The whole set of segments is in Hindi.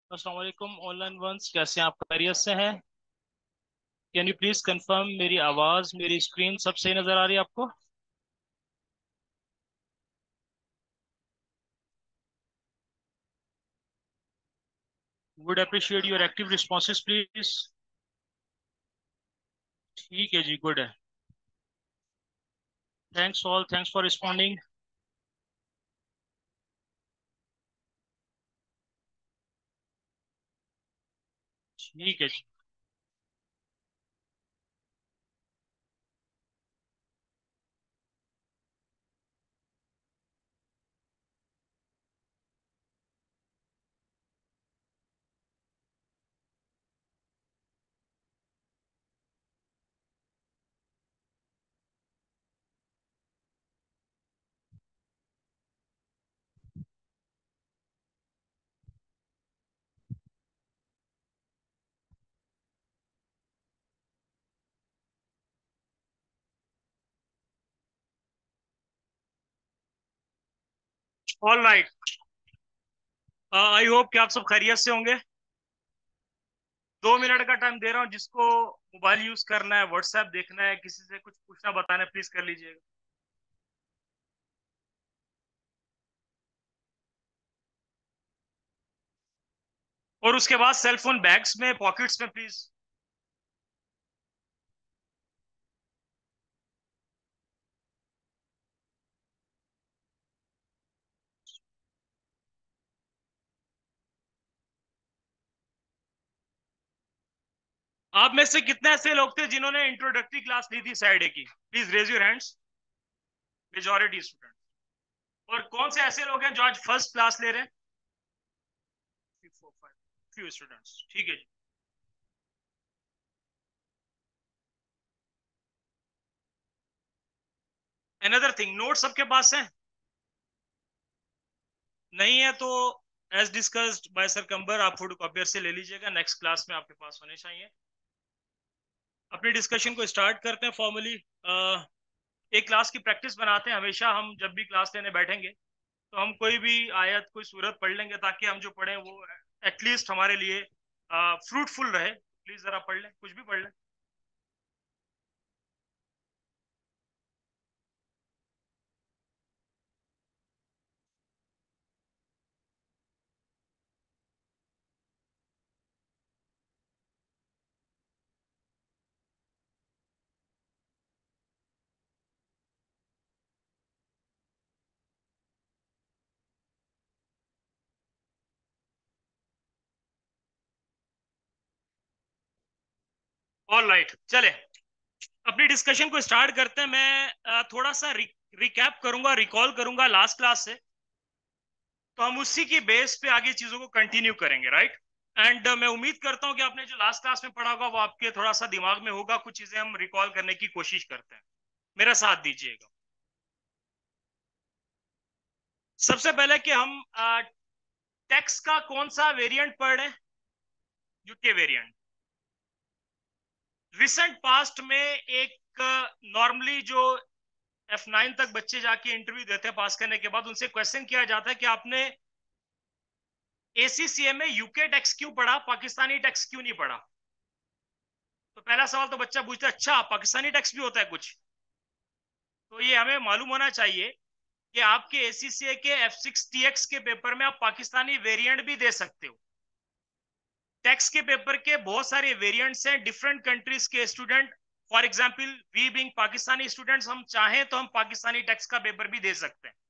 अस्सलाम वालेकुम ऑनलाइन वंस, कैसे हैं आप? खैरियत से हैं? कैन यू प्लीज कंफर्म मेरी आवाज, मेरी स्क्रीन सब सही नजर आ रही है आपको? Would appreciate your active responses please. ठीक है जी, गुड है। Thanks all, thanks for responding. ठीक है जी। All right. आई होप कि आप सब खैरियत से होंगे। 2 मिनट का टाइम दे रहा हूँ, जिसको मोबाइल यूज करना है, व्हाट्सएप देखना है, किसी से कुछ पूछना बताना है, प्लीज कर लीजिएगा। और उसके बाद सेलफोन बैग्स में, पॉकेट्स में प्लीज। आप में से कितने ऐसे लोग थे जिन्होंने इंट्रोडक्टरी क्लास ली थी सैटरडे की? Please raise your hands. Majority student. और कौन से ऐसे लोग हैं जो आज फर्स्ट क्लास ले रहे हैं? फ्यू स्टूडेंट्स, ठीक है जी। अनदर थिंग, नोट सबके पास है? नहीं है तो एज डिस्कस्ड बाय सर कंबर, आप फोटो कॉपियर से ले लीजिएगा, नेक्स्ट क्लास में आपके पास होने चाहिए। अपनी डिस्कशन को स्टार्ट करते हैं फॉर्मली। एक क्लास की प्रैक्टिस बनाते हैं, हमेशा हम जब भी क्लास लेने बैठेंगे तो हम कोई भी आयत, कोई सूरत पढ़ लेंगे, ताकि हम जो पढ़ें वो एटलीस्ट हमारे लिए फ्रूटफुल रहे। प्लीज जरा पढ़ लें, कुछ भी पढ़ लें। ऑल राइट, चले अपनी डिस्कशन को स्टार्ट करते हैं। मैं थोड़ा सा रिकैप करूंगा, रिकॉल करूंगा लास्ट क्लास से, तो हम उसी की बेस पे आगे चीजों को कंटिन्यू करेंगे, राइट? एंड मैं उम्मीद करता हूं कि आपने जो लास्ट क्लास में पढ़ा होगा वो आपके थोड़ा सा दिमाग में होगा। कुछ चीजें हम रिकॉल करने की कोशिश करते हैं, मेरा साथ दीजिएगा। सबसे पहले कि हम टेक्स्ट का कौन सा वेरिएंट पढ़ रहे हैं? UK variant. रिसेंट पास्ट में एक नॉर्मली जो F9 तक बच्चे जाके इंटरव्यू देते हैं, पास करने के बाद उनसे क्वेश्चन किया जाता है कि आपने एसीसीए में यूके टैक्स क्यों पढ़ा, पाकिस्तानी टैक्स क्यों नहीं पढ़ा? तो पहला सवाल तो बच्चा पूछता है, अच्छा पाकिस्तानी टैक्स भी होता है कुछ? तो ये हमें मालूम होना चाहिए कि आपके एसीसीए के F6 TX के पेपर में आप पाकिस्तानी वेरिएंट भी दे सकते हो। टैक्स के पेपर के बहुत सारे वेरिएंट्स हैं, डिफरेंट कंट्रीज के student, for example we being Pakistani students, हम चाहें तो हम पाकिस्तानी टैक्स का पेपर भी दे सकते हैं।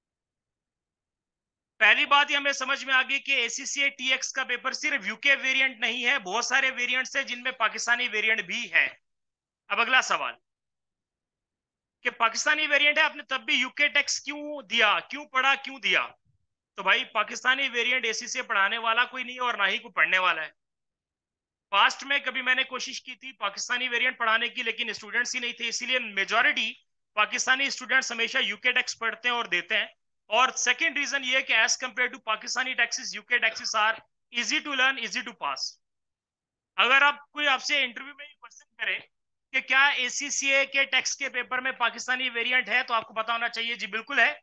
पहली बात ही हमें समझ में आ गई कि एसीसीए टीएक्स का पेपर सिर्फ यूके वेरिएंट नहीं है, बहुत सारे वेरिएंट्स हैं जिनमें पाकिस्तानी वेरिएंट भी है। अब अगला सवाल कि पाकिस्तानी वेरिएंट है, आपने तब भी यूके टैक्स क्यों दिया, क्यों पढ़ा, क्यों दिया? तो भाई पाकिस्तानी वेरिएंट एसीसीए पढ़ाने वाला कोई नहीं है और ना ही कोई पढ़ने वाला है। पास्ट में कभी मैंने कोशिश की थी पाकिस्तानी वेरिएंट पढ़ाने की, लेकिन स्टूडेंट्स ही नहीं थे, इसीलिए मेजॉरिटी पाकिस्तानी स्टूडेंट्स हमेशा यूके टैक्स पढ़ते हैं और देते हैं। और सेकेंड रीजन ये कि as compare to Pakistani taxes, UK taxes are easy to learn, easy to pass. अगर आप कोई आपसे इंटरव्यू में क्वेश्चन करे कि क्या एसीसीए के टैक्स के पेपर में पाकिस्तानी वेरिएंट है, तो आपको पता होना चाहिए जी बिल्कुल है।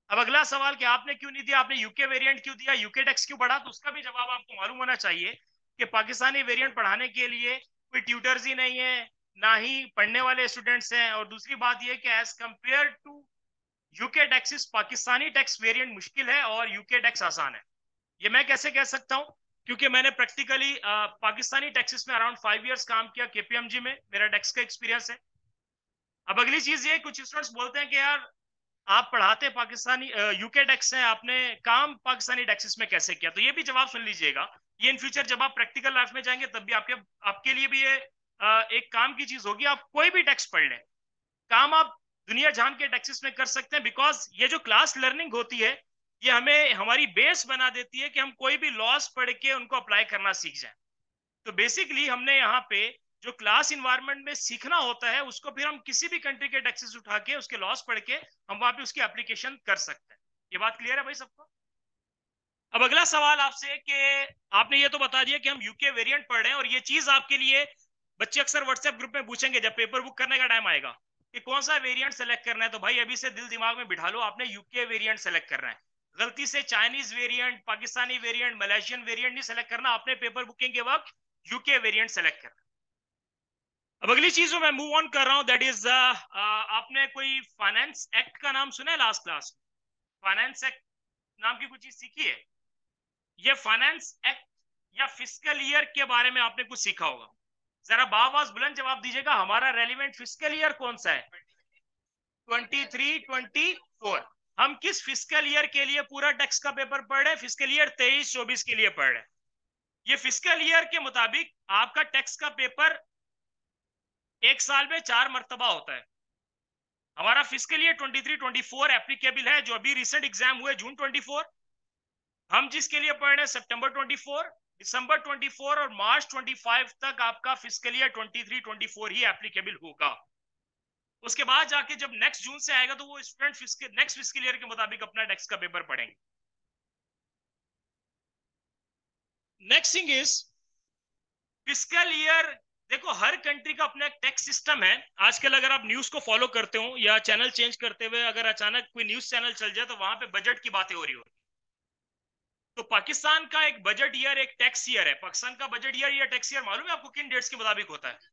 अब अगला सवाल कि आपने क्यों नहीं दिया, आपने यूके वेरिएंट क्यों दिया, यूके टैक्स क्यों बढ़ा, तो उसका भी जवाब आपको मालूम होना चाहिए कि पाकिस्तानी वेरिएंट पढ़ाने के लिए कोई ट्यूटर्स ही नहीं है, ना ही पढ़ने वाले स्टूडेंट्स हैं। और दूसरी बात यह कि as compare to UK taxes Pakistani tax variant मुश्किल है और यूके टैक्स आसान है। ये मैं कैसे कह सकता हूं, क्योंकि मैंने प्रैक्टिकली पाकिस्तानी टैक्सेस में अराउंड 5 इयर्स काम किया, केपीएमजी में मेरा टैक्स का एक्सपीरियंस है। अब अगली चीज ये, कुछ स्टूडेंट्स बोलते हैं कि यार आप पढ़ाते पाकिस्तानी यूके टैक्स है, आपने काम पाकिस्तानी टैक्सेस में कैसे किया, तो ये भी जवाब सुन लीजिएगा। ये इन फ्यूचर जब आप प्रैक्टिकल लाइफ में जाएंगे तब भी आपके लिए भी ये एक काम की चीज होगी। आप कोई भी टैक्स पढ़ लें, काम आप दुनिया जान के टैक्सेस में कर सकते हैं, बिकॉज ये जो क्लास लर्निंग होती है ये हमें हमारी बेस बना देती है कि हम कोई भी लॉस पढ़ के उनको अप्लाई करना सीख जाए। तो बेसिकली हमने यहाँ पे जो क्लास इन्वायरमेंट में सीखना होता है उसको फिर हम किसी भी कंट्री के टैक्सेस उठा के उसके लॉस पढ़ के हम वहां पे उसकी एप्लीकेशन कर सकते हैं। ये बात क्लियर है भाई सबको? अब अगला सवाल आपसे कि आपने ये तो बता दिया कि हम यूके वेरिएंट पढ़ रहे हैं, और ये चीज आपके लिए बच्चे अक्सर व्हाट्सएप ग्रुप में पूछेंगे जब पेपर बुक करने का टाइम आएगा कि कौन सा वेरिएंट सेलेक्ट करना है, तो भाई अभी से दिल दिमाग में बिठा लो, आपने यूके वेरिएंट सेलेक्ट करना है। गलती से Chinese variant, Pakistani variant, Malaysian variant नहीं सेलेक्ट करना, आपने पेपर बुकिंग के वक्त यूके वेरिएंट सेलेक्ट करना। अब अगली चीज में मूव ऑन कर रहा हूं, दैट इज आपने कोई फाइनेंस एक्ट का नाम सुना है लास्ट क्लास में? फाइनेंस एक्ट नाम की कुछ चीज सीखी है? ये फाइनेंस एक्ट या फिस्कल ईयर के बारे में आपने कुछ सीखा होगा। जरा बावाज बुलंद जवाब दीजिएगा, हमारा रेलिवेंट फिस्कल ईयर कौन सा है? 23-24। हम किस फिस्कल ईयर के लिए पूरा टैक्स का पेपर पढ़ रहे हैं? फिस्कल ईयर 23-24 के लिए पढ़ रहे हैं। ये फिस्कल ईयर के मुताबिक आपका टैक्स का पेपर एक साल में 4 मरतबा होता है। हमारा फिस्कल ईयर 23-24 एप्लीकेबल है, जो अभी रिसेंट एग्जाम हुए जून 24। हम जिसके लिए पढ़ रहे हैं सितंबर 24, दिसंबर 24 और मार्च 25 तक आपका फिस्कल ईयर 23-24 ही एप्लीकेबल होगा। उसके बाद जाके जब नेक्स्ट जून से आएगा तो वो स्टूडेंट नेक्स्ट फिस्कल ईयर के मुताबिक अपना टैक्स का पेपर पढ़ेंगे। Next thing is fiscal year. देखो हर कंट्री का अपना एक टैक्स सिस्टम है। आजकल अगर आप न्यूज को फॉलो करते हो या चैनल चेंज करते हुए अगर अचानक कोई न्यूज चैनल चल जाए तो वहां पे बजट की बातें हो रही होती। तो पाकिस्तान का एक बजट ईयर एक टैक्स ईयर है। पाकिस्तान का बजट ईयर या टैक्स ईयर मालूम है आपको किन डेट्स के मुताबिक होता है?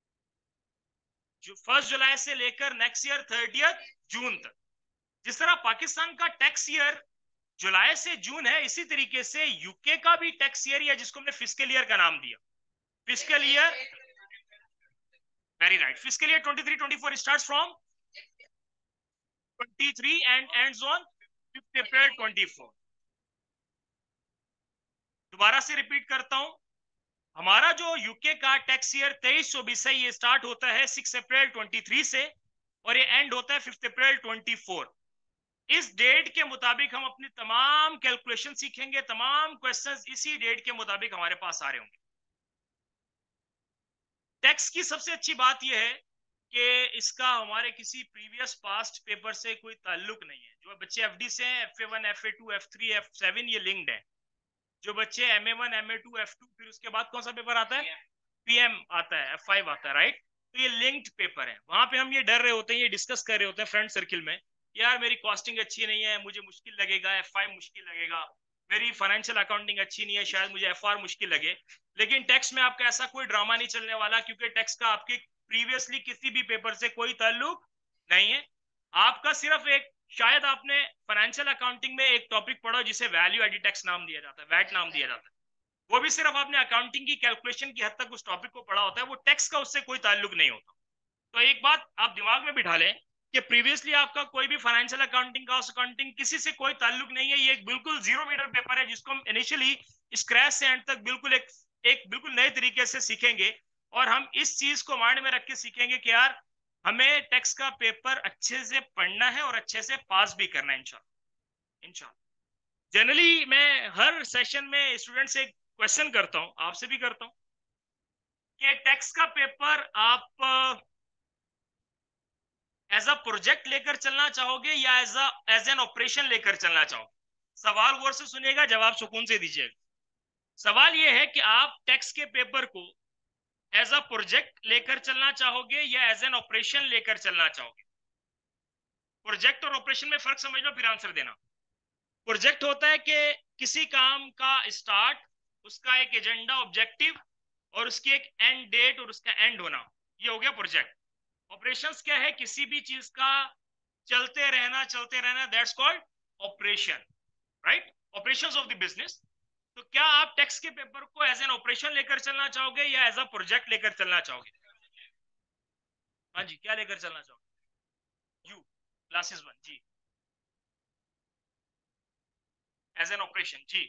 जो 1 जुलाई से लेकर नेक्स्ट ईयर 30 जून तक। जिस तरह पाकिस्तान का टैक्स ईयर जुलाई से जून है, इसी तरीके से यूके का भी टैक्स ईयर या जिसको हमने फिस्कल ईयर का नाम दिया, fiscal year, very right, fiscal year 23-24 starts from 23 and ends on 5 April 24। दोबारा से रिपीट करता हूं, हमारा जो यूके का टैक्स ईयर 23-24 है ये स्टार्ट होता है 6 अप्रैल 23 से और ये एंड होता है 5 अप्रैल 24। इस डेट के मुताबिक हम अपनी तमाम कैलकुलेशन सीखेंगे, तमाम क्वेश्चंस इसी डेट के मुताबिक हमारे पास आ रहे होंगे। टैक्स की सबसे अच्छी बात यह है कि इसका हमारे किसी प्रीवियस पास्ट पेपर से कोई ताल्लुक नहीं है। जो बच्चे एफडी से हैं, FA1, FA2, F3, F7 ये लिंक्ड है। जो बच्चे MA1, MA2, F2 फिर उसके बाद कौन सा पेपर आता है? PM आता है, F5 आता है, राइट। तो ये लिंक्ड पेपर है। वहां पे हम ये डर रहे होते हैं, ये डिस्कस कर रहे होते हैं फ्रेंड सर्किल में, यार मेरी कॉस्टिंग अच्छी नहीं है, मुझे मुश्किल लगेगा, F5 मुश्किल लगेगा, मेरी फाइनेंशियल अकाउंटिंग अच्छी नहीं है, शायद मुझे FR मुश्किल लगे। लेकिन टैक्स में आपका ऐसा कोई ड्रामा नहीं चलने वाला, क्योंकि टैक्स का आपके प्रीवियसली किसी भी पेपर से कोई ताल्लुक नहीं है। आपका सिर्फ एक, शायद आपने फाइनेंशियल अकाउंटिंग में एक टॉपिक पढ़ा जिसे वैल्यू एडेड टैक्स नाम दिया जाता है, वैट नाम दिया जाता है। वो भी सिर्फ आपने अकाउंटिंग की कैलकुलेशन की हद तक उस टॉपिक को पढ़ा होता है, वो टैक्स का उससे कोई ताल्लुक नहीं होता। तो एक बात आप दिमाग में बिठा लें कि प्रीवियसली आपका कोई भी फाइनेंशियल अकाउंटिंग, कॉस्ट अकाउंटिंग किसी से कोई ताल्लुक नहीं है। ये एक बिल्कुल 0 मीटर पेपर है जिसको हम इनिशियली स्क्रैच से एंड तक बिल्कुल एक बिल्कुल नए तरीके से सीखेंगे। और हम इस चीज को माइंड में रख के सीखेंगे कि यार हमें टैक्स का पेपर अच्छे से पढ़ना है और अच्छे से पास भी करना है इंशाल्लाह। जनरली मैं हर सेशन में स्टूडेंट से क्वेश्चन करता हूं, आपसे भी करता हूं कि टैक्स का पेपर आप एज अ प्रोजेक्ट लेकर चलना चाहोगे या एज एन ऑपरेशन लेकर चलना चाहोगे? सवाल गौर से सुनिएगा, जवाब सुकून से दीजिएगा। सवाल यह है कि आप टैक्स के पेपर को एज अ प्रोजेक्ट लेकर चलना चाहोगे या एज एन ऑपरेशन लेकर चलना चाहोगे? प्रोजेक्ट और ऑपरेशन में फर्क समझ लो फिर आंसर देना। प्रोजेक्ट होता है कि किसी काम का स्टार्ट, उसका एक एजेंडा ऑब्जेक्टिव और उसकी एक एंड डेट और उसका एंड होना, ये हो गया प्रोजेक्ट। ऑपरेशंस क्या है? किसी भी चीज का चलते रहना, that's called operation, right? Operations of the business. तो क्या आप टैक्स के पेपर को एज एन ऑपरेशन लेकर चलना चाहोगे या एज अ प्रोजेक्ट लेकर चलना चाहोगे? हाँ जी, क्या लेकर चलना चाहोगे? यू क्लासेस वन जी, एज एन ऑपरेशन जी।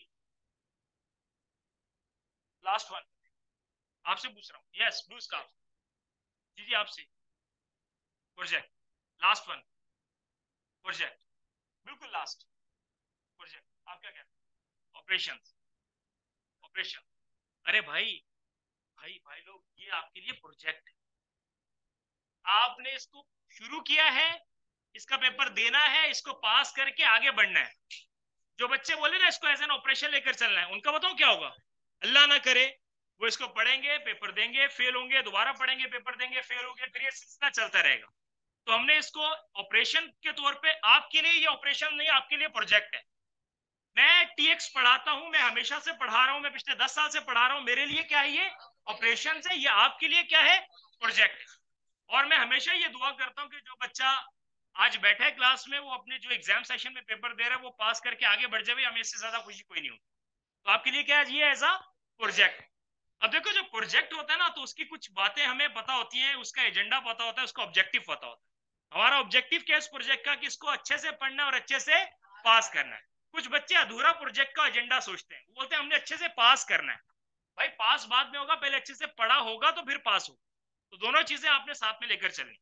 लास्ट वन आपसे पूछ रहा हूँ। यस ब्लू स्कार्फ जी जी, आपसे। प्रोजेक्ट लास्ट वन, प्रोजेक्ट बिल्कुल लास्ट, प्रोजेक्ट। आप क्या कहते हैं? Operation, operation. अरे भाई, भाई लोग, ये आपके लिए प्रोजेक्ट है। आपने इसको शुरू किया है, इसका पेपर देना है, इसको पास करके आगे बढ़ना है। जो बच्चे बोले ना इसको एज एन ऑपरेशन लेकर चलना है, उनका बताओ क्या होगा? अल्लाह ना करे वो इसको पढ़ेंगे, पेपर देंगे, फेल होंगे, दोबारा पढ़ेंगे, पेपर देंगे, फेल होंगे, फिर ये सिलसिला चलता रहेगा। तो हमने इसको ऑपरेशन के तौर पे, आपके लिए ये ऑपरेशन नहीं, आपके लिए प्रोजेक्ट है। मैं टीएक्स पढ़ाता हूं, मैं हमेशा से पढ़ा रहा हूं, मैं पिछले 10 साल से पढ़ा रहा हूं। मेरे लिए क्या है? ये ऑपरेशन है। ये आपके लिए क्या है? प्रोजेक्ट। और मैं हमेशा ये दुआ करता हूं कि जो बच्चा आज बैठा है क्लास में, वो अपने जो एग्जाम सेशन में पेपर दे रहा है वो पास करके आगे बढ़ जाए। हमें इससे ज्यादा खुशी कोई नहीं होती। तो आपके लिए क्या है? ये एज अ प्रोजेक्ट। अब देखो, जो प्रोजेक्ट होता है ना, तो उसकी कुछ बातें हमें पता होती हैं, उसका एजेंडा पता होता है, उसका ऑब्जेक्टिव पता होता है। हमारा ऑब्जेक्टिव क्या है इस प्रोजेक्ट का? कि इसको अच्छे से पढ़ना और अच्छे से पास करना है। कुछ बच्चे अधूरा प्रोजेक्ट का एजेंडा सोचते हैं, बोलते हैं हमने अच्छे से पास करना है। भाई पास बाद में होगा, पहले अच्छे से पढ़ा होगा तो फिर पास होगा। तो दोनों चीजें आपने साथ में लेकर चलनी।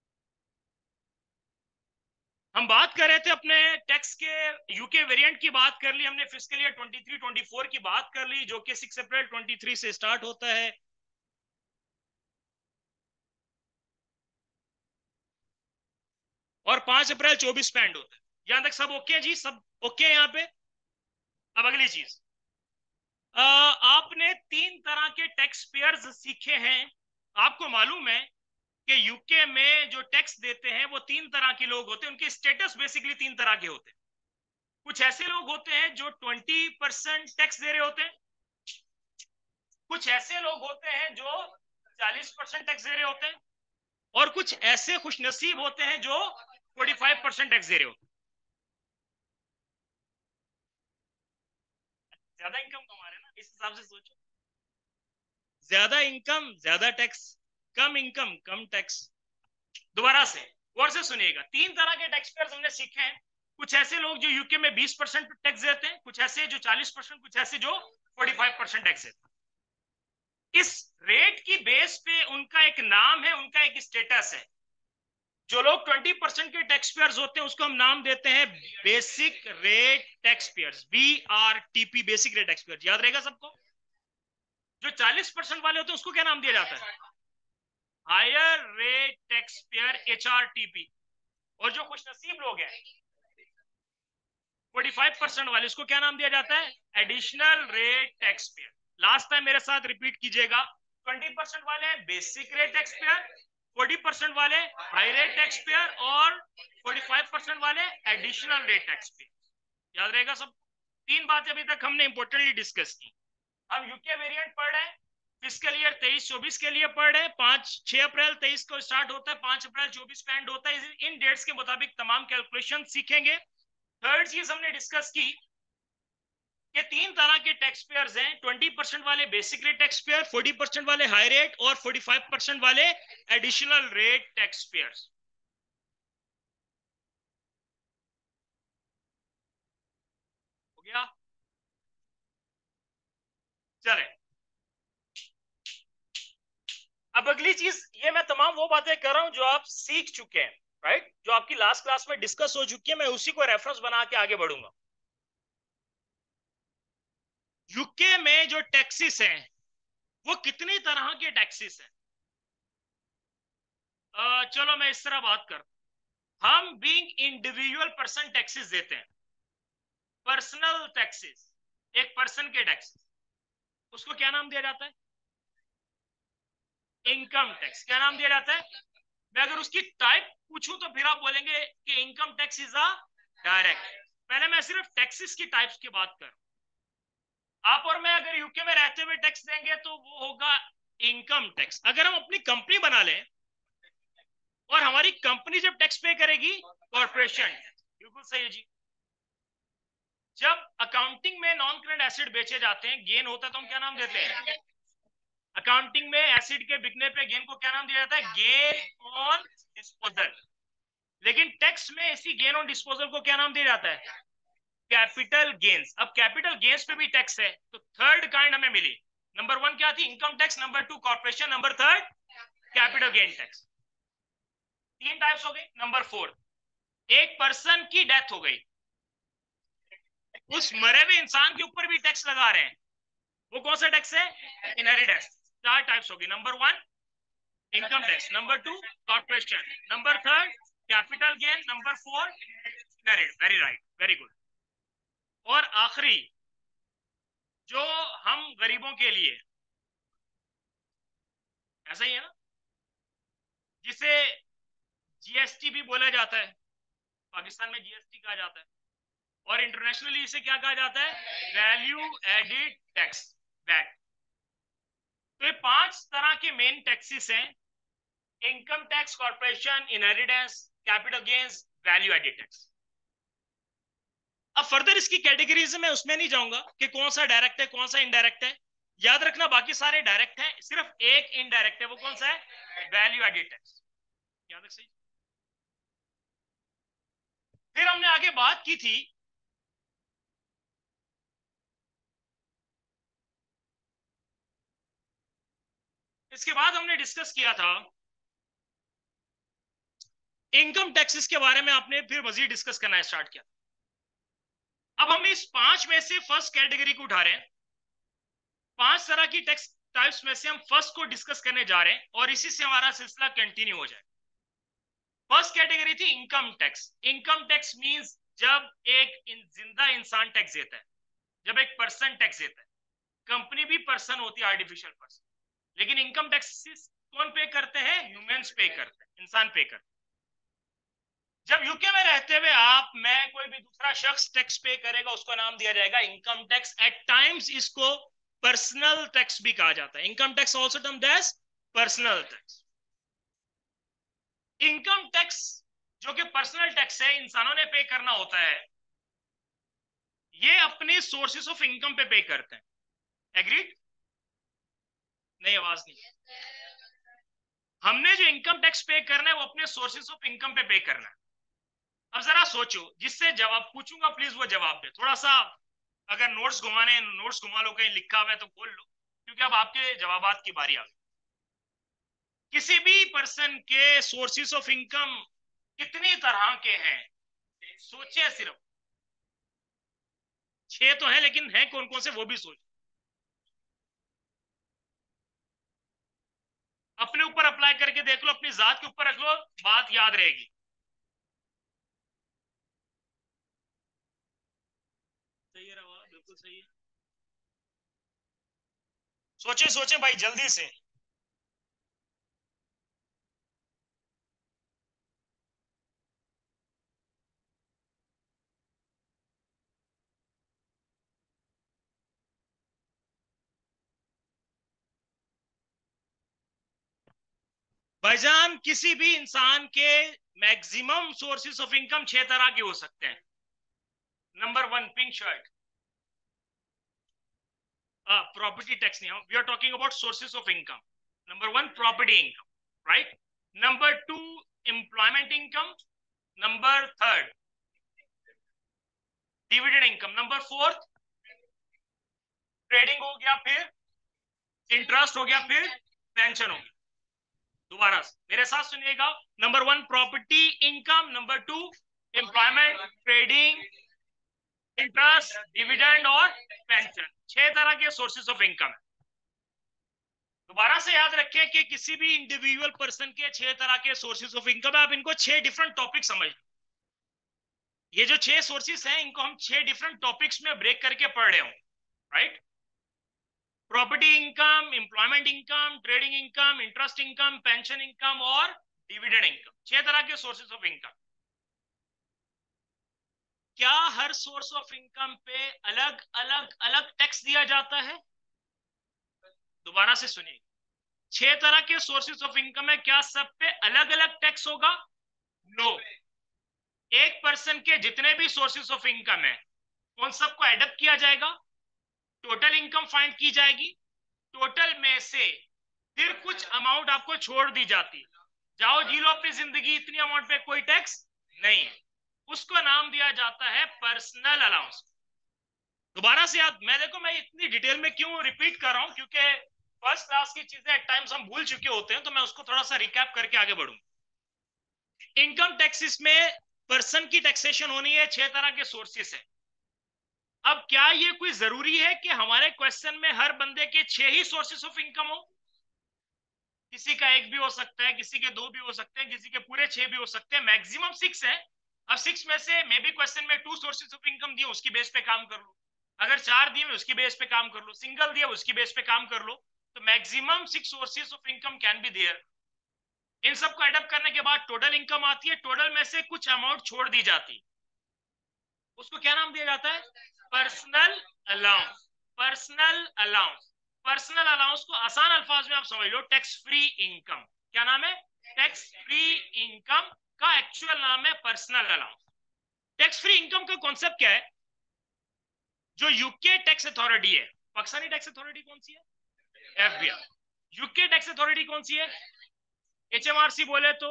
हम बात कर रहे थे अपने टैक्स के यूके वेरिएंट की, बात कर ली हमने। फिस्कल ईयर 23-24 की बात कर ली, जो कि 6 अप्रैल 23 से स्टार्ट होता है और 5 अप्रैल 24 पे एंड होता है। यहां तक सब ओके है जी? सब ओके है यहाँ पे? अब अगली चीज, आपने 3 तरह के टैक्स पेयर्स सीखे हैं। आपको मालूम है कि यूके में जो टैक्स देते हैं वो 3 तरह के लोग होते हैं। उनके स्टेटस बेसिकली 3 तरह के होते हैं। कुछ ऐसे लोग होते हैं जो 20% टैक्स दे रहे होते हैं। कुछ ऐसे लोग होते हैं जो 40% टैक्स दे रहे होते हैं। और कुछ ऐसे खुशनसीब होते हैं जो 45% टैक्स दे रहे होते हैं। ज्यादा इनकम कमा रहे हैं ना, इस हिसाब से सोचो। ज्यादा इनकम ज्यादा टैक्स, कम इनकम कम टैक्स। दोबारा से गौर से सुनिएगा, 3 तरह के टैक्स पेयर्स हमने सीखे हैं। कुछ ऐसे लोग जो यूके में 20% टैक्स देते हैं, कुछ ऐसे जो 40%, कुछ ऐसे जो 45% टैक्स देते हैं। इस रेट की बेस पे उनका एक नाम है, उनका एक स्टेटस है। जो लोग 20% के टैक्स पेयर्स होते हैं उसको हम नाम देते हैं basic rate tax payers, BRTP, basic rate tax payers. याद रहेगा सबको? जो 40% वाले होते हैं उसको क्या नाम दिया जाता है? Higher rate tax payer, HRTP। और जो खुश नसीब लोग हैं 45% वाले, उसको क्या नाम दिया जाता है? Additional rate tax payer. Last time मेरे साथ रिपीट कीजिएगा। 20% वाले बेसिक रेट टैक्स पेयर, 40% वाले हाई रेट टैक्स पेयर और 45% वाले एडिशनल रेट टैक्स पेयर। याद रहेगा सब? 3 बातें अभी तक हमने इंपोर्टेंटली डिस्कस की। हम यूके वेरिएंट पढ़ रहे हैं, फिस्कल ईयर 23-24 के लिए पढ़ रहे हैं। 6 अप्रैल 23 को स्टार्ट होता है, 5 अप्रैल 24 को एंड होता है। इन डेट्स के मुताबिक तमाम कैलकुलेशन सीखेंगे। थर्ड चीज हमने डिस्कस की कि 3 तरह के टैक्स पेयर्स हैं। 20% वाले बेसिक रेट टैक्स पेयर, 40% वाले हाई रेट और 45% वाले एडिशनल रेट टैक्स पेयर्स। हो गया? चले, अब अगली चीज, ये मैं तमाम वो बातें कर रहा हूं जो आप सीख चुके हैं, राइट? जो आपकी लास्ट क्लास में डिस्कस हो चुकी है, मैं उसी को रेफरेंस बना के आगे बढ़ूंगा। यूके में जो टैक्सेस हैं वो कितनी तरह के टैक्सेस हैं? चलो मैं इस तरह बात कर, हम बीइंग इंडिविजुअल पर्सन टैक्सेस देते हैं। पर्सनल टैक्सेस, एक पर्सन के टैक्सेस, उसको क्या नाम दिया जाता है? Income tax. क्या नाम दिया जाता है? मैं अगर उसकी टाइप पूछूं तो फिर आप बोलेंगे कि income tax is a direct. पहले मैं सिर्फ टैक्सेस की टाइप्स की बात करूं। आप और मैं अगर यूके में रहते हुए टैक्स देंगे तो वो होगा इनकम टैक्स। अगर हम अपनी कंपनी बना लें और हमारी कंपनी जब टैक्स पे करेगी, कॉर्पोरेशन। बिल्कुल सही है जी। जब अकाउंटिंग में नॉन करंट एसेट बेचे जाते हैं, गेन होता है, तो हम क्या नाम देते हैं? अकाउंटिंग में एसिड के बिकने पे गेन को क्या नाम दिया जाता है? Gain on disposal. लेकिन टैक्स में इसी गेन ऑन डिस्पोजल को क्या नाम दिया जाता है? Capital gains. अब कैपिटल गेन्स पे भी टैक्स है, तो थर्ड काइंड हमें मिली। नंबर वन क्या थी? Income tax. Number two corporation. Number third capital gain tax. तीन टाइप्स हो गई। नंबर फोर, एक पर्सन की डेथ हो गई, उस मरे हुए इंसान के ऊपर भी टैक्स लगा रहे हैं, वो कौन सा टैक्स है? इनहेरिटेंस। चार टाइप्स हो गई। Number one income tax, number two corporation, number third capital gain, number four inherit. Very right, very good. और आखिरी जो हम गरीबों के लिए, ऐसा ही है ना, जिसे जीएसटी भी बोला जाता है, पाकिस्तान में जीएसटी कहा जाता है, और इंटरनेशनली इसे क्या कहा जाता है? Value added tax, VAT. तो ये पांच तरह के मेन टैक्सेस हैं: income tax, corporation, inheritance, capital gains, value added tax. अब फर्दर इसकी कैटेगरीज में उसमें नहीं जाऊंगा कि कौन सा डायरेक्ट है कौन सा इनडायरेक्ट है। याद रखना बाकी सारे डायरेक्ट हैं, सिर्फ एक इनडायरेक्ट है। वो कौन सा है? Value added tax. याद रख सही। फिर हमने आगे बात की थी इसके बाद हमने डिस्कस किया था इनकम टैक्सेस के बारे में। आपने फिर मजीद डिस्कस करना स्टार्ट किया। अब हम इस पांच में से फर्स्ट कैटेगरी को उठा रहे हैं। पांच तरह की टैक्स टाइप्स में से हम फर्स्ट को डिस्कस करने जा रहे हैं और इसी से हमारा सिलसिला कंटिन्यू हो जाए। फर्स्ट कैटेगरी थी income tax. Income tax means जब एक जिंदा इंसान टैक्स देता है, जब एक पर्सन टैक्स देता है। कंपनी भी पर्सन होती है, आर्टिफिशियल पर्सन। लेकिन इनकम टैक्स कौन पे करते हैं? ह्यूमंस पे करते हैं, इंसान पे करते हैं। जब यूके में रहते हुए आप, मैं, कोई भी दूसरा शख्स टैक्स पे करेगा, उसको नाम दिया जाएगा इनकम टैक्स। एट टाइम्स इसको पर्सनल टैक्स भी कहा जाता है। Income tax also termed as personal tax. Income tax जो कि पर्सनल टैक्स है, इंसानों ने पे करना होता है, ये अपने सोर्सेस ऑफ इनकम पे करते हैं। एग्रीड? नहीं, आवाज नहीं। हमने जो इनकम टैक्स पे करना है वो अपने सोर्सेस ऑफ इनकम पे करना है। अब जरा सोचो, जिससे जवाब पूछूंगा प्लीज वो जवाब दे। थोड़ा सा अगर नोट्स घुमाने, नोट्स घुमा लो, कहीं लिखा हुआ है तो बोल लो, क्योंकि अब आपके जवाबात की बारी आ गई। किसी भी पर्सन के सोर्सेस ऑफ इनकम कितनी तरह के हैं? सोचिए सिर्फ। छह तो है, लेकिन है कौन कौन से वो भी सोच। अपने ऊपर अप्लाई करके देख लो, अपनी जात के ऊपर रख लो, बात याद रहेगी। सही है रवा, बिल्कुल सही है। सोचे सोचे भाई, जल्दी से। भाईजान, किसी भी इंसान के मैक्सिमम सोर्सेस ऑफ इनकम छह तरह के हो सकते हैं। Number one, pink shirt. Property tax नहीं, we are talking about sources of income. Number one, property income, right. Number two, employment income. Number third, dividend income. Number fourth, trading हो गया, फिर इंटरेस्ट हो गया, फिर पेंशन हो गया। दोबारा मेरे साथ सुनिएगा। Number one, property income. Number two, employment, trading, interest, dividend और पेंशन। छह तरह के सोर्सेस ऑफ इनकम है। दोबारा से याद रखें कि किसी भी इंडिविजुअल पर्सन के छह तरह के सोर्सेस ऑफ इनकम है। आप इनको छह डिफरेंट टॉपिक समझ। ये जो छह सोर्सेस हैं, इनको हम छह डिफरेंट टॉपिक्स में ब्रेक करके पढ़ रहे हूं, right. Property income, employment income, trading income, interest income, pension income और डिविडेंड इनकम, 6 तरह के सोर्सेस ऑफ इनकम। क्या हर सोर्स ऑफ इनकम पे अलग अलग अलग टैक्स दिया जाता है? दोबारा से सुनिए, 6 तरह के सोर्सेस ऑफ इनकम है, क्या सब पे अलग अलग टैक्स होगा? नो। एक पर्सन के जितने भी सोर्सेस ऑफ इनकम है उन सबको एडअप किया जाएगा, टोटल इनकम फाइंड की जाएगी, टोटल में से फिर कुछ अमाउंट आपको छोड़ दी जाती, जाओ जी लो अपनी जिंदगी, इतनी अमाउंट पे कोई टैक्स नहीं है, उसको नाम दिया जाता है पर्सनल अलाउंस। दोबारा से याद, मैं देखो मैं इतनी डिटेल में क्यों रिपीट कर रहा हूं, क्योंकि फर्स्ट क्लास की चीजें एट टाइम्स हम भूल चुके होते हैं, तो मैं उसको थोड़ा सा रिकैप करके आगे बढ़ूंगा। इनकम टैक्सेस में पर्सन की टैक्सेशन होनी है, 6 तरह के सोर्सेस है। अब क्या ये कोई जरूरी है कि हमारे क्वेश्चन में हर बंदे के 6 ही सोर्सेस ऑफ इनकम हो? किसी का एक भी हो सकता है, किसी के 2 भी हो सकते हैं, किसी के पूरे 6 भी हो सकते हैं, मैक्सिमम 6 है। अब 6 में से मे बी क्वेश्चन में 2 सोर्सेस ऑफ इनकम दिए, उसकी बेस पे काम कर लो, अगर 4 दिए उसकी बेस पे काम कर लो, सिंगल दिया उसकी बेस पे काम कर लो, तो maximum 6 sources of income can be there. इन सबको एडअप करने के बाद टोटल इनकम आती है, टोटल में से कुछ अमाउंट छोड़ दी जाती, उसको क्या नाम दिया जाता है? Personal allowance. Personal allowance, personal allowance को आसान अल्फाज में आप समझ लो टैक्स फ्री इनकम। क्या नाम है? टैक्स फ्री इनकम का एक्चुअल नाम है personal allowance. Tax free income का कॉन्सेप्ट क्या है? जो यूके टैक्स अथॉरिटी है, पाकिस्तानी टैक्स अथॉरिटी कौन सी है? एफबीआई। यूके टैक्स अथॉरिटी कौन सी है? एचएमआरसी बोले तो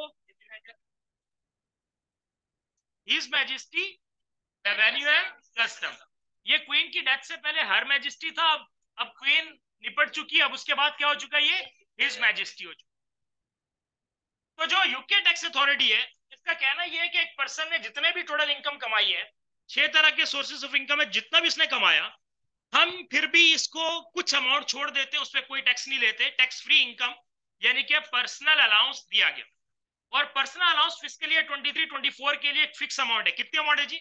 his majesty revenue and custom. ये क्वीन की डेथ से पहले हर मैजेस्टी था, अब क्वीन निपट चुकी है, अब उसके बाद क्या हो चुका है? ये हिज मैजेस्टी हो चुका। तो जो यूके टैक्स अथॉरिटी है, इसका कहना यह है कि एक पर्सन ने जितने भी टोटल इनकम कमाई है, 6 तरह के सोर्सेस ऑफ इनकम है, जितना भी इसने कमाया, हम फिर भी इसको कुछ अमाउंट छोड़ देते हैं, उस पर कोई टैक्स नहीं लेते, टैक्स फ्री इनकम यानी कि पर्सनल अलाउंस दिया गया। और पर्सनल अलाउंस फिस्कल ईयर 23-24 के लिए एक फिक्स अमाउंट है, कितनी अमाउंट है जी?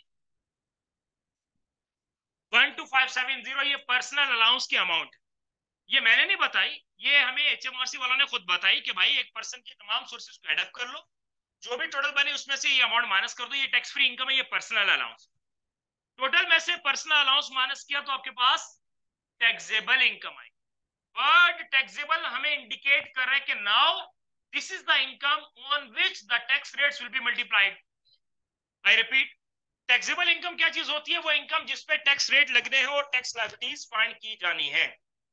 12570, ये पर्सनल अलाउंस की अमाउंट। ये मैंने नहीं बताई, ये हमें एचएमआरसी वालों ने खुद बताई कि भाई एक पर्सन की तमाम सोर्सेस को एडअप कर लो, जो भी टोटल बने उसमें से ये अमाउंट माइनस कर दो, ये टैक्स फ्री इनकम है, ये पर्सनल अलाउंस। टोटल में से पर्सनल अलाउंस माइनस किया तो आपके पास टैक्सेबल इनकम आई। वर्ड टैक्सेबल हमें इंडिकेट कर रहा है कि now this is the income on which the tax rates will be multiplied. I repeat, taxable income क्या चीज होती है? वो इनकम जिसपे टैक्स रेट लगने हैं और टैक्स लायबिलिटीज फाइंड की जानी है।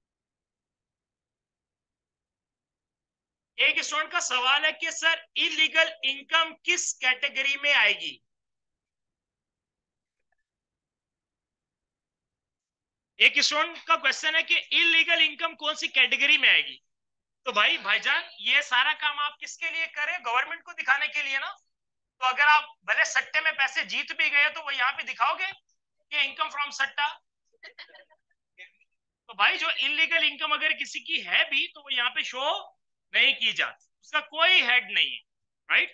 एक स्टूडेंट का सवाल है कि सर इलीगल इनकम किस कैटेगरी में आएगी? एक स्टूडेंट का क्वेश्चन है कि इलीगल इनकम कौन सी कैटेगरी में आएगी? तो भाई भाईजान, ये सारा काम आप किसके लिए करें? गवर्नमेंट को दिखाने के लिए ना। तो अगर आप भले सट्टे में पैसे जीत भी गए तो वो यहाँ पे दिखाओगे कि इनकम फ्रॉम सट्टा। तो भाई जो इलीगल इनकम अगर किसी की है भी तो वो यहाँ पे शो नहीं की जाती, उसका कोई हेड नहीं है, राइट?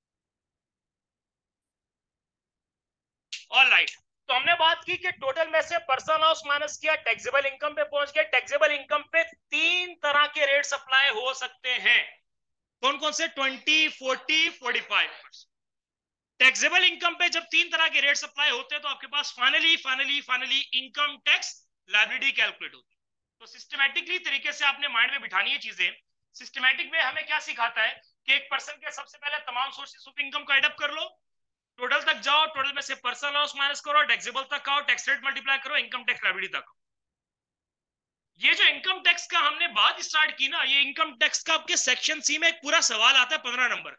All right. तो हमने बात की कि टोटल में से पर्सनल लॉस माइनस किया, टैक्सेबल इनकम पे पहुंच गए। टैक्सेबल इनकम पे 3 तरह के रेट्स अप्लाई हो सकते हैं, कौन कौन से? 20, 40, 45%। टैक्सेबल इनकम पे जब 3 तरह के रेट्स अप्लाई होते हैं तो आपके पास finally income tax liability calculate होती है। तो सिस्टमैटिकली तरीके से आपने माइंड में बिठानी है चीजें। सिस्टमैटिक में हमें क्या सिखाता है कि एक पर्सन के सबसे पहले तमाम सोर्सेस ऑफ इनकम को एडअप कर लो, टोटल तक जाओ, टोटल में से पर्सनल लॉस माइनस करो, टैक्सेबल तक आओ, टैक्स रेट मल्टीप्लाई करो, इनकम टैक्स लायबिलिटी तक। ये जो इनकम टैक्स का हमने बात स्टार्ट की ना, ये इनकम टैक्स का आपके सेक्शन सी में एक पूरा सवाल आता है 15 नंबर।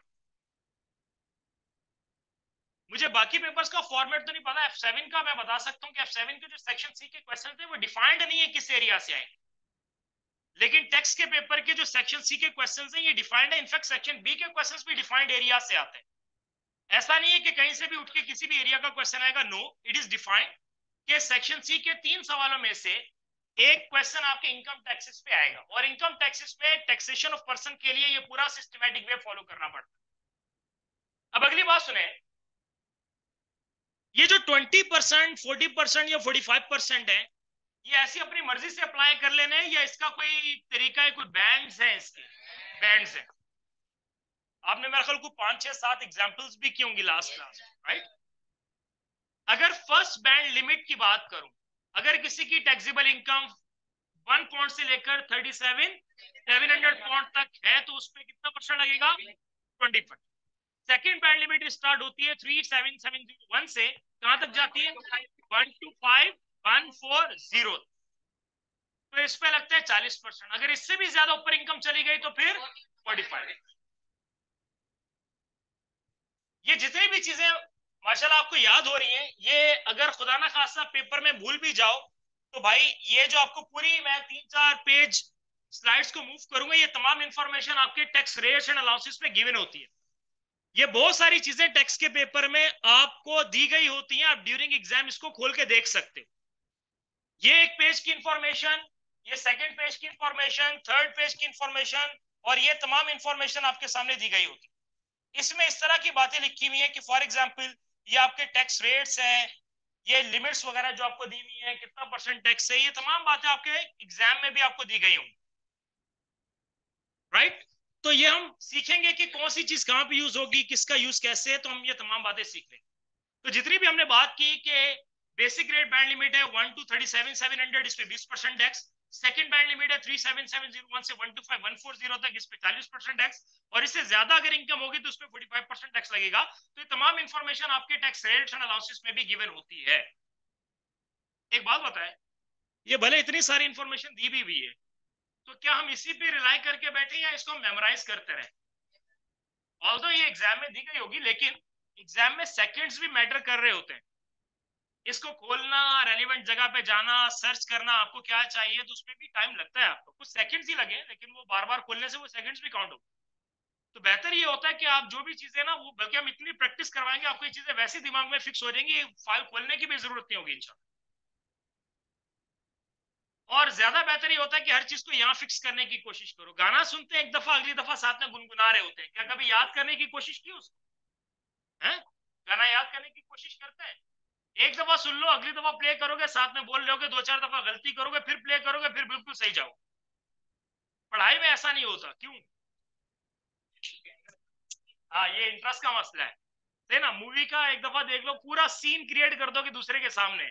मुझे बाकी पेपर्स का फॉर्मेट तो नहीं पता, F7 का मैं बता सकता हूँ कि F7 के जो सेक्शन सी के क्वेश्चन थे वो डिफाइंड नहीं है किस एरिया से आए, लेकिन टैक्स के पेपर के जो सेक्शन सी के क्वेश्चन हैं ये डिफाइंड है। इनफैक्ट सेक्शन बी के क्वेश्चन भी डिफाइंड एरिया से आते हैं। ऐसा नहीं है कि कहीं से भी उठ के किसी भी एरिया का क्वेश्चन आएगा, नो, इट इज डिफाइंड कि सेक्शन सी के 3 सवालों में से एक क्वेश्चन आपके इनकम टैक्सेस पे आएगा, और इनकम टैक्सेस पे टैक्सेशन ऑफ पर्सन के लिए ये पूरा सिस्टमैटिक वे फॉलो करना पड़ता है। अब अगली बात सुने, ये जो 20%, 40% या 45% है, ये ऐसी अपनी मर्जी से अप्लाई कर लेने या इसका कोई तरीका है, कोई बैंड्स है? इसके बैंड्स है। आपने मेरे ख्याल को 5 6 7 एग्जाम्पल्स भी की होंगी लास्ट क्लास, राइट। अगर फर्स्ट बैंड लिमिट की बात करूं, अगर किसी की टैक्सेबल इनकम 1 पॉइंट से लेकर 37,700 पॉइंट तक है तो उस पर कितना परसेंट लगेगा? 20%। सेकेंड बैंड लिमिट स्टार्ट होती है 37,701 से, कहां तक जाती है? 125,140। तो इस पे लगता है 40%। अगर इससे भी ज्यादा ऊपर इनकम चली गई तो फिर 45। ये जितनी भी चीजें माशाल्लाह आपको याद हो रही हैं, ये अगर खुदा ना खासा पेपर में भूल भी जाओ तो भाई ये जो आपको पूरी मैं 3 4 पेज स्लाइड्स को मूव करूंगा, ये तमाम इंफॉर्मेशन आपके टैक्स रेट्स एंड अलाउंसेस में गिवन होती है। ये बहुत सारी चीजें टैक्स के पेपर में आपको दी गई होती हैं, आप ड्यूरिंग एग्जाम इसको खोल के देख सकते हो। ये एक पेज की इंफॉर्मेशन, ये सेकंड पेज की इंफॉर्मेशन, थर्ड पेज की इंफॉर्मेशन, और ये तमाम इंफॉर्मेशन आपके सामने दी गई होती है। इसमें इस तरह की बातें लिखी हुई है कि फॉर एग्जाम्पल ये आपके टैक्स रेट्स हैं, ये लिमिट्स वगैरह जो आपको दी हुई है, कितना परसेंट टैक्स है, ये तमाम बातें आपके एग्जाम में भी आपको दी गई होंगी, राइट। तो ये हम सीखेंगे कि कौन सी चीज कहां पे यूज होगी, किसका यूज कैसे है, तो हम ये तमाम बातें सीख लेंगे। तो जितनी भी हमने बात की कि बेसिक रेट बैंड लिमिट है 1 to 37,700, इस पे 20% टैक्स। सेकंड बैंड लिमिट है 37,701 से 125,140 तक, इस पे 40% टैक्स। और इससे ज्यादा अगर इनकम होगी तो उस पे 45% टैक्स लगेगा। तो ये तमाम इंफॉर्मेशन आपके टैक्स रेट्स एंड अलाउंसेस में भी गिवन होती है। एक बात बताए, ये भले इतनी सारी इंफॉर्मेशन दी भी हुई है, तो क्या हम इसी पे रिलाई करके बैठे या इसको मेमोराइज करते रहे? ऑल्दो ये एग्जाम में दी गई होगी, लेकिन एग्जाम में सेकंड्स भी मैटर कर रहे होते हैं। इसको खोलना, रेलिवेंट जगह पे जाना, सर्च करना, आपको क्या चाहिए, तो उसमें भी टाइम लगता है। आपको कुछ सेकंड्स ही लगे, लेकिन वो बार बार खोलने से वो सेकंड्स भी काउंट हो। तो बेहतर ये होता है कि आप जो भी चीजें ना, वो बल्कि हम इतनी प्रैक्टिस करवाएंगे आपको, ये चीजें वैसे दिमाग में फिक्स हो जाएंगी, फाइल खोलने की भी जरूरत नहीं होगी इंशाल्लाह। और ज्यादा बेहतर ये होता है कि हर चीज को यहाँ फिक्स करने की कोशिश करो। गाना सुनते हैं एक दफा, अगली दफा साथ में गुनगुना रहे होते हैं, क्या कभी याद करने की कोशिश की उसको? है, गाना याद करने की कोशिश करते हैं? एक दफा सुन लो, अगली दफा प्ले करोगे साथ में बोल रहे 2 4 दफा गलती करोगे, फिर प्ले करोगे, फिर बिल्कुल सही जाओ। पढ़ाई में ऐसा नहीं होता, क्यों? हाँ, ये इंटरेस्ट का मसला है ना। मूवी का एक दफा देख लो, पूरा सीन क्रिएट कर दो कि दूसरे के सामने।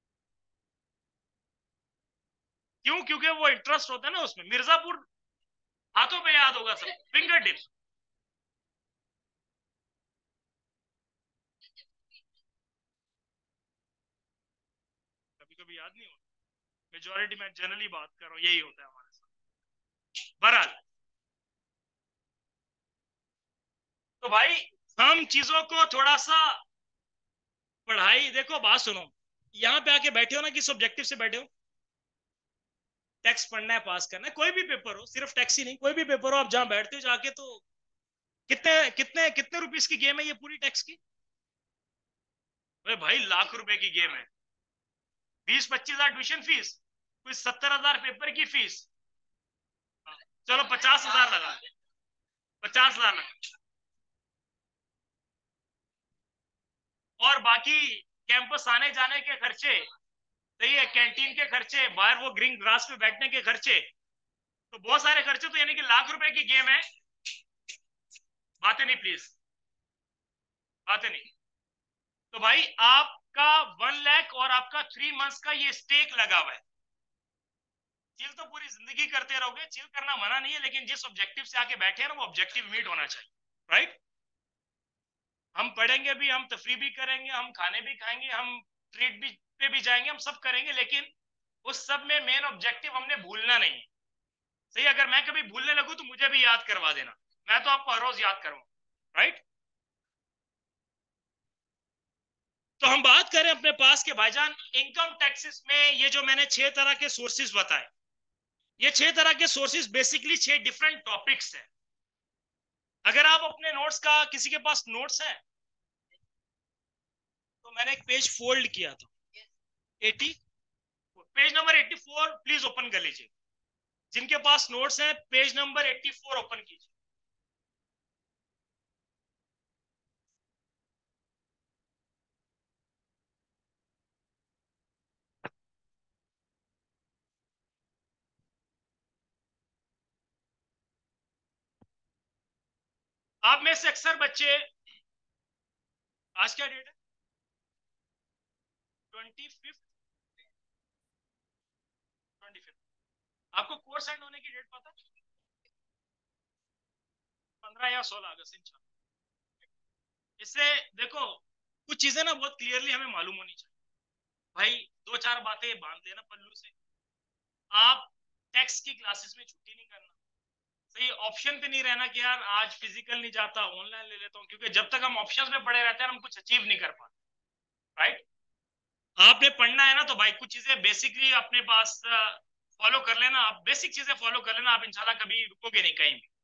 क्यों? क्योंकि वो इंटरेस्ट होता है ना उसमें। मिर्जापुर हाथों पे याद होगा सब, फिंगर टिप्स। कभी कभी याद नहीं होता। मेजोरिटी में जनरली बात कर रहा हूँ, यही होता है हमारे साथ। बहरहाल, तो भाई हम चीजों को थोड़ा सा पढ़ाई, देखो बात सुनो, यहाँ पे आके बैठे हो ना, किस ऑब्जेक्टिव से बैठे हो? टैक्स पढ़ना है, पास करना है। कोई भी पेपर हो, सिर्फ टैक्स ही नहीं, कोई भी पेपर हो, आप जहां बैठते हो जाके, तो कितने कितने कितने रुपीस की गेम है ये पूरी टैक्स की? अरे भाई, लाख रुपए की गेम है। 20 25 हजार ट्यूशन फीस, कुछ 70 हजार पेपर की फीस। चलो 50 हजार लगा, 50 हजार लगा। और बाकी कैंपस आने जाने के खर्चे, सही है, कैंटीन के खर्चे, बाहर वो ग्रीन ग्रास पे बैठने के खर्चे, तो बहुत सारे खर्चे। तो यानी कि लाख रुपए की गेम है। बातें नहीं प्लीज, बातें नहीं। तो भाई आपका 1 लाख और आपका 3 मंथ्स का ये स्टेक लगा हुआ है। चिल तो पूरी जिंदगी करते रहोगे, चिल करना मना नहीं है, लेकिन जिस ऑब्जेक्टिव से आके बैठे हैं ना, वो ऑब्जेक्टिव मीट होना चाहिए, राइट। हम पढ़ेंगे भी, हम तफरी भी करेंगे, हम खाने भी खाएंगे, हम ट्रीट भी पे भी जाएंगे, हम सब करेंगे, लेकिन उस सब में मेन ऑब्जेक्टिव हमने भूलना नहीं है। सही, अगर मैं कभी भूलने लगूं तो मुझे भी याद करवा देना, मैं तो आपको हर रोज याद करूंगा, राइट। तो हम बात करें अपने पास के भाईजान, इनकम टैक्सेस में ये जो मैंने 6 तरह के सोर्सेज बताए, ये 6 तरह के सोर्सेज बेसिकली 6 डिफरेंट टॉपिक्स हैं। अगर आप अपने नोट्स का, किसी के पास नोट्स है, तो मैंने एक पेज फोल्ड किया था, 80, पेज नंबर 84 प्लीज ओपन कर लीजिए। जिनके पास नोट्स है, पेज नंबर 84 ओपन कीजिए। आप में से अक्सर बच्चे, आज क्या डेट है? 25, 25। आपको कोर्स एंड होने की डेट पता है? 15 या 16 अगस्त इंशाल्लाह। इससे देखो, कुछ चीजें ना बहुत क्लियरली हमें मालूम होनी चाहिए भाई। दो चार बातें बांध लेना पल्लू से। आप टेक्स्ट की क्लासेस में छुट्टी नहीं करना। सही ऑप्शन पे नहीं रहना कि यार आज फिजिकल नहीं जाता, ऑनलाइन ले लेता हूँ, क्योंकि जब तक हम ऑप्शंस में पड़े रहते हैं हम कुछ अचीव नहीं कर पाते। राइट। आपने पढ़ना है ना तो भाई कुछ चीजें बेसिकली अपने पास फॉलो कर लेना। आप बेसिक चीजें फॉलो कर लेना, आप इंशाल्लाह कभी रुकोगे नहीं कहीं भी।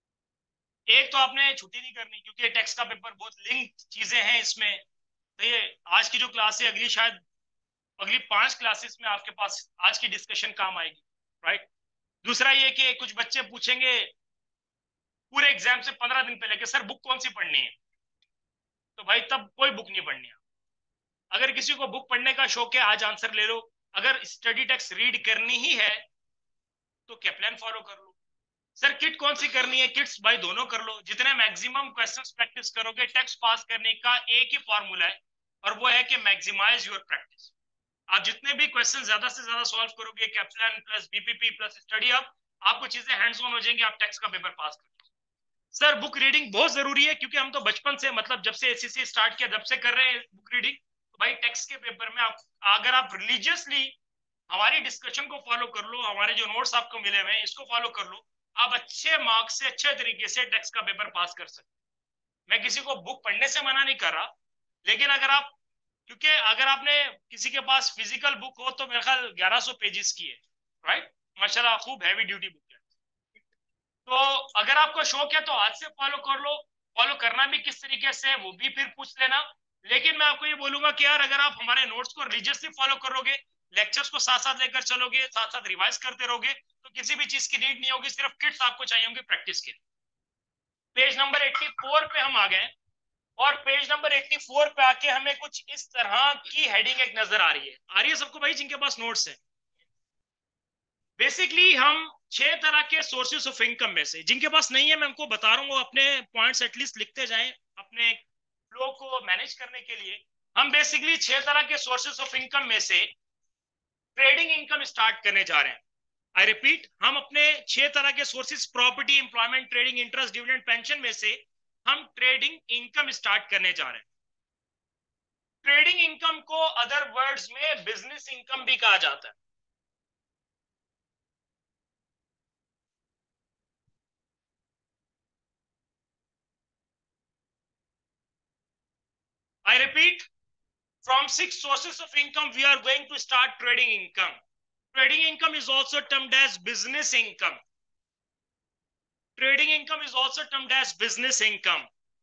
एक तो आपने छुट्टी नहीं करनी, क्योंकि टेक्स्ट का पेपर बहुत लिंक चीजें हैं इसमें। तो ये आज की जो क्लास है, अगली शायद अगली 5 क्लासेस में आपके पास आज की डिस्कशन काम आएगी। राइट। दूसरा ये कि कुछ बच्चे पूछेंगे पूरे एग्जाम से 15 दिन पहले कि सर बुक कौन सी पढ़नी है। तो भाई तब कोई बुक नहीं पढ़नी है। अगर किसी को बुक पढ़ने का शौक है आज आंसर ले लो। अगर स्टडी टेक्स्ट रीड करनी ही है तो कैप्लान फॉलो कर लो। सर किट कौन सी करनी है, किट्स भाई दोनों कर लो। जितने मैक्सिमम क्वेश्चंस प्रैक्टिस करोगे, टेक्स्ट पास करने का एक ही फॉर्मूला है, और वो है कि मैक्सिमाइज योर प्रैक्टिस। आप जितने भी क्वेश्चन ज्यादा से ज्यादा सॉल्व करोगे, Kaplan plus BPP plus study up, आपको चीजें हैंड्स ऑन हो जाएंगी, आप टेक्स्ट का पेपर पास कर। सर बुक रीडिंग बहुत जरूरी है, क्योंकि हम तो बचपन से, मतलब जब से एसीसी स्टार्ट किया जब से कर रहे हैं बुक रीडिंग। तो भाई टेक्स्ट के पेपर में आप, अगर आप रिलीजियसली हमारी डिस्कशन को फॉलो कर लो, हमारे जो नोट्स आपको मिले हुए हैं इसको फॉलो कर लो, आप अच्छे मार्क्स से अच्छे तरीके से टेक्स्ट का पेपर पास कर सकते। मैं किसी को बुक पढ़ने से मना नहीं कर रहा, लेकिन अगर आप, क्योंकि अगर आपने किसी के पास फिजिकल बुक हो तो मेरे ख्याल 1100 पेजेस की है। राइट। माशाल्लाह खूब हैवी ड्यूटी बुक है। तो अगर आपको शौक है तो आज से फॉलो कर लो। फॉलो करना भी किस तरीके से है वो भी फिर पूछ लेना। लेकिन मैं आपको ये बोलूंगा कि यार अगर आप हमारे नोट्स को रिलीजियसली फॉलो करोगे, लेक्चर्स को साथ साथ लेकर चलोगे, साथ साथ रिवाइज करते रहोगे, तो किसी भी चीज की नीड नहीं होगी, सिर्फ किट्स आपको चाहिए होंगे प्रैक्टिस के लिए। पेज नंबर 84 पे हम आ गए, और पेज नंबर 84 पे आके हमें कुछ इस तरह की हेडिंग एक नजर आ रही है सबको भाई जिनके पास नोट्स है। बेसिकली हम 6 तरह के सोर्सेस ऑफ इनकम में से, जिनके पास नहीं है मैं उनको बता रहा हूँ, अपने पॉइंट्स एटलीस्ट लिखते जाएं अपने फ्लो को मैनेज करने के लिए। हम बेसिकली 6 तरह के सोर्सेस ऑफ इनकम में से ट्रेडिंग इनकम स्टार्ट करने जा रहे हैं। आई रिपीट, हम अपने 6 तरह के sources, property, employment, trading, interest, dividend, pension में से हम ट्रेडिंग इनकम स्टार्ट करने जा रहे हैं। ट्रेडिंग इनकम को अदर वर्ड्स में बिजनेस इनकम भी कहा जाता है। I repeat, from 6 sources of income, we are going to start trading income. Trading income is also termed as business income. Trading income is also termed as business income.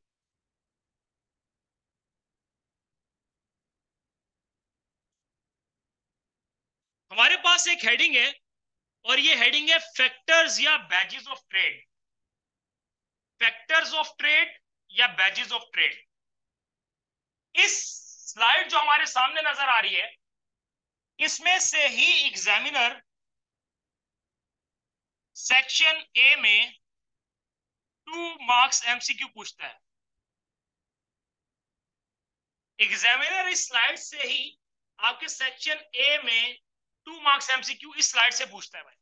हमारे पास एक हेडिंग है, और ये हेडिंग है फैक्टर्स या badges of trade. Factors of trade या बैजेस ऑफ ट्रेड। इस स्लाइड जो हमारे सामने नजर आ रही है, इसमें से ही एग्जामिनर सेक्शन ए में 2 मार्क्स एमसीक्यू पूछता है। एग्जामिनर इस स्लाइड से ही आपके सेक्शन ए में 2 मार्क्स एमसीक्यू इस स्लाइड से पूछता है भाई।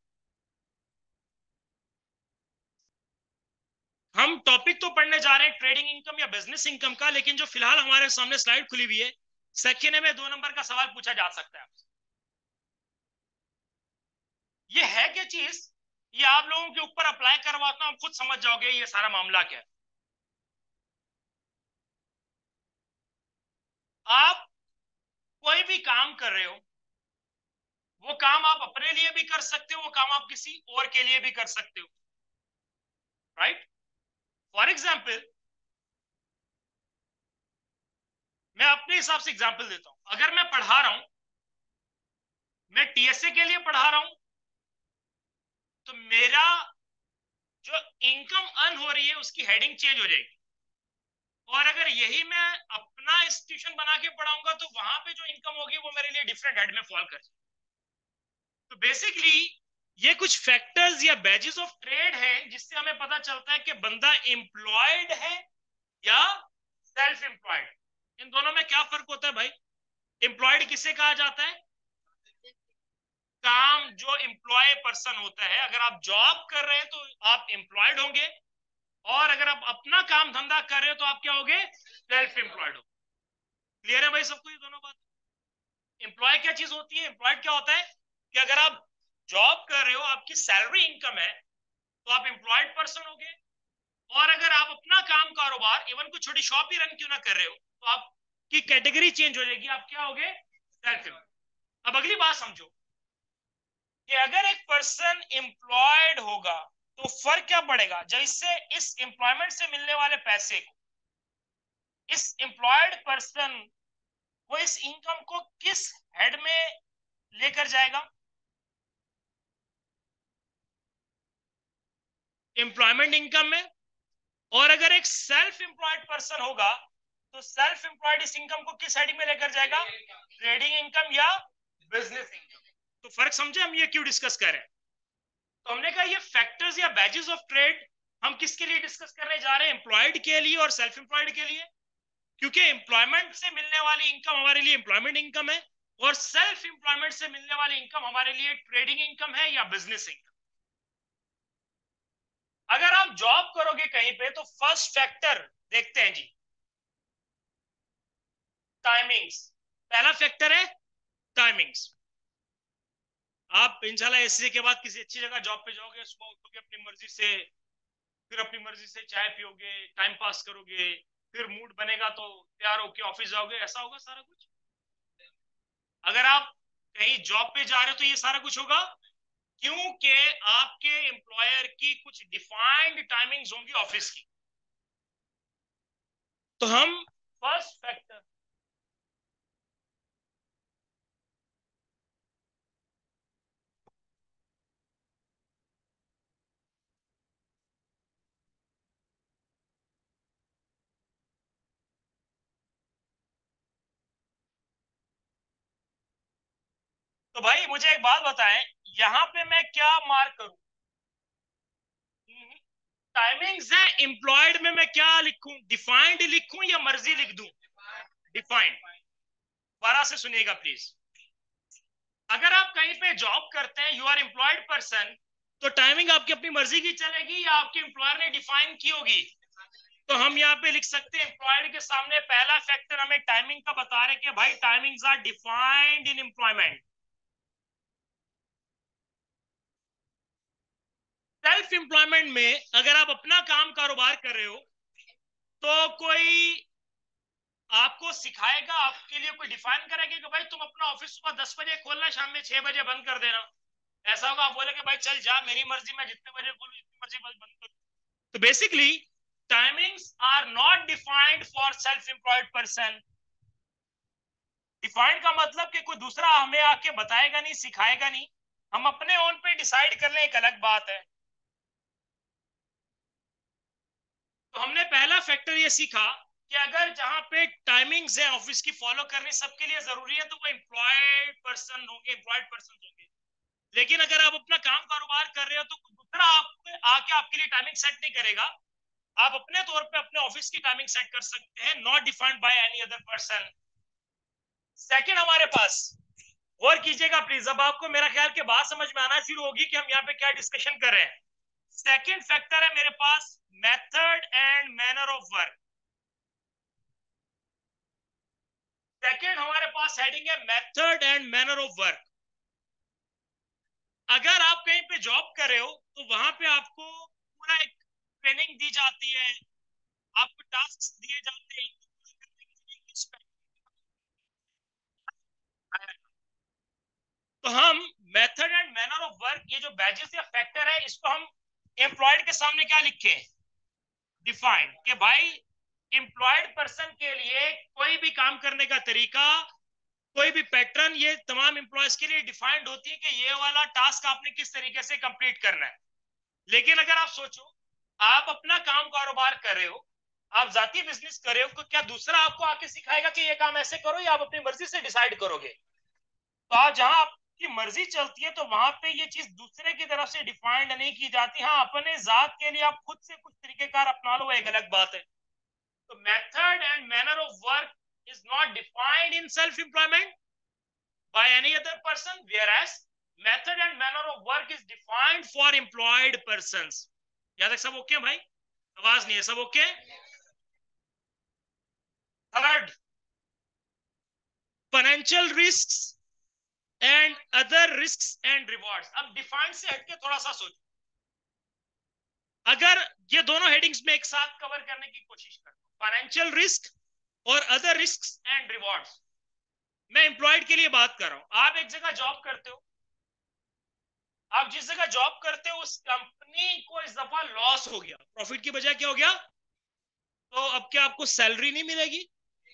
हम टॉपिक तो पढ़ने जा रहे हैं ट्रेडिंग इनकम या बिजनेस इनकम का, लेकिन जो फिलहाल हमारे सामने स्लाइड खुली हुई है, सेक्शन ए में 2 नंबर का सवाल पूछा जा सकता है। ये है क्या चीज, ये आप लोगों के ऊपर अप्लाई करवाता हूं, आप खुद समझ जाओगे ये सारा मामला क्या है। आप कोई भी काम कर रहे हो, वो काम आप अपने लिए भी कर सकते हो, वो काम आप किसी और के लिए भी कर सकते हो। राइट। फॉर एग्जाम्पल, मैं अपने हिसाब से एग्जाम्पल देता हूं। अगर मैं पढ़ा रहा हूं, मैं टीएसए के लिए पढ़ा रहा हूं, तो मेरा जो इनकम अर्न हो रही है उसकी हेडिंग चेंज हो जाएगी। और अगर यही मैं अपना इंस्टीट्यूशन बना के पढ़ाऊंगा तो वहां पे जो इनकम होगी वो मेरे लिए डिफरेंट हेड में फॉल कर जाएगी। तो बेसिकली ये कुछ फैक्टर्स या बैजेस ऑफ ट्रेड हैं जिससे हमें पता चलता है कि बंदा एम्प्लॉयड है या सेल्फ एम्प्लॉयड। इन दोनों में क्या फर्क होता है भाई? एम्प्लॉयड किसे कहा जाता है? काम जो एम्प्लॉय पर्सन होता है। अगर आप जॉब कर रहे हैं तो आप एम्प्लॉयड होंगे, और अगर आप अपना काम धंधा कर रहे हो तो आप क्या होगे? सेल्फ एम्प्लॉयड हो। क्लियर है भाई सबको ये दोनों बात? एम्प्लॉय क्या चीज होती है? एम्प्लॉयड क्या होता है कि अगर आप जॉब कर रहे हो, आपकी सैलरी इनकम है, तो आप एम्प्लॉयड पर्सन होगे। और अगर आप अपना काम कारोबार, इवन कोई छोटी शॉप ही रन क्यों ना कर रहे हो, तो आपकी कैटेगरी चेंज हो जाएगी, आप क्या होगे? Self employed. अब अगली बात समझो कि अगर एक पर्सन एम्प्लॉयड होगा तो फर्क क्या पड़ेगा? जैसे इस एम्प्लॉयमेंट से मिलने वाले पैसे को इस एम्प्लॉयड पर्सन वो इस इनकम को किस हेड में लेकर जाएगा? एम्प्लॉयमेंट इनकम में। और अगर एक सेल्फ एम्प्लॉयड पर्सन होगा तो सेल्फ एम्प्लॉयड इस इनकम को किस हेडिंग में लेकर जाएगा? ट्रेडिंग इनकम या बिजनेस इनकम। तो फर्क समझे हम ये क्यों डिस्कस कर रहे हैं? तो हमने कहा ये फैक्टर्स या बैजेस ऑफ ट्रेड हम किसके लिए डिस्कस करने जा रहे हैं? एम्प्लॉयड के लिए और सेल्फ एम्प्लॉयड के लिए। क्योंकि एम्प्लॉयमेंट से मिलने वाली इनकम हमारे लिए एम्प्लॉयमेंट इनकम है, और सेल्फ एम्प्लॉयमेंट से मिलने वाली इनकम हमारे लिए ट्रेडिंग इनकम है या बिजनेस इनकम। अगर आप जॉब करोगे कहीं पे तो फर्स्ट फैक्टर देखते हैं जी, टाइमिंग्स। पहला फैक्टर है टाइमिंग्स। आप इंशाल्लाह एससी के बाद किसी अच्छी जगह जॉब पे जाओगे, सुबह उठोगे अपनी मर्जी से, फिर अपनी मर्जी से चाय पियोगे, टाइम पास करोगे, फिर मूड बनेगा तो तैयार होके ऑफिस जाओगे, ऐसा होगा सारा कुछ। अगर आप कहीं जॉब पे जा रहे हो तो ये सारा कुछ होगा, क्योंकि आपके एम्प्लॉयर की कुछ डिफाइंड टाइमिंग्स होंगी ऑफिस की। तो हम फर्स्ट फैक्टर, तो भाई मुझे एक बात बताएं, यहां पे मैं क्या मार्क करूं? टाइमिंग्स है एम्प्लॉयड में, मैं क्या लिखूं? डिफाइंड लिखूं या मर्जी लिख दूं? डिफाइंड। दोबारा से सुनिएगा प्लीज। अगर आप कहीं पे जॉब करते हैं, यू आर एम्प्लॉयड पर्सन, तो टाइमिंग आपकी अपनी मर्जी की चलेगी या आपके एम्प्लॉयर ने डिफाइन की होगी? तो हम यहाँ पे लिख सकते हैं एम्प्लॉयड के सामने पहला फैक्टर हमें टाइमिंग का बता रहे कि भाई timings are defined in employment. Self employment में अगर आप अपना काम कारोबार कर रहे हो तो कोई आपको सिखाएगा, आपके लिए कोई डिफाइन करेगा कि भाई तुम अपना ऑफिस सुबह 10 बजे खोलना, शाम में 6 बजे बंद कर देना। ऐसा होगा आप बोले कि भाई चल जा, मेरी मर्जी, मैं जितने बजे खोलूं जितनी मर्जी बंद करूं। तो basically timings are not defined for self employed person. Defined का मतलब कि कोई दूसरा हमें आके बताएगा नहीं, सिखाएगा नहीं, हम अपने ओन पे डिसाइड कर लें, एक अलग बात है। तो हमने पहला फैक्टर ये सीखा कि अगर जहां पे टाइमिंग्स है ऑफिस की फॉलो करनी सबके लिए जरूरी है, तो वो एम्प्लॉयड पर्सन होंगे, एम्प्लॉयड पर्सन होंगे। लेकिन अगर आप अपना काम कारोबार कर रहे हो तो दूसरा आप आके आपके लिए टाइमिंग सेट नहीं करेगा। आप अपने तौर पे अपने ऑफिस की टाइमिंग सेट कर सकते हैं, not defined by any other person. Second हमारे पास, और कीजिएगा प्लीज, अब आपको मेरा ख्याल के बात समझ में आना शुरू होगी कि हम यहाँ पे क्या डिस्कशन कर रहे हैं। सेकंड फैक्टर है मेरे पास method and manner of work. Second हमारे पास हेडिंग है method and manner of work. अगर आप कहीं पे जॉब कर रहे हो तो वहां पे आपको पूरा एक ट्रेनिंग दी जाती है, आपको टास्क दिए जाते हैं। तो हम method and manner of work, ये जो बैजेस या फैक्टर है, इसको हम एम्प्लॉयड के सामने क्या लिखे? डिफाइंड। कि भाई एम्प्लॉयड पर्सन के लिए कोई भी काम करने का तरीका, कोई भी पैटर्न, ये तमाम एम्प्लॉयज के लिए डिफाइंड होती है कि ये वाला टास्क आपने किस तरीके से कंप्लीट करना है। लेकिन अगर आप सोचो, आप अपना काम कारोबार कर रहे हो, आप जाती बिजनेस कर रहे हो, तो क्या दूसरा आपको आके सिखाएगा कि ये काम ऐसे करो, या आप अपनी मर्जी से डिसाइड करोगे? तो आज जहां आप की मर्जी चलती है तो वहां पे ये चीज दूसरे की तरफ से डिफाइंड नहीं की जाती। हाँ, अपने जात के लिए आप खुद से कुछ तरीकेकार अपना लो, एक अलग बात है। तो method and manner of work is not defined in self employment by any other person, whereas method and manner of work is defined for employed persons. याद है सब ओके भाई? आवाज नहीं है, सब okay? Third, financial risks and other risks and rewards. अब डिफाइंड से हटके थोड़ा सा सोचो, अगर ये दोनों हेडिंग्स में एक साथ कवर करने की कोशिश करो, फाइनेंशियल रिस्क और अदर रिस्क्स एंड रिवॉर्ड्स। मैं एम्प्लॉयड के लिए बात कर रहा हूं। आप एक जगह जॉब करते हो, आप जिस जगह जॉब करते हो उस कंपनी को इस दफा लॉस हो गया, प्रॉफिट की बजाय क्या हो गया? तो अब क्या आपको सैलरी नहीं मिलेगी?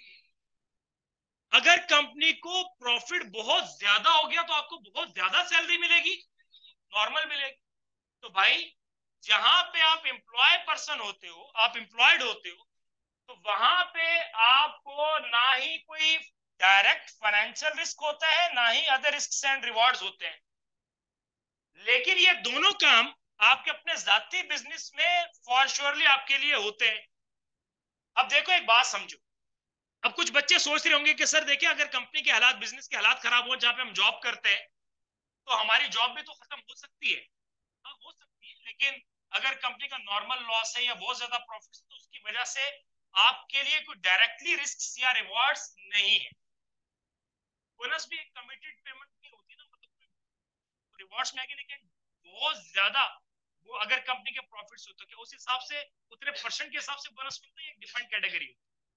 अगर कंपनी को प्रॉफिट बहुत ज्यादा हो गया तो आपको बहुत ज्यादा सैलरी मिलेगी, नॉर्मल मिलेगी। तो भाई जहां पे आप एम्प्लॉय पर्सन होते हो, आप एम्प्लॉयड होते हो, तो वहां पे आपको ना ही कोई डायरेक्ट फाइनेंशियल रिस्क होता है, ना ही अदर रिस्क एंड रिवॉर्ड्स होते हैं। लेकिन ये दोनों काम आपके अपने जाती बिजनेस में फॉर श्योरली आपके लिए होते हैं। अब देखो एक बात समझो, अब कुछ बच्चे सोच रहे होंगे कि सर देखिए, अगर कंपनी के हालात, बिजनेस के हालात खराब हो जहां पे हम जॉब करते हैं, तो हमारी जॉब भी तो खत्म हो सकती है। हाँ, हो सकती है, लेकिन अगर कंपनी का नॉर्मल लॉस है या बहुत ज्यादा प्रॉफिट, तो उसकी वजह से आपके लिए कोई डायरेक्टली रिस्क या रिवॉर्ड्स नहीं है। बोनस भी एक कमिटेड पेमेंट की होती है ना, मतलब रिवॉर्ड्स में आएगी, लेकिन बहुत ज्यादा वो अगर कंपनी के प्रॉफिट्स होते हैं उस हिसाब से, उतने परसेंट के हिसाब से बोनस मिलता है, एक डिफरेंट कैटेगरी।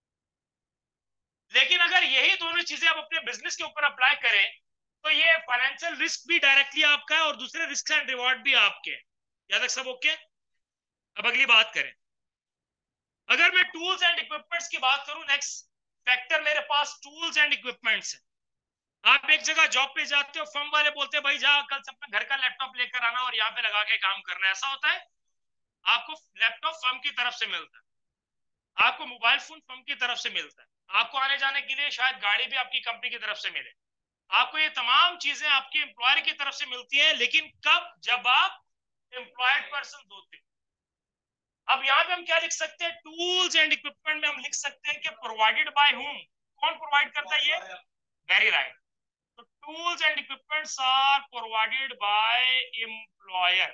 लेकिन अगर यही दोनों चीजें आप अपने बिजनेस के ऊपर अप्लाई करें, तो ये फाइनेंशियल रिस्क भी डायरेक्टली आपका है और दूसरे रिस्क एंड रिवॉर्ड भी आपके हैं। याद तक सब ओके? अब अगली बात करें, अगर मैं टूल्स एंड इक्विपमेंट्स की बात करूं, नेक्स्ट फैक्टर मेरे पास टूल्स एंड इक्विपमेंट्स है। आप एक जगह जॉब पे जाते हो, फर्म वाले बोलते हैं भाई जा कल से अपना घर का लैपटॉप लेकर आना और यहाँ पे लगा के काम करना है, ऐसा होता है? आपको लैपटॉप फर्म की तरफ से मिलता है, आपको मोबाइल फोन फर्म की तरफ से मिलता है, आपको आने जाने के लिए शायद गाड़ी भी आपकी कंपनी की तरफ से मिले, आपको ये तमाम चीजें आपके एम्प्लॉयर की तरफ से मिलती हैं। लेकिन कब? जब आप एम्प्लॉयड पर्सन होते हैं। अब यहाँ पे हम क्या लिख सकते हैं? टूल्स एंड इक्विपमेंट में हम लिख सकते हैं कि प्रोवाइडेड बाय हुम। कौन प्रोवाइड करता है ये? Very right. तो tools and equipments are provided by employer.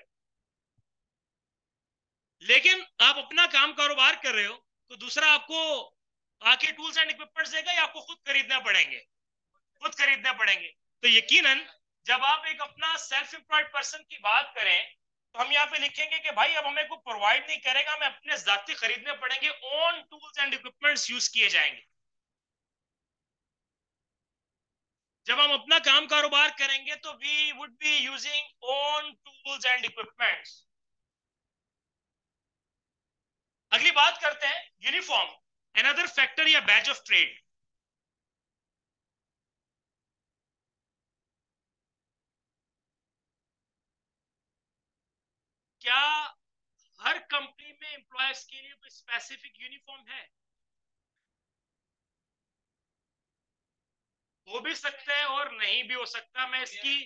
लेकिन आप अपना काम कारोबार कर रहे हो, तो दूसरा आपको आके टूल्स एंड इक्विपमेंट्स देगा या आपको खुद खरीदना पड़ेंगे? खुद खरीदने पड़ेंगे। तो यकीनन जब आप एक अपना सेल्फ एम्प्लॉयड पर्सन की बात करें, तो हम यहाँ पे लिखेंगे कि भाई अब हमें को प्रोवाइड नहीं करेगा, हमें अपने जाती खरीदने पड़ेंगे, own tools and equipments use किए जाएंगे। जब हम अपना काम कारोबार करेंगे तो we would be using own tools and equipments. अगली बात करते हैं यूनिफॉर्म, अनदर फैक्टर या बैच ऑफ ट्रेड। क्या हर कंपनी में एम्प्लॉयज के लिए कोई स्पेसिफिक यूनिफॉर्म है? हो भी सकता है और नहीं भी हो सकता। मैं इसकी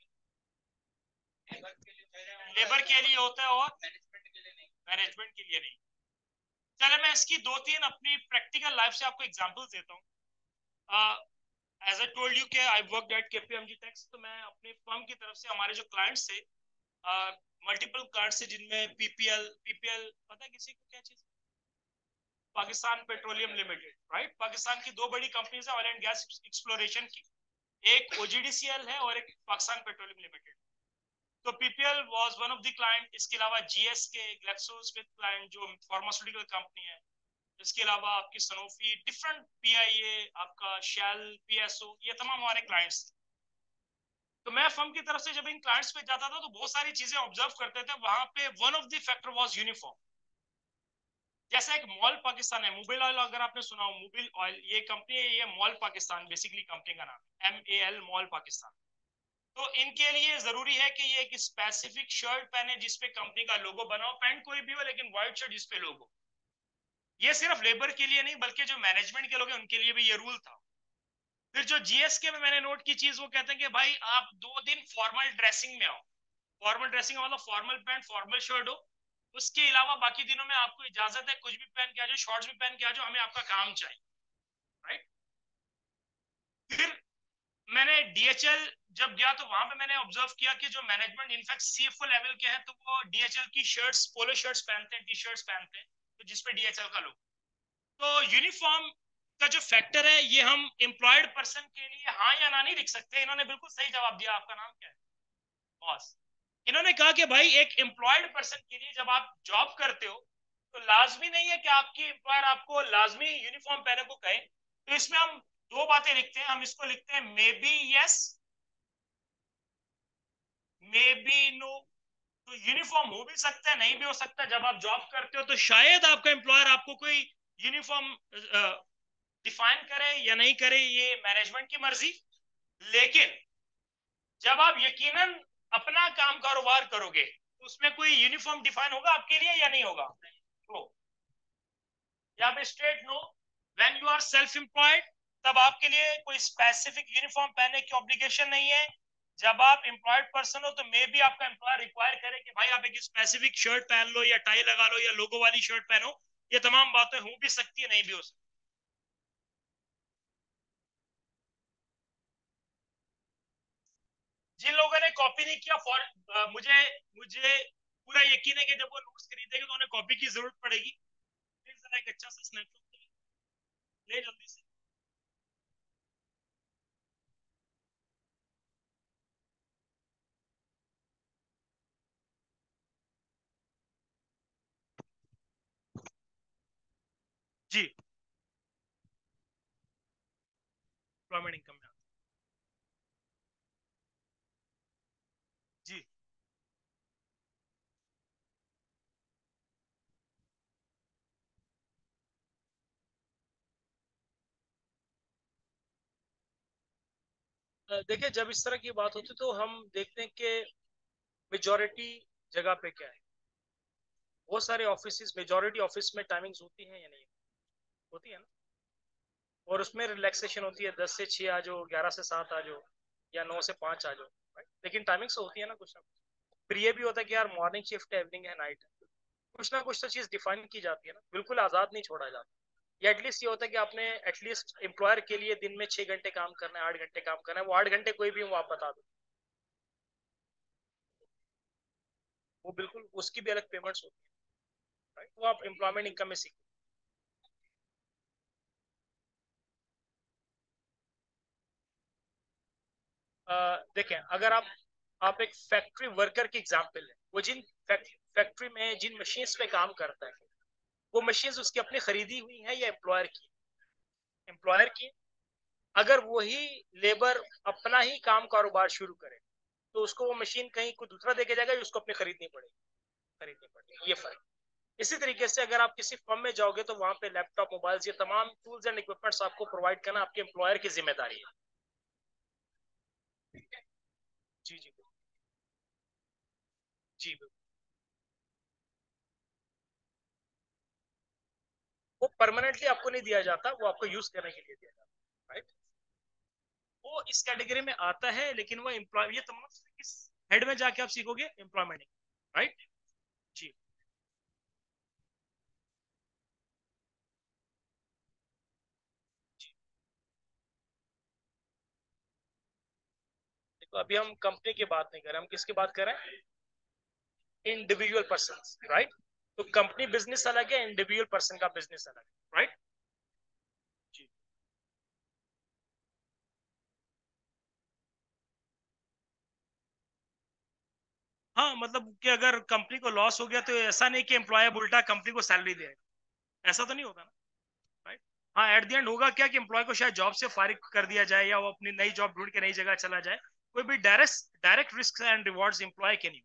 लेबर के लिए होता है और मैनेजमेंट के लिए नहीं। चले मैं इसकी दो तीन अपनी प्रैक्टिकल लाइफ से आपको एग्जांपल्स देता हूँ। एज आई टोल्ड यू कि I worked at KPMG tax, तो मैं अपने फर्म की तरफ से हमारे जो क्लाइंट्स थे, मल्टीपल क्लाइंट्स थे, जिनमें पीपीएल पीपीएल पता है किसी को क्या चीज? Pakistan petroleum limited, right? Pakistan की दो बड़ी कंपनीज है ऑयल एंड गैस एक्सप्लोरेशन की, एक ओजीडीसीएल है और एक पाकिस्तान पेट्रोलियम लिमिटेड। तो PPL was one of the client. इसके अलावा जीएसके, ग्लेक्सोस्मिथ क्लाइंट जो फार्मास्यूटिकल कंपनी है। इसके अलावा आपकी सनोफी, डिफरेंट पीआईए, आपका शेल, पीएसओ, ये तमाम हमारे क्लाइंट्स। तो मैं फर्म की तरफ से जब इन क्लाइंट्स पे जाता था तो बहुत सारी चीजें ऑब्जर्व करते थे। वहां पे one of the factor was uniform. जैसा एक मॉल पाकिस्तान है, मोबिल ऑयल, अगर आपने सुना हो मोबिल ऑयल, ये कंपनी है, ये मॉल पाकिस्तान बेसिकली कंपनी का नाम है, MAL मॉल पाकिस्तान। तो इनके लिए जरूरी है कि ये एक स्पेसिफिक शर्ट पहने जिसपे कंपनी का लोगो बना हो, पैंट कोई भी हो लेकिन व्हाइट शर्ट जिसपे लोगो। ये सिर्फ लेबर के लिए नहीं बल्कि जो मैनेजमेंट के लोग हैं उनके लिए भी ये रूल था। फिर जो जीएसके में मैंने नोट की चीज, वो कहते हैं कि भाई आप 2 दिन फॉर्मल ड्रेसिंग में आओ। फॉर्मल ड्रेसिंग मतलब फॉर्मल पैंट फॉर्मल शर्ट हो, उसके अलावा बाकी दिनों में आपको इजाजत है कुछ भी पहन के आ जाओ, शॉर्ट्स भी पहन के आ जाओ, हमें आपका काम चाहिए, राइट। फिर मैंने डीएचएल जब गया तो वहां पे मैंने ऑब्जर्व किया कि जो मैनेजमेंट इनफैक्ट सीएफओ लेवल के हैं तो वो डीएचएल की शर्ट्स, पोलो शर्ट्स पहनते हैं, टी शर्ट्स पहनते हैं, तो जिसपे डीएचएल का लोग। तो यूनिफॉर्म का जो फैक्टर है ये हम एम्प्लॉयड पर्सन के लिए हाँ या ना नहीं लिख सकते। इन्होंने बिल्कुल सही जवाब दिया। आपका नाम क्या है? बॉस। इन्होंने कहा कि भाई एक एम्प्लॉयड पर्सन के लिए जब आप जॉब करते हो तो लाजमी नहीं है कि आपकी एम्प्लॉयर आपको लाजमी यूनिफॉर्म पहने को कहे। तो इसमें हम 2 बातें लिखते हैं। हम इसको लिखते हैं may be yes, may be no. तो यूनिफॉर्म हो भी सकता है, नहीं भी हो सकता। जब आप जॉब करते हो तो शायद आपका एम्प्लॉयर आपको कोई यूनिफॉर्म डिफाइन करे या नहीं करे, ये मैनेजमेंट की मर्जी। लेकिन जब आप यकीनन अपना काम कारोबार करोगे तो उसमें कोई यूनिफॉर्म डिफाइन होगा आपके लिए या नहीं होगा? तो यहाँ पे straight no. When you are self employed तब आपके लिए कोई स्पेसिफिक यूनिफॉर्म पहनने की ऑब्लिगेशन नहीं है। जब आप एम्प्लॉयड पर्सन हो तो मे भी आपका एम्प्लॉयर रिक्वायर करे कि भाई आप एक स्पेसिफिक शर्ट पहन लो या टाई लगा लो या लोगो वाली शर्ट पहनो। ये तमाम बातें हो भी सकती है, नहीं भी हो सकती। जिन लोगों ने कॉपी नहीं किया फॉर मुझे मुझे पूरा यकीन है कि जब वो नोट्स खरीदेंगे तो उन्हें कॉपी की जरूरत पड़ेगी। प्लीज जरा एक अच्छा सा स्नैपशॉट ले जल्दी से। जी, एम्प्लॉयमेंट इनकम में जी। देखिए, जब इस तरह की बात होती है तो हम देखते हैं कि मेजोरिटी जगह पे क्या है। बहुत सारे ऑफिस, मेजोरिटी ऑफिस में टाइमिंग्स होती हैं या नहीं होती है ना। और उसमें रिलैक्सेशन होती है, 10 से 6 आ जाओ, 11 से 7 आ जाओ, या 9 से 5 आ जाओ, right? लेकिन टाइमिंग्स होती है ना कुछ ना कुछ। फिर ये भी होता है कि यार मॉर्निंग शिफ्ट है, इवनिंग है, नाइट है। कुछ ना कुछ तो चीज डिफाइन की जाती है ना, बिल्कुल आजाद नहीं छोड़ा जाता। या एटलीस्ट ये होता है कि आपने एटलीस्ट एम्प्लॉयर के लिए दिन में 6 घंटे काम करना है, 8 घंटे काम करना है। वो 8 घंटे कोई भी वो आप बता दो, वो बिल्कुल उसकी भी अलग पेमेंट्स होती है, राइट। वो आप एम्प्लॉयमेंट इनकम में सीख। देखें, अगर आप एक फैक्ट्री वर्कर की एग्जांपल है, वो जिन फैक्ट्री में जिन मशीन्स पे काम करता है, वो मशीन्स उसकी अपनी खरीदी हुई है या एम्प्लॉयर की? एम्प्लॉयर की। अगर वही लेबर अपना ही काम कारोबार शुरू करे तो उसको वो मशीन कहीं कोई दूसरा देके जाएगा, उसको अपनी खरीदनी पड़ेगी। ये फर्क। इसी तरीके से अगर आप किसी फर्म में जाओगे तो वहां पे लैपटॉप, मोबाइल्स, ये तमाम टूल्स एंड इक्विपमेंट्स आपको प्रोवाइड करना आपके एम्प्लॉयर की जिम्मेदारी है। जी जी जी बिल्कुल। वो परमानेंटली आपको नहीं दिया जाता, वो आपको यूज करने के लिए दिया जाता है, राइट। वो इस कैटेगरी में आता है, लेकिन वो एम्प्लॉय, ये तमाम किस हेड में जाके आप सीखोगे? Employment, right. जी। देखो, अभी हम कंपनी की बात नहीं कर रहे, हम किसकी बात कर रहे हैं? Individual person, right. तो कंपनी बिजनेस अलग है, इंडिविजुअल पर्सन का बिजनेस अलग है, राइट। जी। हाँ, मतलब कि अगर कंपनी को लॉस हो गया तो ऐसा नहीं कि एम्प्लॉयर उल्टा कंपनी को सैलरी दे, ऐसा तो नहीं होगा ना, राइट। हाँ, एट द एंड होगा क्या कि एम्प्लॉय को शायद जॉब से फारिग कर दिया जाए या वो अपनी नई जॉब ढूंढ के नई जगह चला जाए। कोई भी direct direct risk and rewards employ के नहीं।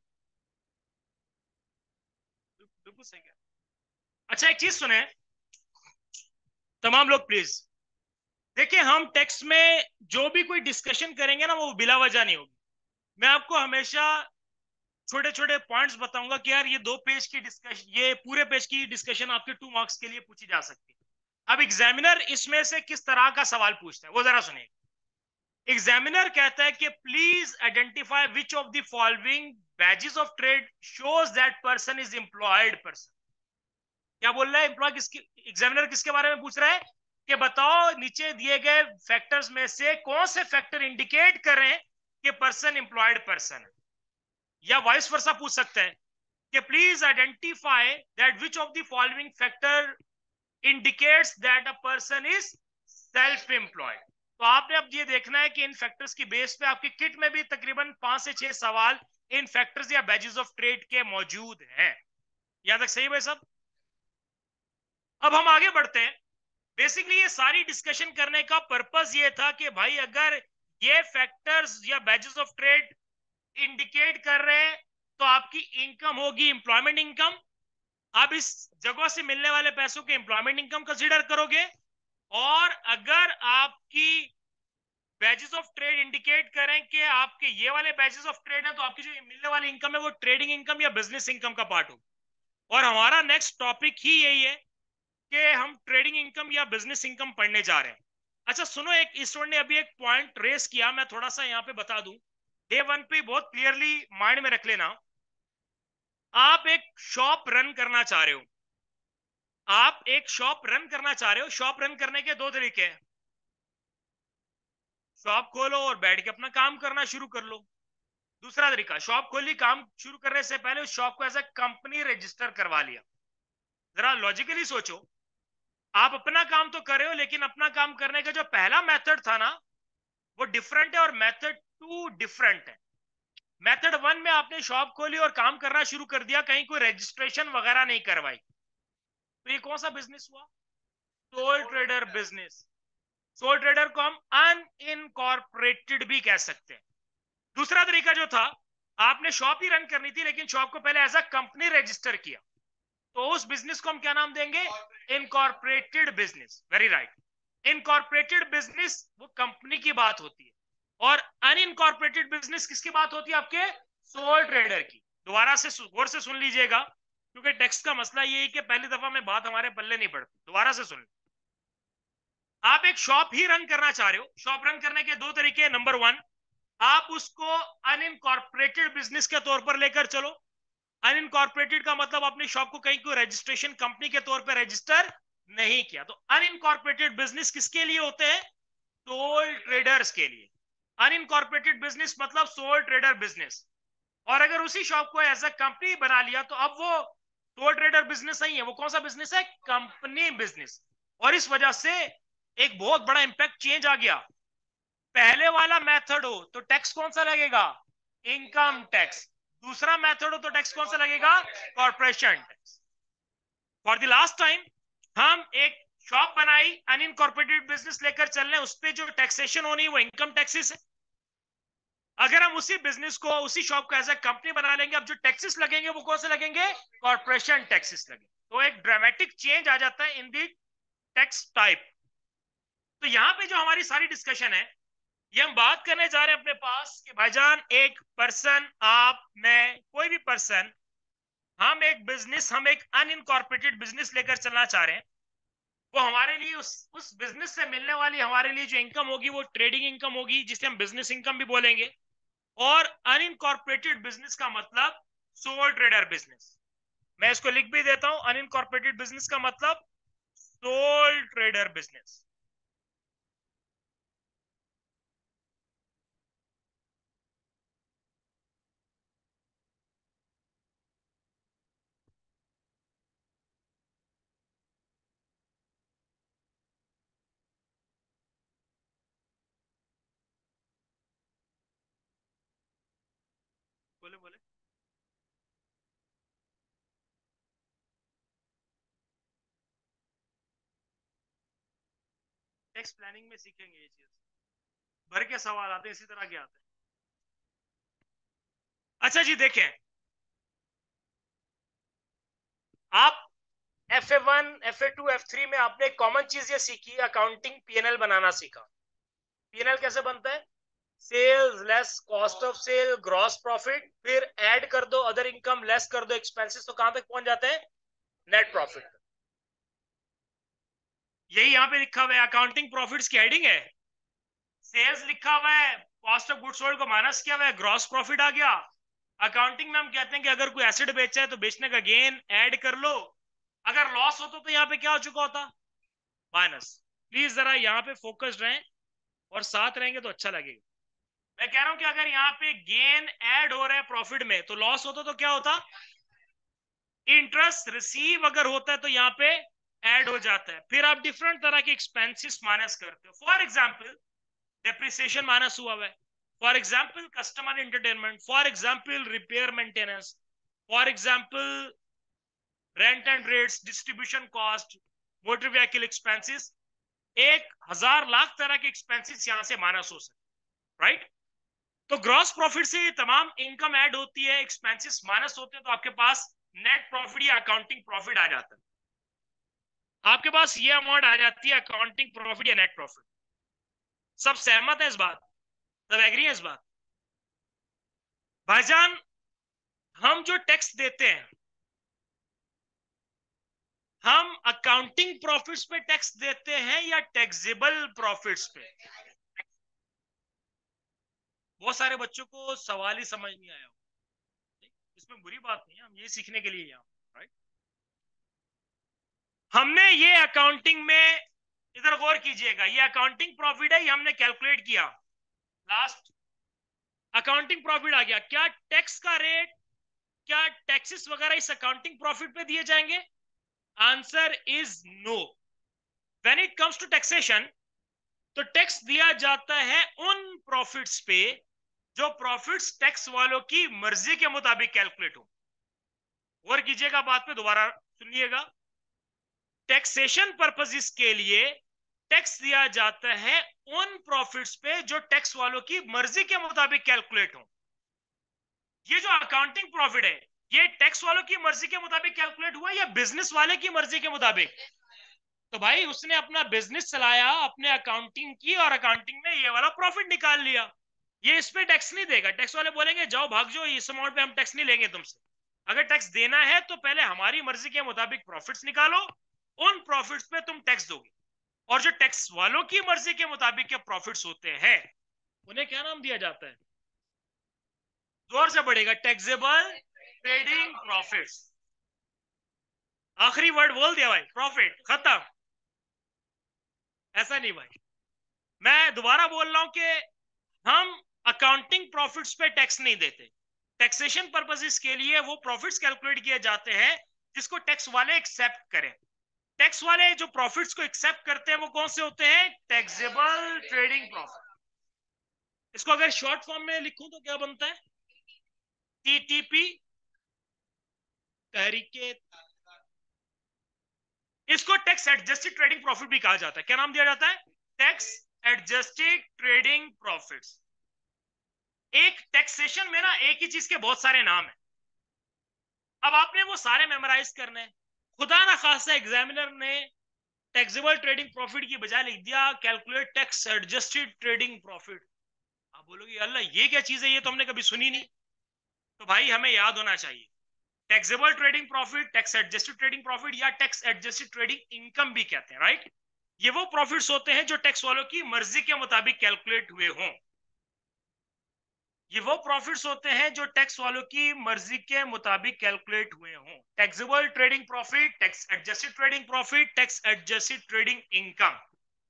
बिल्कुल सही है। अच्छा, एक चीज सुने तमाम लोग प्लीज। देखिए, हम टेक्स्ट में जो भी कोई डिस्कशन करेंगे ना वो बिला वजह नहीं होगी। मैं आपको हमेशा छोटे छोटे पॉइंट्स बताऊंगा कि यार ये 2 पेज की डिस्कशन, ये पूरे पेज की डिस्कशन आपके 2 मार्क्स के लिए पूछी जा सकती है। अब एग्जामिनर इसमें से किस तरह का सवाल पूछता है वो जरा सुनिए। एग्जामिनर कहता है कि please identify which of the following badges of trade shows that person is employed person. क्या बोल रहा है एम्प्लॉय किसकी, एग्जामिनर किसके बारे में पूछ रहा है कि बताओ नीचे दिए गए फैक्टर्स में से कौन से फैक्टर इंडिकेट कर रहे हैं कि पर्सन एम्प्लॉयड पर्सन है। या वाइस वर्सा पूछ सकता है कि please identify that which of the following factor indicates that a person is self employed. तो आपने अब ये देखना है कि इन फैक्टर्स की बेस पे आपकी किट में भी तकरीबन 5 से 6 सवाल इन फैक्टर्स या बैजेस ऑफ ट्रेड के मौजूद हैं। यहां तक सही भाई साहब? अब हम आगे बढ़ते हैं। बेसिकली ये सारी डिस्कशन करने का पर्पस ये था कि भाई अगर ये फैक्टर्स या बैजेस ऑफ ट्रेड इंडिकेट कर रहे हैं तो आपकी इनकम होगी एम्प्लॉयमेंट इनकम। आप इस जगह से मिलने वाले पैसों के एम्प्लॉयमेंट इनकम कंसीडर करोगे। और अगर आपकी बैजेस ऑफ ट्रेड इंडिकेट करें कि आपके ये वाले बैजेस ऑफ ट्रेड हैं तो आपकी जो मिलने वाली इनकम है वो ट्रेडिंग इनकम या बिजनेस इनकम का पार्ट हो। और हमारा नेक्स्ट टॉपिक ही यही है कि हम ट्रेडिंग इनकम या बिजनेस इनकम पढ़ने जा रहे हैं। अच्छा सुनो, एक स्टूडेंट ने अभी एक पॉइंट रेस किया, मैं थोड़ा सा यहाँ पे बता दूं। डे वन पे बहुत क्लियरली माइंड में रख लेना। आप एक शॉप रन करना चाह रहे हो, आप एक शॉप रन करना चाह रहे हो। शॉप रन करने के दो तरीके हैं, शॉप खोलो और बैठ के अपना काम करना शुरू कर लो। दूसरा तरीका, शॉप खोली, काम शुरू करने से पहले उस शॉप को एज ए कंपनी रजिस्टर करवा लिया। जरा लॉजिकली सोचो, आप अपना काम तो कर रहे हो लेकिन अपना काम करने का जो पहला मेथड था ना वो डिफरेंट है और मेथड टू डिफरेंट है। मेथड वन में आपने शॉप खोली और काम करना शुरू कर दिया, कहीं कोई रजिस्ट्रेशन वगैरह नहीं करवाई, तो ये कौन सा बिजनेस हुआ? Sole trader business. Sole trader को हम अनइनकॉर्पोरेटेड भी कह सकते हैं। दूसरा तरीका जो था, आपने शॉप ही रन करनी थी लेकिन शॉप को पहले एज अ कंपनी रजिस्टर किया, तो उस बिजनेस को हम क्या नाम देंगे? Incorporated business. Very right. Incorporated business वो कंपनी की बात होती है और अनइनकॉर्पोरेटेड बिजनेस किसकी बात होती है? आपके सोल ट्रेडर की। दोबारा से गौर से सुन लीजिएगा क्योंकि टेक्स्ट का मसला ये है कि पहली दफा में बात हमारे पल्ले नहीं पड़ती। दोबारा से सुन, आप एक शॉप ही रन करना चाह रहे हो। शॉप रन करने के दो तरीके हैं। नंबर वन, आप उसको अनइनकॉर्पोरेटेड बिजनेस के तौर पर लेकर चलो। अनइनकॉर्पोरेटेड का मतलब अपनी शॉप को कहीं कोई रजिस्ट्रेशन कंपनी के तौर पर रजिस्टर नहीं किया। तो अनइनकॉर्पोरेटेड बिजनेस किसके लिए होते हैं? सोल ट्रेडर्स के लिए। अनइनकॉर्पोरेटेड बिजनेस मतलब सोल ट्रेडर बिजनेस। और अगर उसी शॉप को एज अ कंपनी बना लिया तो अब वो सोल ट्रेडर बिजनेस नहीं है, वो कौन सा बिजनेस है? Company business. और इस वजह से एक बहुत बड़ा इंपैक्ट चेंज आ गया। पहले वाला मेथड हो तो टैक्स कौन सा लगेगा? Income tax. दूसरा मेथड हो तो टैक्स कौन सा लगेगा? Corporation tax. For the last time हम एक शॉप बनाई, अनइनकॉर्पोरेटेड बिजनेस लेकर चल रहे हैं, उस पर जो टैक्सेशन होनी है वो इनकम टैक्सेस है। अगर हम उसी बिजनेस को, उसी शॉप को एज ए कंपनी बना लेंगे, अब जो टैक्सेस लगेंगे वो कौन से लगेंगे? कॉर्पोरेशन टैक्सेस लगेंगे। तो एक ड्रामेटिक चेंज आ जाता है इन दी टैक्स टाइप। तो यहां पे जो हमारी सारी डिस्कशन है ये हम बात करने जा रहे हैं अपने पास कि भाईजान एक पर्सन, आप, मैं, कोई भी पर्सन, हम एक बिजनेस, हम एक अनइनकॉर्पोरेटेड बिजनेस लेकर चलना चाह रहे हैं। वो हमारे लिए उस बिजनेस से मिलने वाली हमारे लिए जो इनकम होगी वो ट्रेडिंग इनकम होगी जिसे हम बिजनेस इनकम भी बोलेंगे। और अनइनकॉर्पोरेटेड बिजनेस का मतलब सोल ट्रेडर बिजनेस। मैं इसको लिख भी देता हूं, अनइनकॉर्पोरेटेड बिजनेस का मतलब सोल ट्रेडर बिजनेस। बोले बोले। टेक्स्ट प्लानिंग में सीखेंगे ये चीज, भर के सवाल आते हैं इसी तरह के आते हैं। अच्छा जी देखें, आप FA1, FA2, F3 में आपने एक कॉमन चीज ये सीखी, अकाउंटिंग पीएनएल बनाना सीखा। पीएनएल कैसे बनता है? Sales less cost of sale, gross profit, फिर ऐड कर दो अदर इनकम, लेस कर दो एक्सपेंसेस, तो कहां तक पहुंच जाते हैं? Net profit. यही यहां पे लिखा हुआ है, अकाउंटिंग प्रॉफिट्स की हेडिंग है। सेल्स लिखा हुआ है, कॉस्ट ऑफ गुड्स सोल्ड को माइनस किया हुआ है, ग्रॉस प्रॉफिट आ गया। अकाउंटिंग में हम कहते हैं कि अगर कोई एसेट बेचा है तो बेचने का गेन ऐड कर लो, अगर लॉस होता तो यहाँ पे क्या हो चुका होता, माइनस। प्लीज जरा यहाँ पे फोकस्ड रहें और साथ रहेंगे तो अच्छा लगेगा। मैं कह रहा हूं कि अगर यहाँ पे गेन ऐड हो रहा है प्रॉफिट में तो लॉस होता तो क्या होता, इंटरेस्ट रिसीव अगर होता है तो यहाँ पे ऐड हो जाता है। फिर आप डिफरेंट तरह के एक्सपेंसेस माइनस करते हो। फॉर एग्जाम्पल डेप्रिसिएशन माइनस हुआ है, for example customer entertainment, for example repair maintenance, for example rent and rates, distribution cost, motor vehicle expenses, 1,000 lakh तरह के एक्सपेंसेस यहां से माइनस हो सकते, राइट। तो ग्रॉस प्रॉफिट से ये तमाम इनकम ऐड होती है, एक्सपेंसेस माइनस होते हैं, तो आपके पास नेट प्रॉफिट या अकाउंटिंग प्रॉफिट आ जाता है। आपके पास ये अमाउंट आ जाती है अकाउंटिंग प्रॉफिट या नेट प्रॉफिट। सब सहमत है इस बात, सब एग्री है इस बात। भाईजान हम जो टैक्स देते हैं, हम अकाउंटिंग प्रॉफिट्स पे टैक्स देते हैं या टैक्सेबल प्रॉफिट्स पे? बहुत सारे बच्चों को सवाल ही समझ नहीं आया, इसमें बुरी बात नहीं है, हम ये सीखने के लिए यहाँ, राइट। हमने ये अकाउंटिंग में, इधर गौर कीजिएगा, ये अकाउंटिंग प्रॉफिट है, ये हमने कैलकुलेट किया, लास्ट अकाउंटिंग प्रॉफिट आ गया। क्या टैक्स का रेट, क्या टैक्सेस वगैरह इस अकाउंटिंग प्रॉफिट पे दिए जाएंगे? Answer is no. When it comes to taxation, तो टैक्स दिया जाता है उन प्रॉफिट्स पे जो प्रॉफिट्स टैक्स वालों की मर्जी के मुताबिक कैलकुलेट हो। गौर कीजिएगा बात पे, दोबारा सुनिएगा। टैक्सेशन पर्पसेस के लिए टैक्स दिया जाता है उन प्रॉफिट्स पे जो टैक्स वालों की मर्जी के मुताबिक कैलकुलेट हो। ये जो अकाउंटिंग प्रॉफिट है, ये टैक्स वालों की मर्जी के मुताबिक कैलकुलेट हुआ या बिजनेस वाले की मर्जी के मुताबिक? तो भाई उसने अपना बिजनेस चलाया, अपने अकाउंटिंग की, और अकाउंटिंग में ये वाला प्रॉफिट निकाल लिया, ये इस पे टैक्स नहीं देगा। टैक्स वाले बोलेंगे जाओ भाग जाओ, इस अमाउंट पे हम टैक्स नहीं लेंगे तुमसे। अगर टैक्स देना है तो पहले हमारी मर्जी के मुताबिक प्रॉफिट्स निकालो, उन प्रॉफिट्स पे तुम टैक्स दोगे। और जो टैक्स वालों की मर्जी के मुताबिक के प्रॉफिट्स होते हैं उन्हें क्या नाम दिया जाता है? जोर से बढ़ेगा, टैक्सेबल ट्रेडिंग प्रॉफिट्स। आखिरी वर्ड बोल दिया भाई, प्रॉफिट खत्म। ऐसा नहीं भाई, मैं दोबारा बोल रहा हूं कि हम अकाउंटिंग प्रॉफिट्स पे टैक्स नहीं देते। टैक्सेशन पर्पसेस के लिए वो प्रॉफिट्स कैलकुलेट किए जाते हैं जिसको टैक्स वाले एक्सेप्ट करें। टैक्स वाले जो प्रॉफिट्स को एक्सेप्ट करते हैं वो कौन से होते हैं? Taxable trading profit. इसको अगर शॉर्ट फॉर्म में लिखूं तो क्या बनता है? टीटीपी, तहरीके। इसको टैक्स एडजस्टेड ट्रेडिंग प्रॉफिट भी कहा जाता है। क्या नाम दिया जाता है? Tax adjusted trading profits. एक टैक्सेशन में ना एक ही चीज के बहुत सारे नाम है, अब आपने वो सारे मेमोराइज करने हैं। खुदा ना खासा एग्जामिनर ने टैक्सेबल ट्रेडिंग प्रॉफिट की बजाय लिख दिया calculate tax adjusted trading profit. आप बोलोगे अल्लाह ये क्या चीज है, ये तो हमने कभी सुनी नहीं। तो भाई हमें याद होना चाहिए, taxable trading profit, tax adjusted trading profit या टैक्स एडजस्टेड ट्रेडिंग इनकम भी कहते हैं, राइट। ये वो प्रॉफिट्स होते हैं जो टैक्स वालों की मर्जी के मुताबिक कैलकुलेट हुए हों। ये वो प्रॉफिट्स होते हैं जो टैक्स वालों की मर्जी के मुताबिक कैलकुलेट हुए हों। Taxable trading profit, tax adjusted trading profit, tax adjusted trading income.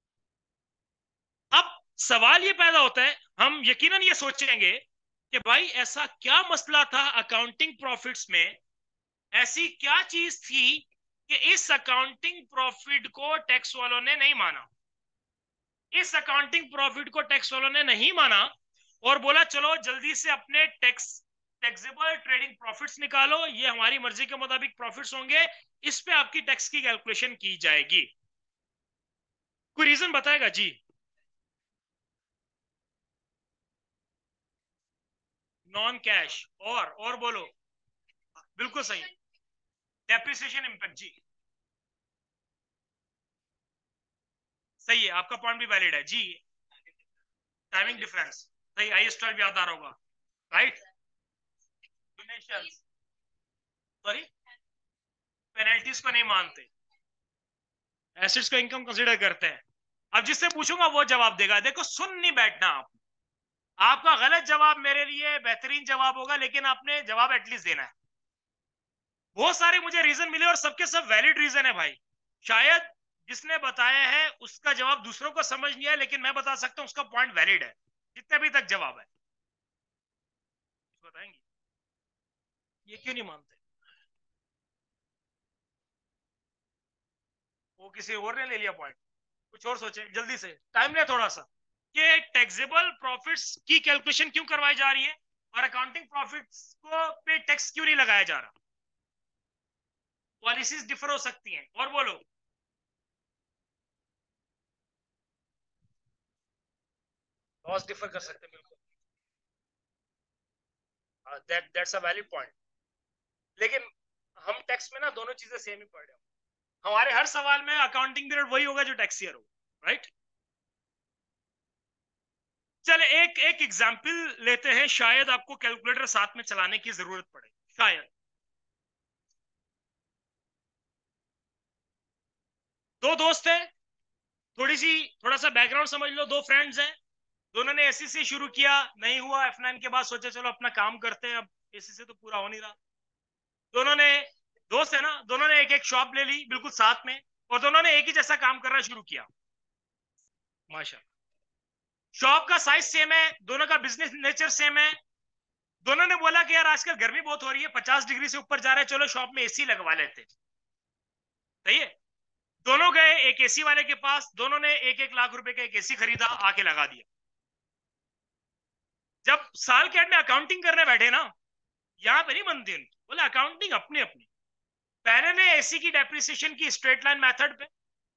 अब सवाल ये पैदा होता है, हम यकीनन ये सोचेंगे कि भाई ऐसा क्या मसला था अकाउंटिंग प्रॉफिट्स में, ऐसी क्या चीज थी कि इस अकाउंटिंग प्रॉफिट को टैक्स वालों ने नहीं माना। इस अकाउंटिंग प्रॉफिट को टैक्स वालों ने नहीं माना और बोला चलो जल्दी से अपने टैक्सेबल ट्रेडिंग प्रॉफिट्स निकालो, ये हमारी मर्जी के मुताबिक प्रॉफिट्स होंगे, इस पे आपकी टैक्स की कैलकुलेशन की जाएगी। कोई रीजन बताएगा जी? नॉन कैश, और बोलो। बिल्कुल सही, डेप्रिसिएशन इंपैक्ट जी, सही है, आपका पॉइंट भी वैलिड है जी। टाइमिंग डिफरेंस, सही, आई12 याद आ रहा होगा, राइट। डोनेशन, सॉरी, पेनल्टीज को नहीं मानते, एसेट्स को इनकम कंसीडर करते हैं। अब जिससे पूछूंगा वो जवाब देगा। देखो सुन नहीं बैठना आप, आपका गलत जवाब मेरे लिए बेहतरीन जवाब होगा, लेकिन आपने जवाब एटलीस्ट देना है। बहुत सारे मुझे रीजन मिले और सबके सब वैलिड रीजन है भाई। शायद जिसने बताया है उसका जवाब दूसरों को समझ नहीं आया, लेकिन मैं बता सकता हूं उसका पॉइंट वैलिड है, जितने भी तक जवाब है। बताएंगे ये क्यों नहीं मानते? वो किसी और ने ले लिया पॉइंट, कुछ और सोचे जल्दी से, टाइम ले थोड़ा सा। कि टैक्सेबल प्रॉफिट्स की कैलकुलेशन क्यों करवाई जा रही है और अकाउंटिंग प्रॉफिट्स को पे टैक्स क्यों नहीं लगाया जा रहा? पॉलिसीज डिफर हो सकती हैं, और बोलो। लॉस डिफर कर सकते हैं, बिल्कुल। That's a valid point. लेकिन हम टैक्स में ना दोनों चीजें सेम ही पढ़ रहे हो, हमारे हर सवाल में अकाउंटिंग पीरियड वही होगा जो टैक्स ईयर होगा, राइट? चले एक एक एग्जाम्पल लेते हैं, शायद आपको कैलकुलेटर साथ में चलाने की जरूरत पड़े, शायद। दो दोस्त हैं, थोड़ा सा बैकग्राउंड समझ लो। दो फ्रेंड्स हैं, दोनों ने एसी से शुरू किया, नहीं हुआ F9 के बाद सोचा चलो अपना काम करते हैं, अब एसी से तो पूरा हो नहीं रहा। दोनों ने, दोस्त है ना, दोनों ने एक एक शॉप ले ली बिल्कुल साथ में, और दोनों ने एक ही जैसा काम करना शुरू किया। माशा, शॉप का साइज सेम है, दोनों का बिजनेस नेचर सेम है। दोनों ने बोला कि यार आजकल गर्मी बहुत हो रही है, 50 डिग्री से ऊपर जा रहा है, चलो शॉप में एसी लगवा लेते। सही है। दोनों गए एक एसी वाले के पास, दोनों ने 1-1 लाख रुपए का एक एसी खरीदा, आके लगा दिया। जब साल के एंड में अकाउंटिंग करने बैठे ना, यहां पे नहीं बनती उनकी, बोले अकाउंटिंग अपनी अपनी। पहले ने एसी की डेप्रिसिएशन की स्ट्रेट लाइन मेथड पे,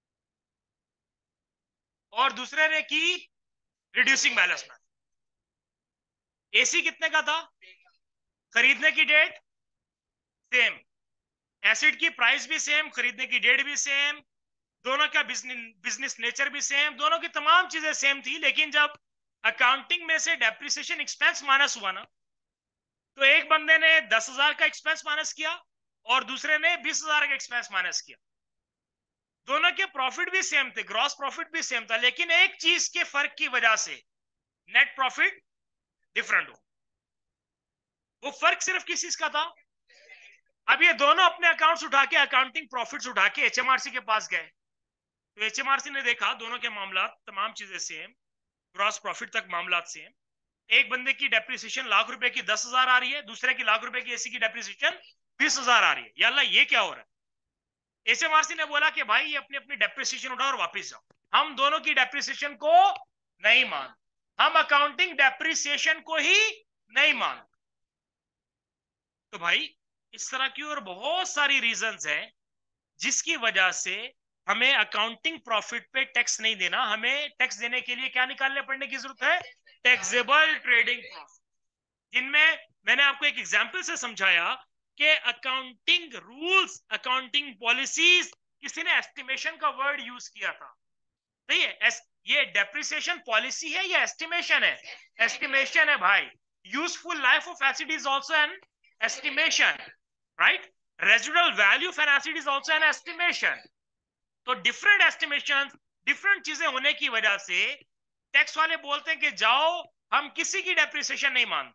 और दूसरे ने की रिड्यूसिंग बैलेंस में। एसी कितने का था, खरीदने की डेट सेम, एसिड की प्राइस भी सेम, खरीदने की डेट भी सेम, दोनों का बिजनेस नेचर भी सेम, दोनों की तमाम चीजें सेम थी। लेकिन जब अकाउंटिंग में से डेप्रिसिएशन एक्सपेंस माइनस हुआ ना, तो एक बंदे ने 10,000 का एक्सपेंस माइनस किया और दूसरे ने 20,000 का एक्सपेंस माइनस किया। दोनों के प्रॉफिट भी सेम थे, ग्रॉस प्रॉफिट भी सेम था, लेकिन एक चीज के फर्क की वजह से नेट प्रॉफिट डिफरेंट हो। वो फर्क सिर्फ किस चीज का था? अब ये दोनों अपने अकाउंट्स उठा के, अकाउंटिंग प्रॉफिट्स उठा के एचएमआरसी के पास गए, तो एचएमआरसी ने देखा दोनों के मामला तमाम चीजें सेम, ग्रॉस प्रॉफिट तक मामला सेम। एक बंदे की डेप्रिसिएशन लाख रुपए की 10,000 आ रही है, दूसरे की लाख रुपए की एसी की डेप्रिसिएशन 20,000 आ रही है। या अल्लाह ये क्या हो रहा है? एचएमआरसी ने बोला कि भाई ये अपनी अपनी डेप्रिसिएशन उठाओ और वापस जाओ, हम दोनों की डेप्रिसिएशन को नहीं मान, हम अकाउंटिंग डेप्रिसिएशन को ही नहीं मान। तो भाई इस तरह की और बहुत सारी रीजंस हैं जिसकी वजह से हमें अकाउंटिंग प्रॉफिट पे टैक्स नहीं देना। हमें टैक्स देने के लिए क्या निकालने पड़ने की जरूरत है? टैक्सेबल ट्रेडिंग प्रॉफिट, जिनमें मैंने आपको एक एग्जांपल से समझाया कि अकाउंटिंग रूल्स, अकाउंटिंग पॉलिसीज, किसी ने एस्टिमेशन का वर्ड यूज किया था। सही है, ये डेप्रिसिएशन पॉलिसी है या एस्टिमेशन है? एस्टिमेशन है भाई। Useful life of asset is also an estimation, right? Residual value of an asset is also an estimation. तो डिफरेंट एस्टिमेशन, डिफरेंट चीजें होने की वजह से टैक्स वाले बोलते हैं कि जाओ हम किसी की डेप्रिसिएशन नहीं मानते।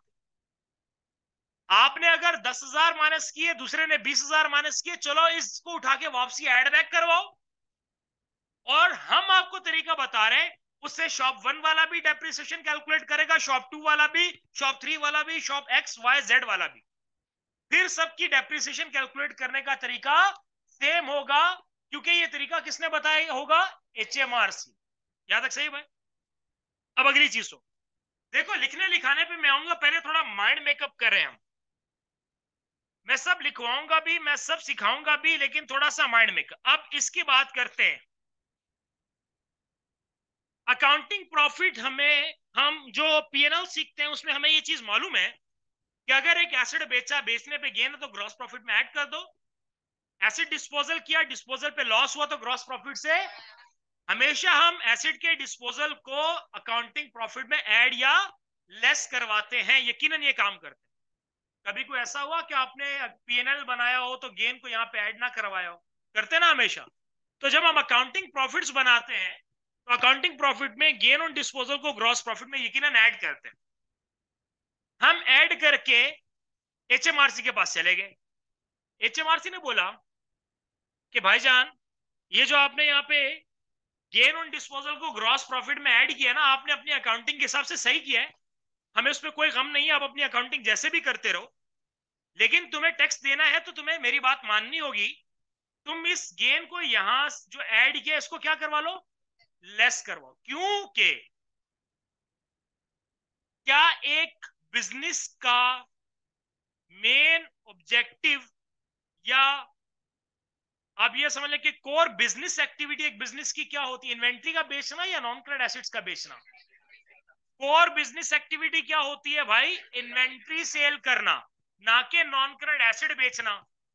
आपने अगर 10,000 माइनस किए, दूसरे ने 20,000 माइनस किए, चलो इसको उठा के वापसी एड बैक करवाओ, और हम आपको तरीका बता रहे हैं, उससे शॉप 1 वाला भी डेप्रिसिएशन कैलकुलेट करेगा, शॉप 2 वाला भी, शॉप 3 वाला भी, शॉप एक्स वाई जेड वाला भी। फिर सबकी डेप्रिसिएशन कैलकुलेट करने का तरीका सेम होगा, क्योंकि ये तरीका किसने बताया होगा? एचएमआरसी। याद तक सही भाई? अब अगली चीज हो, देखो लिखने लिखाने पे मैं आऊंगा, पहले थोड़ा माइंड मेकअप करें हम। मैं सब लिखवाऊंगा भी, मैं सब सिखाऊंगा भी, लेकिन थोड़ा सा माइंड मेकअप। अब इसकी बात करते हैं। अकाउंटिंग प्रॉफिट हमें, हम जो पीएनएल सीखते हैं उसमें हमें ये चीज मालूम है कि अगर एक एसिड बेचा, बेचने पे गेन है तो ग्रॉस प्रॉफिट में ऐड कर दो। एसिड डिस्पोजल किया, डिस्पोजल पे लॉस हुआ तो ग्रॉस प्रॉफिट से हमेशा हम एसिड के डिस्पोजल को अकाउंटिंग प्रॉफिट में ऐड या लेस करवाते हैं, यकीनन ये काम करते हैं। कभी कोई ऐसा हुआ कि आपने पीएनएल बनाया हो तो गेन को यहाँ पे ऐड ना करवाया हो? करते ना हमेशा। तो जब हम अकाउंटिंग प्रॉफिट्स बनाते हैं तो अकाउंटिंग प्रॉफिट में गेन ऑन डिस्पोजल को ग्रॉस प्रॉफिट में यकीनन ऐड करते हैं। हम ऐड करके एचएमआरसी के पास चले गए। एचएमआरसी ने बोला कि भाईजान, ये जो आपने यहाँ पे गेन ऑन डिस्पोजल को ग्रॉस प्रॉफिट में ऐड किया ना, आपने अपनी अकाउंटिंग के हिसाब से सही किया है, हमें उस पर कोई गम नहीं है, आप अपनी अकाउंटिंग जैसे भी करते रहो, लेकिन तुम्हें टैक्स देना है तो तुम्हें मेरी बात माननी होगी। तुम इस गेन को यहां जो ऐड किया इसको क्या करवा लो, लेस करवाओ। क्योंकि क्या एक बिजनेस का मेन ऑब्जेक्टिव, या आप ये समझ लें कि कोर बिजनेस एक्टिविटी एक बिजनेस की क्या होती है, इन्वेंट्री का बेचना या नॉन करंट एसेट्स का बेचना? कोर बिजनेस एक्टिविटी क्या होती है भाई? इन्वेंट्री सेल करना, ना कि नॉन करंट एसेट बेचना।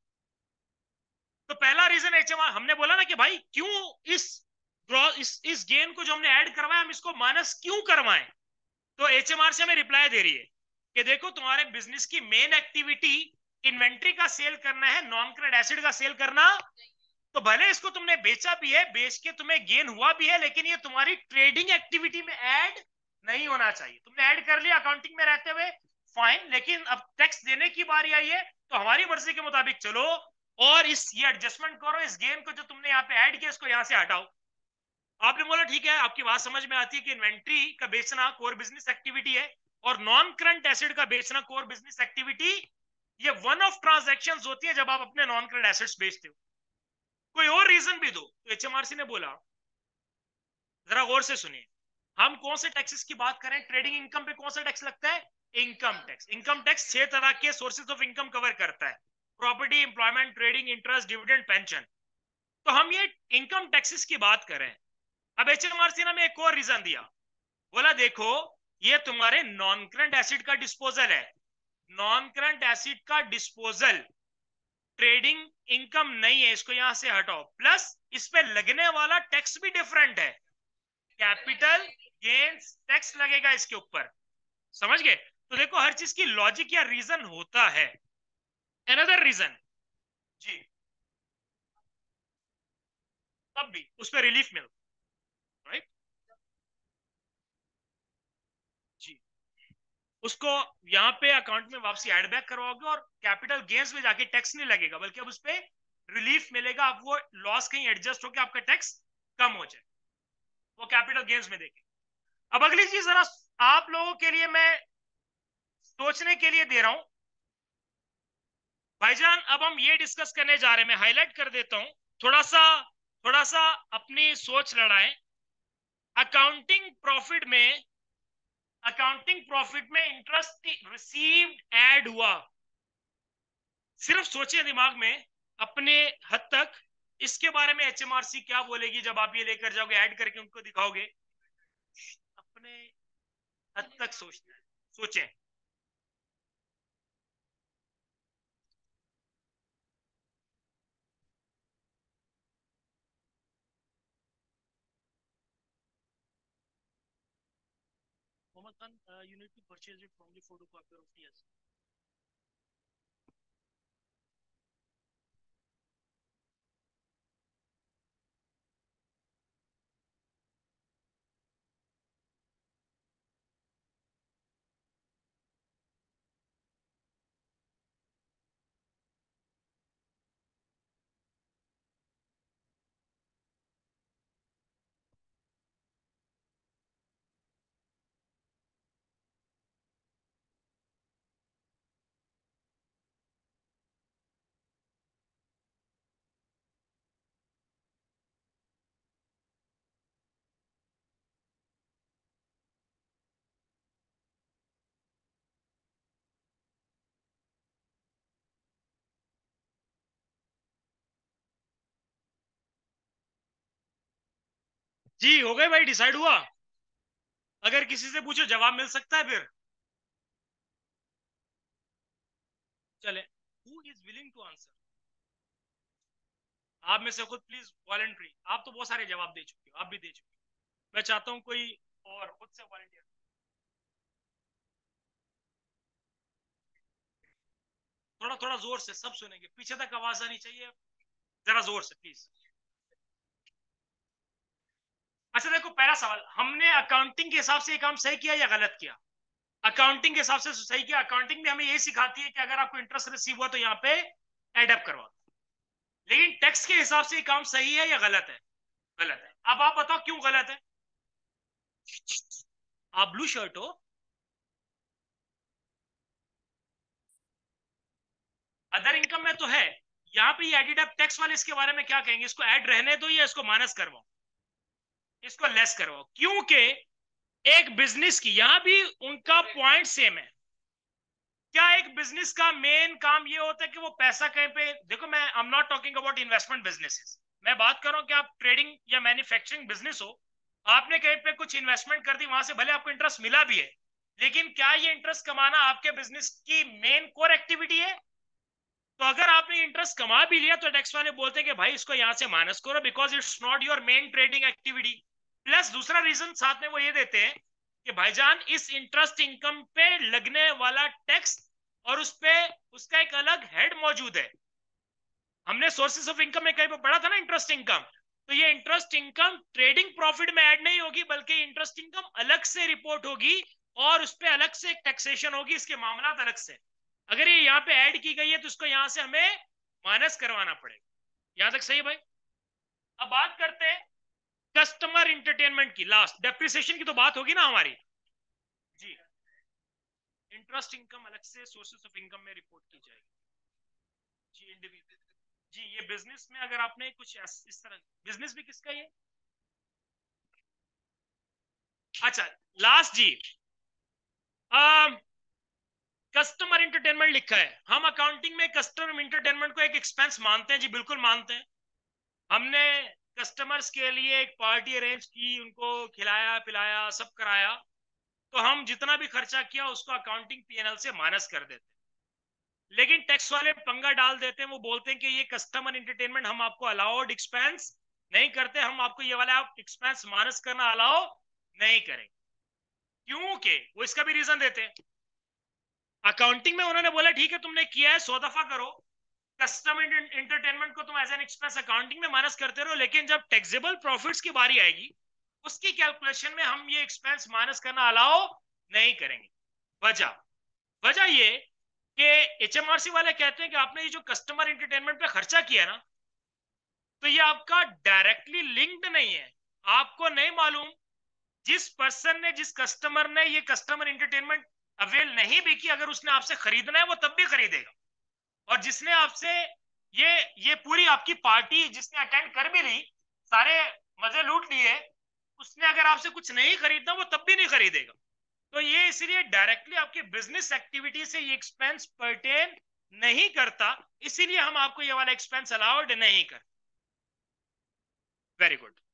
तो पहला रीजन एचएमआर, हमने बोला ना कि भाई क्यों इस गेन को जो हमने ऐड करवाया हम इसको माइनस क्यों करवाएं। तो एचएमआर से हमें रिप्लाई दे रही है कि देखो तुम्हारे बिजनेस की मेन एक्टिविटी इन्वेंट्री का सेल करना है, नॉन करंट एसिड का सेल करना। तो भले इसको तुमने बेचा भी है, बेच के तुम्हें गेन हुआ भी है, लेकिन ये तुम्हारी ट्रेडिंग एक्टिविटी में ऐड नहीं होना चाहिए। तुमने ऐड कर लिया अकाउंटिंग में रहते हुए, फाइन, लेकिन अब टैक्स देने की बारी आई है तो हमारी मर्जी के मुताबिक चलो और ये एडजस्टमेंट करो, इस गेन को जो तुमने यहाँ पे ऐड किया इसको यहाँ से हटाओ। आपने बोला ठीक है, आपकी बात समझ में आती है कि इन्वेंट्री का बेचना कोर बिजनेस एक्टिविटी है और नॉन करंट एसेट का बेचना कोर बिजनेस एक्टिविटी, ये वन ऑफ ट्रांजैक्शन होती है जब आप अपने नॉन करंट एसेट्स बेचते हो। कोई और रीजन भी दो। तो एचएमआरसी ने बोला जरा गौर से सुनिए, हम कौन से टैक्सेस की बात करें, ट्रेडिंग इनकम पे कौन सा टैक्स लगता है? Income tax. इनकम टैक्स 6 तरह के सोर्सेज ऑफ इनकम कवर करता है, property, employment, trading, interest, dividend, pension. तो हम ये इनकम टैक्सेस की बात करें। अब एचएमआरसी ने हमें एक और रीजन दिया, बोला देखो ये तुम्हारे नॉन करंट एसिड का डिस्पोजल है, नॉन करंट एसिड का डिस्पोजल ट्रेडिंग इनकम नहीं है, इसको यहां से हटाओ, प्लस इस पे लगने वाला टैक्स भी डिफरेंट है, कैपिटल गेन्स टैक्स लगेगा इसके ऊपर। समझ गए? तो देखो हर चीज की लॉजिक या रीजन होता है। अनदर रीजन जी, तब भी उस पर रिलीफ मिल, राइट जी, उसको यहाँ पे अकाउंट में वापसी एड बैक करवाओगे और कैपिटल गेन्स में जाके टैक्स नहीं लगेगा, बल्कि अब उस पर रिलीफ मिलेगा। अब वो लॉस कहीं एडजस्ट होकर आपका टैक्स कम हो जाए, वो कैपिटल गेन्स में देखे। अब अगली चीज जरा आप लोगों के लिए मैं सोचने के लिए दे रहा हूं भाईजान। अब हम ये डिस्कस करने जा रहे हैं, मैं हाईलाइट कर देता हूं, थोड़ा सा अपनी सोच लड़ाएं। अकाउंटिंग प्रॉफिट में इंटरेस्ट रिसीव्ड ऐड हुआ, सिर्फ सोचिए दिमाग में अपने हद तक, इसके बारे में एचएमआरसी क्या बोलेगी जब आप ये लेकर जाओगे, ऐड करके उनको दिखाओगे। अपने हद तक सोचना है, सोचें। Mohammad Khan, you need to purchase it from the photocopy of yes. जी हो गए भाई, डिसाइड हुआ? अगर किसी से पूछो जवाब मिल सकता है फिर चले। Who is willing to answer? आप में से खुद प्लीज वॉलंटरी, आप तो बहुत सारे जवाब दे चुके हो, आप भी दे चुके हो, मैं चाहता हूं कोई और खुद से वॉलंटियर। थोड़ा थोड़ा जोर से, सब सुनेंगे, पीछे तक आवाज आनी चाहिए, जरा जोर से प्लीज। अच्छा देखो, पहला सवाल, हमने अकाउंटिंग के हिसाब से ये काम सही किया या गलत किया? अकाउंटिंग के हिसाब से सही किया। अकाउंटिंग में हमें यही सिखाती है कि अगर आपको इंटरेस्ट रिसीव हुआ तो यहाँ पे एडअप करवा। लेकिन टैक्स के हिसाब से ये काम सही है या गलत है? गलत है। अब आप बताओ क्यों गलत है? आप ब्लू शर्ट हो, अदर इनकम में तो है, यहाँ पे एडिड अप टैक्स वाले इसके बारे में क्या कहेंगे? इसको ऐड रहने दो या इसको माइनस करवाओ? इसको लेस करवाओ, क्योंकि एक बिजनेस की, यहां भी उनका पॉइंट सेम है। क्या एक बिजनेस का मेन काम ये होता है कि वो पैसा कहीं पे, देखो मैं I am not talking about investment businesses, मैं बात कर रहा हूं कि आप ट्रेडिंग या मैन्युफैक्चरिंग बिजनेस हो, आपने कहीं पे कुछ इन्वेस्टमेंट कर दी, वहां से भले आपको इंटरेस्ट मिला भी है, लेकिन क्या ये इंटरेस्ट कमाना आपके बिजनेस की मेन कोर एक्टिविटी है? तो अगर आपने इंटरेस्ट कमा भी लिया तो टैक्स वाले बोलते हैं कि भाई इसको यहां से माइनस करो, because it's not your main trading activity. Plus दूसरा रीजन साथ में वो ये देते हैं कि भाईजान इस इंटरेस्ट इनकम पे लगने वाला टैक्स और उस पे उसका एक अलग हेड मौजूद है। हमने सोर्सेस ऑफ इनकम में कहीं पर पढ़ा था ना, इंटरेस्ट इनकम। तो ये इंटरेस्ट इनकम ट्रेडिंग प्रॉफिट में ऐड नहीं होगी, बल्कि इंटरेस्ट इनकम अलग से रिपोर्ट होगी और उस पर अलग से टैक्सेशन होगी, इसके मामला अलग से। अगर ये यहाँ पे ऐड की गई है तो इसको यहां से हमें माइनस करवाना पड़ेगा। यहां तक सही भाई? अब बात करते हैं कस्टमर इंटरटेनमेंट की, लास्ट डेप्रिसिएशन की तो बात होगी ना हमारी जी। इंटरेस्ट इनकम अलग से सोर्सेस ऑफ इनकम में रिपोर्ट की जाएगी जी। इंडिविजुअल जी, ये बिजनेस में अगर आपने कुछ इस तरह, बिजनेस भी किसका ये, अच्छा लास्ट जी, कस्टमर इंटरटेनमेंट लिखा है। हम अकाउंटिंग में कस्टमर इंटरटेनमेंट को एक एक्सपेंस मानते हैं जी, बिल्कुल मानते हैं। हमने कस्टमर्स के लिए एक पार्टी अरेंज की, उनको खिलाया पिलाया सब कराया, तो हम जितना भी खर्चा किया उसको अकाउंटिंग पीएनएल से माइनस कर देते हैं। लेकिन टैक्स वाले पंगा डाल देते हैं, वो बोलते हैं कि ये कस्टमर इंटरटेनमेंट हम आपको अलाउड एक्सपेंस नहीं करते, हम आपको ये वाला एक्सपेंस माइनस करना अलाउ नहीं करेंगे। क्योंकि वो इसका भी रीजन देते हैं। अकाउंटिंग में उन्होंने बोला ठीक है तुमने किया है 100 दफा करो, कस्टमर इंटरटेनमेंट को तुम एज एन एक्सपेंस अकाउंटिंग में माइनस करते रहो, लेकिन जब टैक्सेबल प्रॉफिट्स की बारी आएगी उसकी कैलकुलेशन में हम ये एक्सपेंस माइनस करना अलाउ नहीं करेंगे। वजह वजह ये कि एचएमआरसी वाले कहते हैं कि आपने ये जो कस्टमर इंटरटेनमेंट पे खर्चा किया ना, तो ये आपका डायरेक्टली लिंक्ड नहीं है। आपको नहीं मालूम जिस पर्सन ने, जिस कस्टमर ने ये कस्टमर इंटरटेनमेंट अवेल नहीं भी की, अगर उसने आपसे खरीदना है वो तब भी खरीदेगा। और जिसने आपसे ये पूरी आपकी पार्टी जिसने अटेंड कर भी ली, सारे मजे लूट लिए, उसने अगर आपसे कुछ नहीं खरीदना वो तब भी नहीं खरीदेगा। तो ये इसलिए डायरेक्टली आपके बिजनेस एक्टिविटी से ये एक्सपेंस पर्टेन नहीं करता, इसीलिए हम आपको ये वाला एक्सपेंस अलाउड नहीं कर। Very good.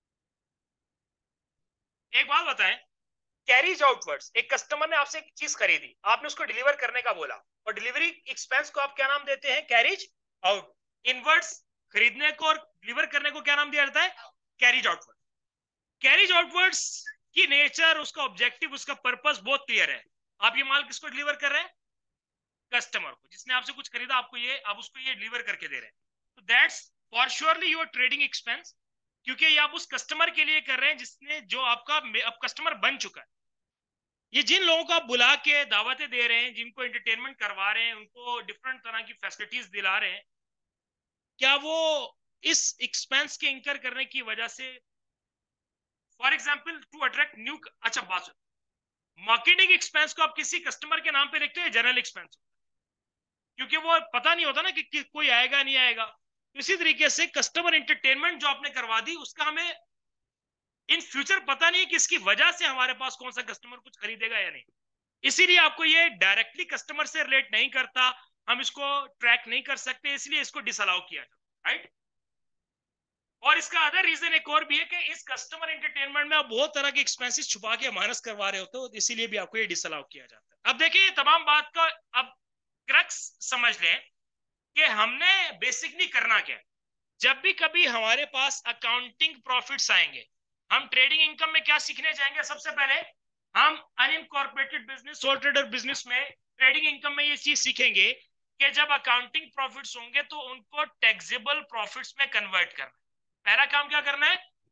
एक बात बताएं, कैरीज आउटवर्ड्स, एक कस्टमर ने आपसे एक चीज खरीदी, आपने उसको डिलीवर करने का बोला, और डिलीवरी एक्सपेंस को आप क्या नाम देते हैं? Carries out. इनवर्ड्स, खरीदने को और डिलीवर करने को क्या नाम दिया जाता है? Carriage outward. कैरीज आउटवर्ड्स की नेचर, उसका ऑब्जेक्टिव, उसका पर्पस बहुत क्लियर है। आप ये माल किसको डिलीवर कर रहे हैं? कस्टमर को, जिसने आपसे कुछ खरीदा, आपको ये, आप उसको ये डिलीवर करके दे रहे हैं। तो that's for surely your trading expense, क्योंकि ये आप उस कस्टमर के लिए कर रहे हैं जिसने, जो आपका अब कस्टमर बन चुका है। ये जिन लोगों को आप बुला के दावतें दे रहे हैं, जिनको एंटरटेनमेंट करवा रहे हैं, उनको डिफरेंट तरह की फैसिलिटीज दिला रहे हैं, क्या वो इस एक्सपेंस के इंकर करने की वजह से, for example to attract new, अच्छा बात, मार्केटिंग एक्सपेंस को आप किसी कस्टमर के नाम पे लिखते हैं जनरल एक्सपेंस, क्योंकि वो पता नहीं होता ना कि कोई आएगा नहीं आएगा। तो इसी तरीके से कस्टमर एंटरटेनमेंट जो आपने करवा दी, उसका हमें इन फ्यूचर पता नहीं कि इसकी वजह से हमारे पास कौन सा कस्टमर कुछ खरीदेगा या नहीं। इसीलिए आपको ये डायरेक्टली कस्टमर से रिलेट नहीं करता, हम इसको ट्रैक नहीं कर सकते, इसलिए इसको डिसअलाउ किया जाता, राइट। और इसका अदर रीजन एक और भी है कि इस कस्टमर एंटरटेनमेंट में आप बहुत तरह के एक्सपेंसेस छुपा के माइनस करवा रहे होते हो, इसीलिए भी आपको ये डिसअलाउ किया जाता है। अब देखिए ये तमाम बात का अब क्रक्स समझ लें कि हमने बेसिकली करना क्या है। जब भी कभी हमारे पास अकाउंटिंग प्रॉफिट्स आएंगे, हम ट्रेडिंग इनकम में क्या सीखने जाएंगे? सबसे पहले हम unincorporated business, sole trader business में ट्रेडिंग इनकम में ये चीज सीखेंगे कि जब अकाउंटिंग प्रॉफिट्स होंगे तो उनको टैक्सेबल प्रॉफिट्स में कन्वर्ट करना है। पहला काम क्या करना है?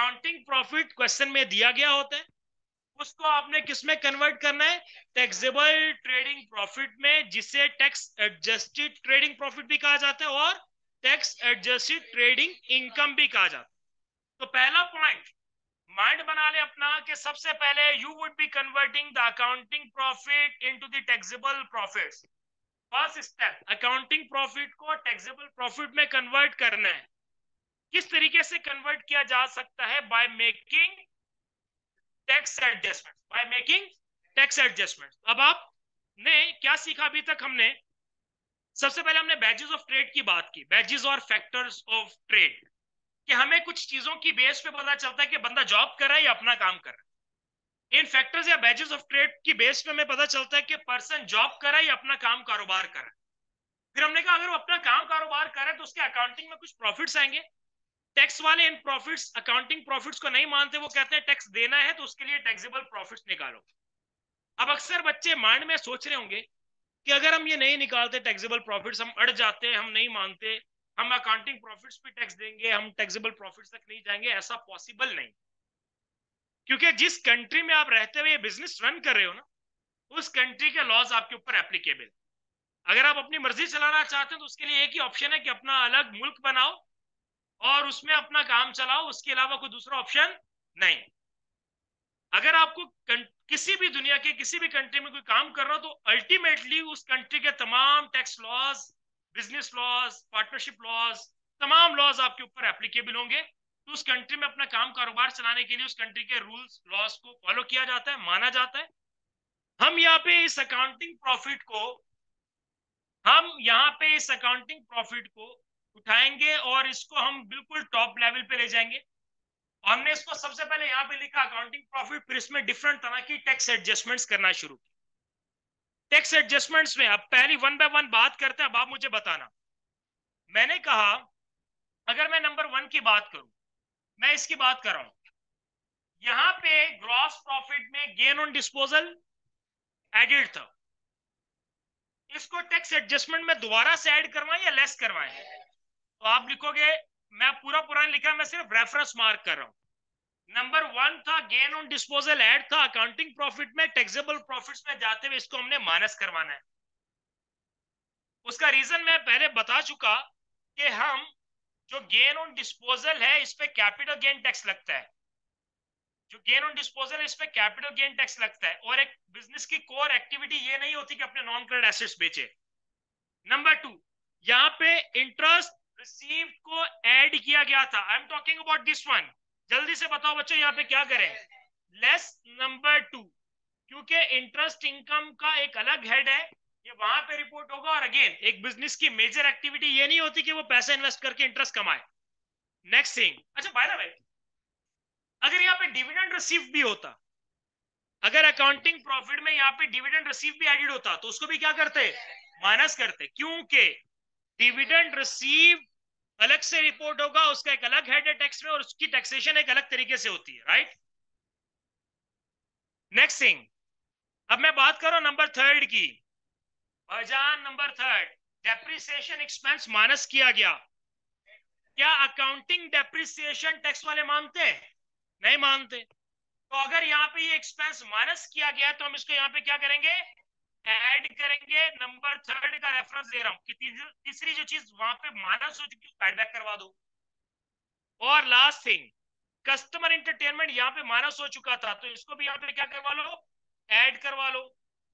अकाउंटिंग प्रॉफिट क्वेश्चन में दिया गया होता है, उसको आपने किस में कन्वर्ट करना है, टैक्सेबल ट्रेडिंग प्रॉफिट में, जिसे टैक्स एडजस्टेड ट्रेडिंग प्रॉफिट भी कहा जाता है और टैक्स एडजस्टेड ट्रेडिंग इनकम भी कहा जाता है। तो पहला पॉइंट माइंड बना ले अपना कि सबसे पहले you would be converting the accounting profit into the taxable profits. First step, accounting profit को टैक्सेबल प्रॉफिट में कन्वर्ट करना है। किस तरीके से कन्वर्ट किया जा सकता है? By making tax adjustment, by making tax adjustment. अब आपने क्या सीखा अभी तक? हमने सबसे पहले हमने बैजेस ऑफ ट्रेड की बात की, बैजेस और फैक्टर्स ऑफ ट्रेड, कि हमें कुछ चीजों की बेस पे पता चलता है कि बंदा जॉब कर रहा है या अपना काम कर रहा है। इन फैक्टर्स या बैजेस ऑफ ट्रेड की बेस पे हमें पता चलता है कि पर्सन जॉब कर रहा है या अपना काम कारोबार कर रहा है। फिर हमने कहा अगर वो अपना काम कारोबार कर रहा है तो उसके अकाउंटिंग में कुछ प्रॉफिट्स आएंगे। टैक्स वाले इन प्रॉफिट्स, अकाउंटिंग प्रॉफिट्स को नहीं मानते, वो कहते हैं टैक्स देना है तो उसके लिए टैक्सेबल प्रॉफिट्स निकालो। अब अक्सर बच्चे माइंड में सोच रहे होंगे कि अगर हम ये नहीं निकालते टैक्सेबल प्रॉफिट्स, हम अड़ जाते हैं, हम नहीं मानते, हम अकाउंटिंग प्रॉफिट्स पे टैक्स देंगे, हम टैक्सेबल प्रॉफिट्स तक नहीं जाएंगे, ऐसा पॉसिबल नहीं। क्योंकि जिस कंट्री में आप रहते हुए बिजनेस रन कर रहे हो ना, उस कंट्री के लॉज आपके ऊपर एप्लीकेबल। अगर आप अपनी मर्जी चलाना चाहते हैं तो उसके लिए एक ही ऑप्शन है कि अपना अलग मुल्क बनाओ और उसमें अपना काम चलाओ, उसके अलावा कोई दूसरा ऑप्शन नहीं। अगर आपको किसी भी दुनिया के किसी भी कंट्री में कोई काम कर रहा हो तो अल्टीमेटली उस कंट्री के तमाम tax laws, business laws, partnership laws, तमाम लॉज आपके ऊपर एप्लीकेबल होंगे। तो उस कंट्री में अपना काम कारोबार चलाने के लिए उस कंट्री के रूल्स लॉज को फॉलो किया जाता है, माना जाता है। हम यहाँ पे इस अकाउंटिंग प्रॉफिट को उठाएंगे और इसको हम बिल्कुल टॉप लेवल पे ले जाएंगे। हमने इसको सबसे पहले यहाँ पे लिखा अकाउंटिंग प्रॉफिट, फिर इसमें डिफरेंट तरह की टैक्स एडजस्टमेंट्स करना शुरू की। टैक्स एडजस्टमेंट्स में अब पहली वन बाय वन बात करते हैं। अब आप मुझे बताना, मैंने कहा अगर मैं नंबर 1 की बात करूं, मैं इसकी बात कर रहा हूं, यहां पे ग्रॉस प्रॉफिट में गेन ऑन डिस्पोजल एडेड था, इसको टैक्स एडजस्टमेंट में दोबारा से ऐड करवाएं या लेस करवाएं? तो आप लिखोगे, मैं पूरा पुराना लिखा, मैं सिर्फ रेफरेंस मार्क कर रहा हूं। नंबर 1 था गेन ऑन डिस्पोजल ऐड था अकाउंटिंग प्रॉफिट में, टैक्सेबल प्रॉफिट्स में जाते हुए इसको हमने माइनस करवाना है। उसका रीजन मैं पहले बता चुका कि हम जो गेन ऑन डिस्पोजल है इस पे कैपिटल गेन टैक्स लगता है, जो गेन ऑन डिस्पोजल है इस पे कैपिटल गेन टैक्स लगता है, और एक बिजनेस की कोर एक्टिविटी ये नहीं होती कि अपने नॉन करेंट एसेट्स बेचे। नंबर 2, यहाँ पे इंटरेस्ट रिसीव को ऐड किया गया था। I am talking about this one. जल्दी से बताओ बच्चों यहाँ पे क्या करें? लेस नंबर 2, क्योंकि इंटरेस्ट इनकम का एक अलग हेड है, ये वहां पे रिपोर्ट होगा। और अगेन एक बिजनेस की मेजर एक्टिविटी ये नहीं होती कि वो पैसा इन्वेस्ट करके इंटरेस्ट कमाए। नेक्स्ट थिंग, अच्छा बाय द वे, अगर यहाँ पे डिविडेंड रिसीव भी होता, अगर अकाउंटिंग प्रॉफिट में यहाँ पे डिविडेंड रिसीव भी एडेड होता तो उसको भी क्या करते? माइनस करते, क्योंकि डिविडेंड रिसीव अलग से रिपोर्ट होगा, उसका एक अलग हेड है टैक्स में और उसकी टैक्सेशन एक अलग तरीके से होती है, राइट? नेक्स्ट थिंग, अब मैं बात कर रहा हूं नंबर 3 की। भाईजान नंबर 3, डेप्रिसिएशन एक्सपेंस माइनस किया गया। क्या अकाउंटिंग डेप्रिसिएशन टैक्स वाले मानते हैं? नहीं मानते। तो अगर यहाँ पे ये एक्सपेंस माइनस किया गया तो हम इसको यहाँ पे क्या करेंगे? ऐड करेंगे। नंबर 3 का रेफरेंस दे रहा हूं कि तीसरी जो चीज वहां पे माइनस हो चुकी है बैक करवा दो। और लास्ट थिंग, कस्टमर एंटरटेनमेंट यहाँ पे माइनस हो चुका था तो इसको भी यहाँ पे क्या करवा लो? ऐड करवा लो।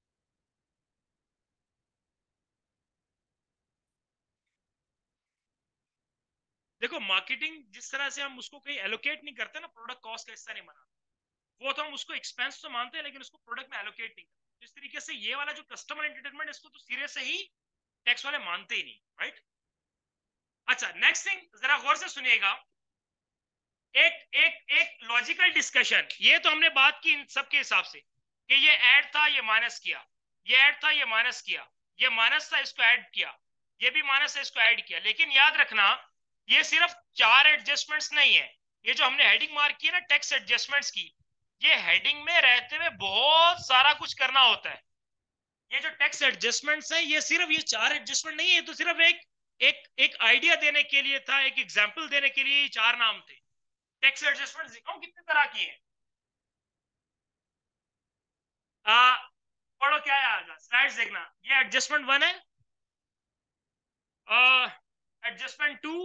देखो मार्केटिंग जिस तरह से हम उसको कहीं एलोकेट नहीं करते ना, प्रोडक्ट कॉस्ट का हिस्सा नहीं माना, वो तो हम उसको एक्सपेंस तो मानते हैं लेकिन उसको प्रोडक्ट में एलोकेट नहीं करते। इस तरीके से ये वाला जो कस्टमर एंटरटेनमेंट, इसको तो सीरियस से ही टैक्स वाले मानते ही नहीं, राइट? अच्छा नेक्स्ट थिंग जरा गौर से सुनिएगा, एक एक एक लॉजिकल डिस्कशन। ये तो हमने बात की इन सब के हिसाब से कि ये ऐड था, ये माइनस किया, ये ऐड था, ये माइनस किया, ये माइनस था, इसको ऐड किया, ये भी माइनस है, इसको ऐड किया। लेकिन याद रखना ये सिर्फ 4 एडजस्टमेंट्स नहीं है। ये जो हमने हेडिंग मार्क की है ना टैक्स एडजस्टमेंट्स की, ये हेडिंग में रहते हुए बहुत सारा कुछ करना होता है। ये जो टैक्स एडजस्टमेंट्स है ये सिर्फ ये 4 एडजस्टमेंट नहीं है, तो सिर्फ एक एक एक आइडिया देने के लिए था, एक एग्जांपल देने के लिए ये 4 नाम थे। टैक्स एडजस्टमेंट दिखाऊं कितने तरह की है? पढ़ो क्या है, स्लाइड्स देखना। ये एडजस्टमेंट वन है, एडजस्टमेंट टू,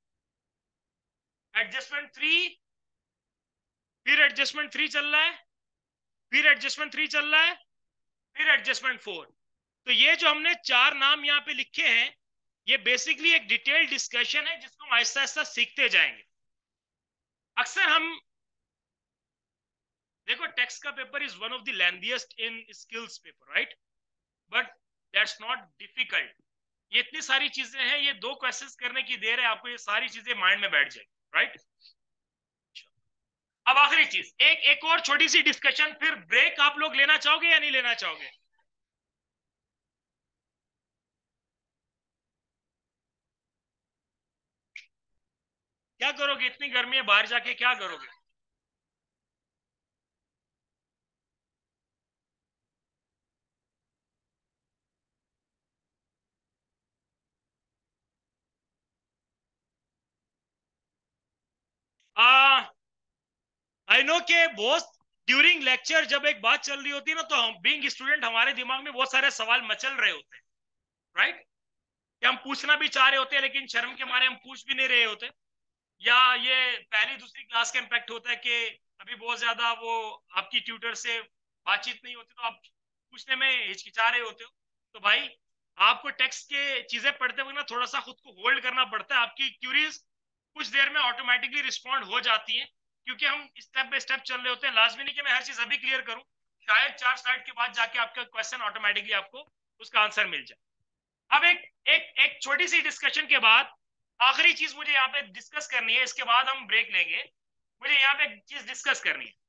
एडजस्टमेंट थ्री, फिर एडजस्टमेंट थ्री चल रहा है, फिर एडजस्टमेंट थ्री चल रहा है, फिर एडजस्टमेंट फोर। तो ये जो हमने चार नाम यहाँ पे लिखे हैं, ये बेसिकली एक डिटेल डिस्कशन है जिसको हम आहिस्ता आहिस्ता सीखते जाएंगे। अक्सर हम देखो, टेक्स का paper is one of the lengthiest in skills paper, right? But that's not difficult. ये इतनी सारी चीजें हैं, ये दो क्वेश्चंस करने की देर है, आपको ये सारी चीजें माइंड में बैठ जाएगी, राइट? अब आखिरी चीज, एक और छोटी सी डिस्कशन, फिर ब्रेक आप लोग लेना चाहोगे या नहीं लेना चाहोगे? क्या करोगे, इतनी गर्मी है, बाहर जाके क्या करोगे? आई नो के बहुत ड्यूरिंग लेक्चर जब एक बात चल रही होती है ना, तो हम बीइंग स्टूडेंट हमारे दिमाग में बहुत सारे सवाल मचल रहे होते हैं, राइट? कि हम पूछना भी चाह रहे होते हैं लेकिन शर्म के मारे हम पूछ भी नहीं रहे होते, या ये पहली दूसरी क्लास का इम्पैक्ट होता है कि अभी बहुत ज्यादा वो आपकी ट्यूटर से बातचीत नहीं होती, तो आप पूछने में हिचकिचा रहे होते हो। तो भाई, आपको टेक्स्ट के चीजें पढ़ते वक्त ना थोड़ा सा खुद को होल्ड करना पड़ता है। आपकी क्यूरीज कुछ देर में ऑटोमेटिकली रिस्पॉन्ड हो जाती है, क्योंकि हम स्टेप बाय स्टेप चल रहे होते हैं। लाजमी नहीं कि मैं हर चीज अभी क्लियर करूं, शायद चार स्लाइड के बाद जाके आपका क्वेश्चन ऑटोमेटिकली आपको उसका आंसर मिल जाए। अब एक एक एक छोटी सी डिस्कशन के बाद आखिरी चीज मुझे यहाँ पे डिस्कस करनी है, इसके बाद हम ब्रेक लेंगे। मुझे यहाँ पे एक चीज डिस्कस करनी है।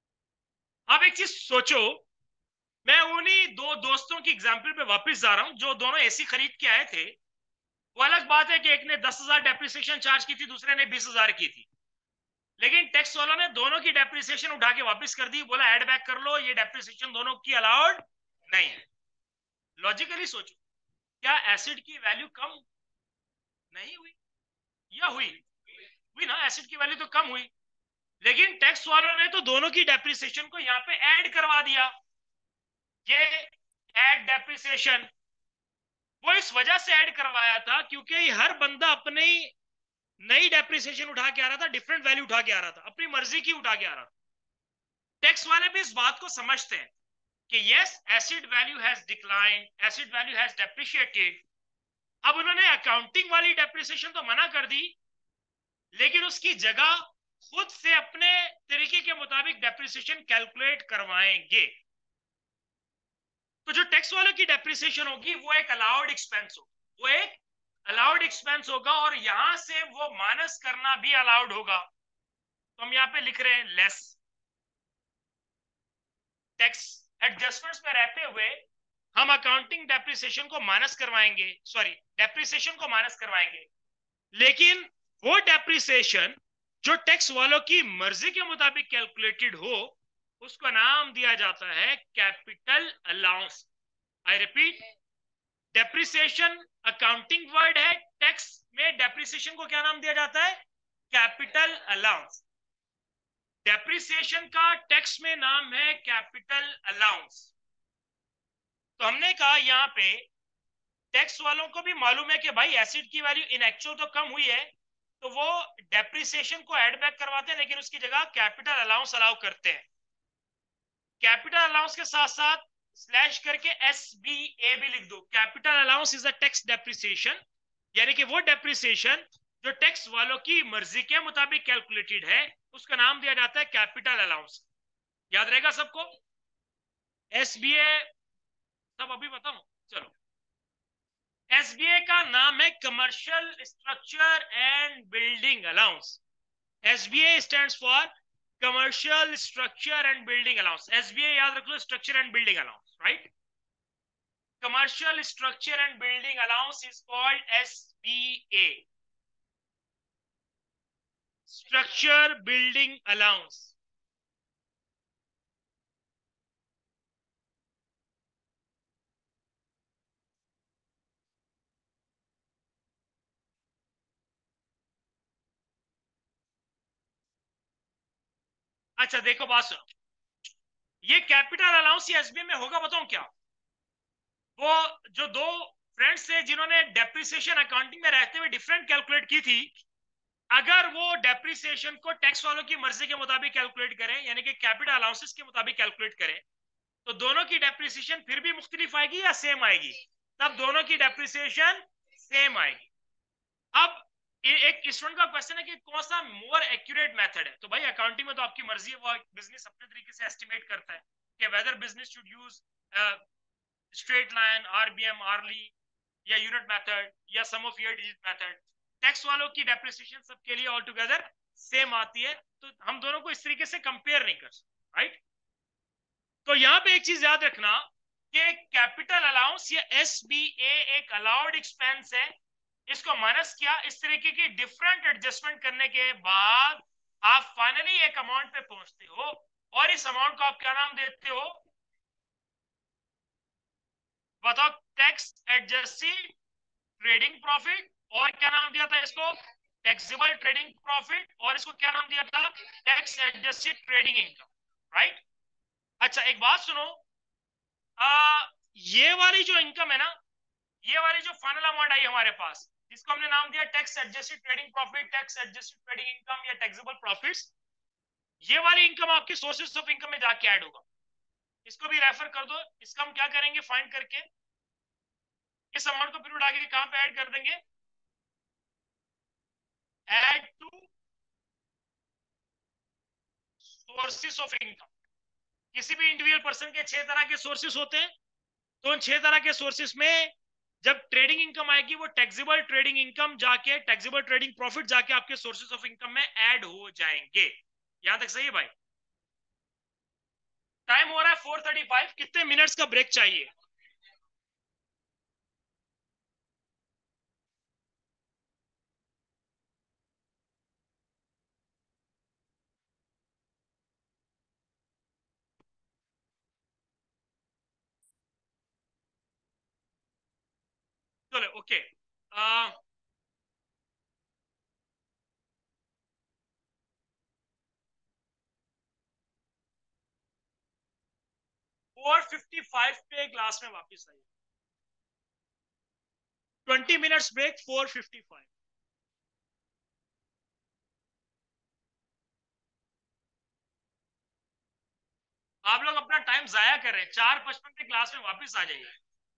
अब एक चीज सोचो, मैं उन्हीं दो दोस्तों की एग्जाम्पल पे वापस जा रहा हूं जो दोनों एसी खरीद के आए थे। वो अलग बात है कि एक ने 10,000 डेप्रिसिएशन चार्ज की थी, दूसरे ने 20,000 की थी, लेकिन टैक्स वालों ने दोनों की डेप्रिसिएशन उठा के वापस कर दी, बोला एड बैक कर लो, ये डेप्रिसिएशन दोनों की अलाउड नहीं है। लॉजिकली सोचो, क्या एसिड की वैल्यू कम नहीं हुई या हुई? हुई ना, एसिड की वैल्यू तो कम हुई, लेकिन टैक्स वालों ने तो दोनों की डेप्रिसिएशन को यहाँ पे ऐड करवा दिया। ये ऐड डेप्रिसिएशन वो इस वजह से ऐड करवाया था क्योंकि हर बंदा अपनी नई डेप्रिसिएशन उठा के आ रहा था, डिफरेंट वैल्यू उठा के आ रहा था, अपनी मर्जी की उठा के आ रहा था। टैक्स वाले भी इस बात को समझते हैं कि yes, asset value has decline, asset value has depreciated. अब उन्होंने अकाउंटिंग वाली डेप्रिसिएशन तो मना कर दी, लेकिन उसकी जगह खुद से अपने तरीके के मुताबिक डेप्रिसिएशन कैलकुलेट करवाएंगे। तो जो टैक्स वालों की डेप्रिसिएशन होगी वो एक अलाउड एक्सपेंस होगी, वो एक अलाउड एक्सपेंस होगा, और यहां से वो माइनस करना भी अलाउड होगा। तो हम यहाँ पे लिख रहे हैं लेस। टैक्स एडजस्टमेंट्स में रहते हुए हम अकाउंटिंग डेप्रिसिएशन को माइनस करवाएंगे, सॉरी, डेप्रिसिएशन को माइनस करवाएंगे, लेकिन वो डेप्रिसिएशन जो टैक्स वालों की मर्जी के मुताबिक कैलकुलेटेड हो, उसको नाम दिया जाता है capital allowance. I repeat, depreciation accounting word है, टैक्स में डेप्रिसिएशन को क्या नाम दिया जाता है? Capital allowance. डेप्रिसिएशन का टैक्स में नाम है कैपिटल अलाउंस। तो हमने कहा यहाँ पे टैक्स वालों को भी मालूम है कि भाई एसिड की वैल्यू इन एक्चुअल तो कम हुई है, तो वो डेप्रिसिएशन को ऐड बैक करवाते हैं, लेकिन उसकी जगह कैपिटल अलाउंस अलाउ करते हैं। कैपिटल अलाउंस के साथ साथ स्लैश करके SBA भी लिख दो। Capital allowance is a tax depreciation, यानी कि वो डेप्रिसिएशन जो टैक्स वालों की मर्जी के मुताबिक कैलकुलेटेड है, उसका नाम दिया जाता है कैपिटल अलाउंस। याद रहेगा सबको? SBA सब अभी बताऊं? चलो, SBA का नाम है commercial structure and building allowance. SBA stands for commercial structure and building allowance. SBA याद रख लो, structure and building allowance, right? Commercial structure and building allowance is called SBA, structure building allowance. अच्छा देखो बात सुनो, ये कैपिटल अलाउंस या एसबीए में होगा बताऊं क्या? वो जो दो फ्रेंड्स थे जिन्होंने डेप्रिसिएशन अकाउंटिंग में रहते हुए डिफरेंट कैलकुलेट की थी, अगर वो डेप्रिसिएशन को टैक्स वालों की मर्जी के मुताबिक कैलकुलेट करें, यानी कि कैपिटल अलाउंसेस के मुताबिक कैलकुलेट करें, तो दोनों की डेप्रिसिएशन फिर भी मुख्तलिफ आएगी या सेम आएगी? तब दोनों की डेप्रिसिएशन सेम आएगी। अब एक स्टूडेंट का क्वेश्चन है कि कौन सा मोर एक्यूरेट मेथड है, तो भाई अकाउंटिंग में तो आपकी मर्जी है, वो बिजनेस अपने तरीके से एस्टिमेट करता है कि whether business should use straight line, RBM, आरली, या यूनिट मेथड, या sum of year digit method. Tax वालों की डेप्रिसिएशन सबके लिए ऑल टुगेदर सेम आती है, तो हम दोनों को इस तरीके से कंपेयर नहीं कर सकते, राइट? तो यहां पे एक चीज याद रखना कि कैपिटल अलाउंस या एसबीए एक अलाउड एक्सपेंस है, इसको माइनस किया, इस तरीके की डिफरेंट एडजस्टमेंट करने के बाद आप फाइनली एक अमाउंट पे पहुंचते हो, और इस अमाउंट को आप क्या नाम देते हो? बताओ। टैक्स एडजस्टेड ट्रेडिंग प्रॉफिट, और क्या नाम दिया था इसको? टैक्सेबल ट्रेडिंग प्रॉफिट, और इसको क्या नाम दिया था? Tax adjusted trading income, right? अच्छा एक बात सुनो, ये वाली जो इनकम है ना, ये वाली जो फाइनल अमाउंट आई हमारे पास, जिसको हमने नाम दिया tax adjusted trading profit, tax adjusted trading income या टैक्सेबल प्रॉफिट्स, ये वाली इनकम आपके सोर्सेस ऑफ इनकम में जाके ऐड होगा। इसको भी रेफर कर दो, इसका हम क्या करेंगे फाइंड करके, इस अमाउंट को फिर उठा के कहां पे ऐड कर देंगे? Add to sources of income. किसी भी इंडिविजुअल पर्सन के 6 तरह के सोर्सेस होते हैं, तो उन 6 तरह के सोर्सेस में जब ट्रेडिंग इनकम आएगी, वो टैक्सेबल ट्रेडिंग इनकम जाके, टैक्सेबल ट्रेडिंग प्रॉफिट जाके आपके सोर्सेस ऑफ इनकम में ऐड हो जाएंगे। यहां तक सही है भाई? टाइम हो रहा है 4:35, कितने मिनट्स का ब्रेक चाहिए? चलो ओके। 4:55 पे क्लास में वापस आइए। 20 मिनट्स ब्रेक, 4:55। आप लोग अपना टाइम जाया कर रहे हैं, 4:55 पे क्लास में वापस आ जाइए।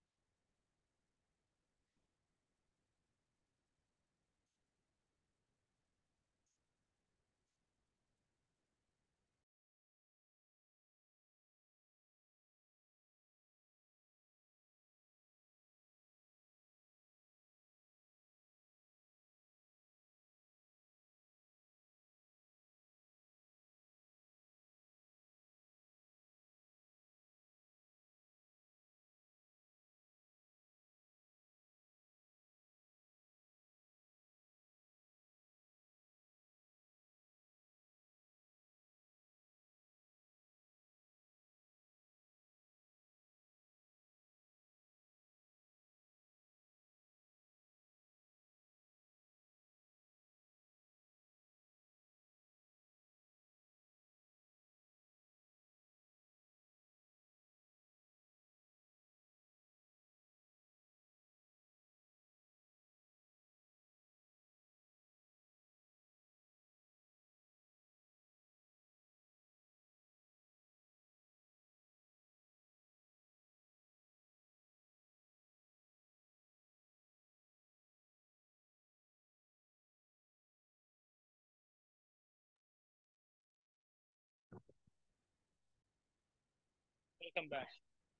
Welcome back.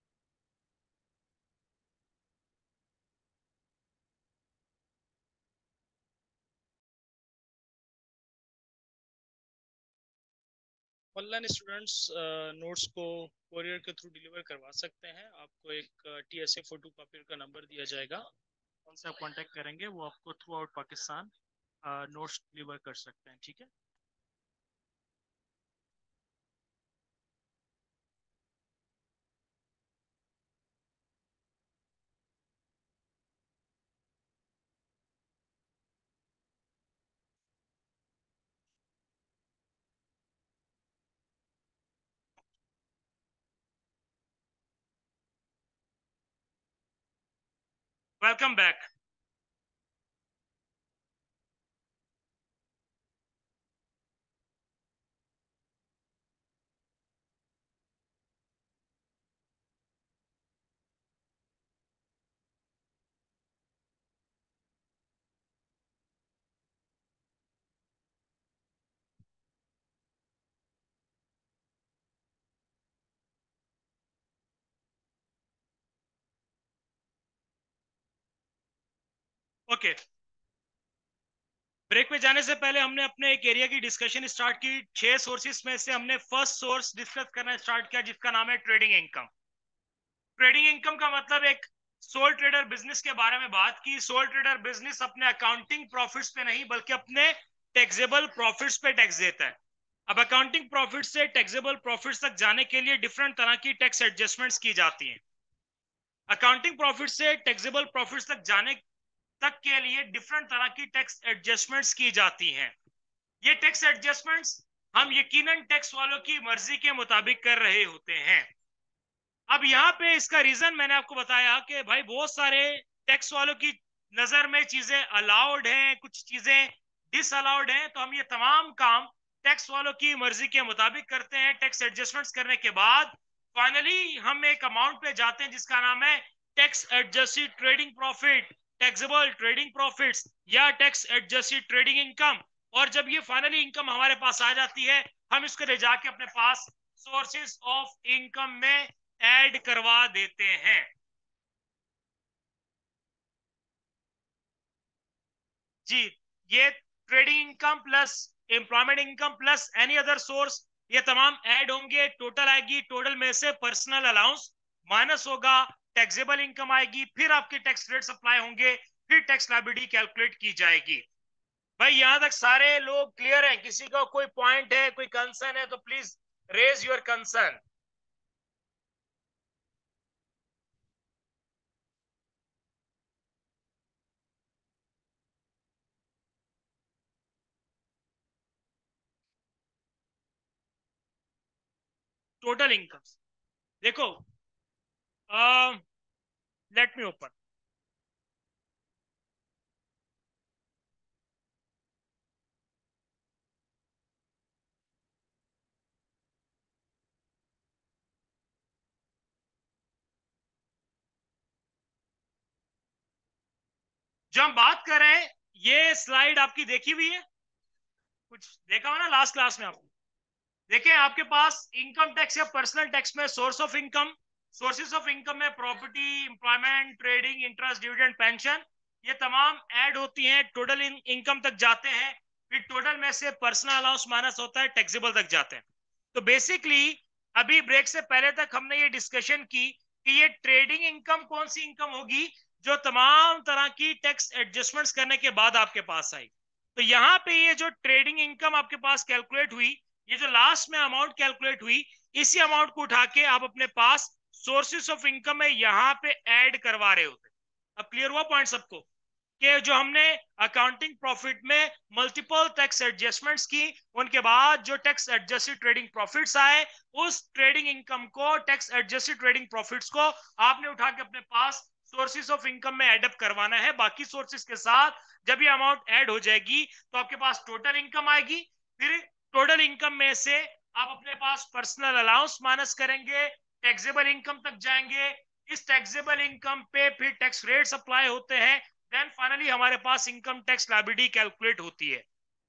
Online students notes को कोरियर के थ्रू डिलीवर करवा सकते हैं। आपको एक टीएसए फोटो कॉपी का नंबर दिया जाएगा, उनसे आप कांटेक्ट करेंगे, वो आपको throughout Pakistan notes deliver कर सकते हैं, ठीक है? Welcome back. ओके, ब्रेक में जाने से पहले हमने अपने एक एरिया की डिस्कशन स्टार्ट की। 6 सोर्सेस में से हमने फर्स्ट सोर्स डिस्कस करना स्टार्ट किया, जिसका नाम है ट्रेडिंग इनकम। ट्रेडिंग इनकम का मतलब एक सोल ट्रेडर बिजनेस के बारे में बात की। सोल ट्रेडर बिजनेस अपने अकाउंटिंग प्रॉफिट्स पे नहीं बल्कि अपने टैक्सेबल प्रॉफिट्स पे टैक्स देता है। अब अकाउंटिंग प्रॉफिट से टैक्सेबल प्रॉफिट्स तक जाने के लिए डिफरेंट तरह की टैक्स एडजस्टमेंट्स की जाती हैं। अकाउंटिंग प्रॉफिट से टैक्सेबल प्रॉफिट्स तक जाने तक के लिए डिफरेंट तरह की टैक्स एडजस्टमेंट्स की जाती हैं। ये टैक्स एडजस्टमेंट्स हम यकीनन टैक्स वालों की मर्जी के मुताबिक कर रहे होते हैं। अब यहाँ पे इसका रीजन मैंने आपको बताया कि भाई बहुत सारे टैक्स वालों की नजर में चीजें अलाउड हैं, कुछ चीजें डिसअलाउड हैं, तो हम ये तमाम काम टैक्स वालों की मर्जी के मुताबिक करते हैं। टैक्स एडजस्टमेंट्स करने के बाद फाइनली हम एक अमाउंट पे जाते हैं जिसका नाम है tax adjusted trading profit, taxable trading profits या टैक्स एडजस्टेड ट्रेडिंग इनकम। और जब ये फाइनली इनकम हमारे पास आ जाती है, हम इसको ले जाके अपने पास सोर्सेस ऑफ इनकम में ऐड करवा देते हैं। जी, ये trading income plus employment income plus any other source, ये तमाम ऐड होंगे। टोटल आएगी, टोटल में से पर्सनल अलाउंस माइनस होगा, टैक्सेबल इनकम आएगी, फिर आपके टैक्स रेट अप्लाई होंगे, फिर टैक्स लायबिलिटी कैलकुलेट की जाएगी। भाई यहां तक सारे लोग क्लियर हैं? किसी का कोई पॉइंट है, कोई कंसर्न है तो please raise your concern. Total income देखो, लेट मी ओपन। जो हम बात कर रहे हैं, ये स्लाइड आपकी देखी हुई है? कुछ देखा हो ना लास्ट क्लास में आपने? देखिए आपके पास इनकम टैक्स या पर्सनल टैक्स में source of income, sources of income में property, employment, trading, interest, dividend, pension, ये तमाम ऐड होती हैं, टोटल इनकम तक जाते हैं। फिर टोटल में से पर्सनल अलाउंस माइनस होता है, टैक्सेबल तक जाते हैं। तो बेसिकली अभी ब्रेक से पहले तक हमने ये डिस्कशन की कि ये ट्रेडिंग इनकम कौन सी इनकम होगी जो तमाम तरह की टैक्स एडजस्टमेंट्स करने के बाद आपके पास आई। तो यहाँ पे ये जो ट्रेडिंग इनकम आपके पास कैलकुलेट हुई, ये जो लास्ट में अमाउंट कैलकुलेट हुई, इसी अमाउंट को उठा के आप अपने पास सोर्सेस ऑफ इनकम में यहां पे ऐड करवा रहे होते। अब क्लियर हुआ पॉइंट सबको कि जो हमने अकाउंटिंग प्रॉफिट में मल्टीपल टैक्स एडजस्टमेंट्स की, उनके बाद जो टैक्स एडजस्टेड ट्रेडिंग प्रॉफिट्स आए, उस ट्रेडिंग इनकम को, टैक्स एडजस्टेड ट्रेडिंग प्रॉफिट्स को आपने उठा के अपने पास सोर्सेस ऑफ इनकम में एडअप करवाना है। बाकी सोर्सेस के साथ जब ये अमाउंट ऐड हो जाएगी तो आपके पास टोटल इनकम आएगी। फिर टोटल इनकम में से आप अपने पास पर्सनल अलाउंस माइनस करेंगे, टैक्सेबल इनकम तक जाएंगे। इस टैक्सेबल इनकम पे फिर टैक्स रेट्स अप्लाई होते हैं। देन फाइनली हमारे पास इनकम टैक्स लायबिलिटी कैलकुलेट होती है।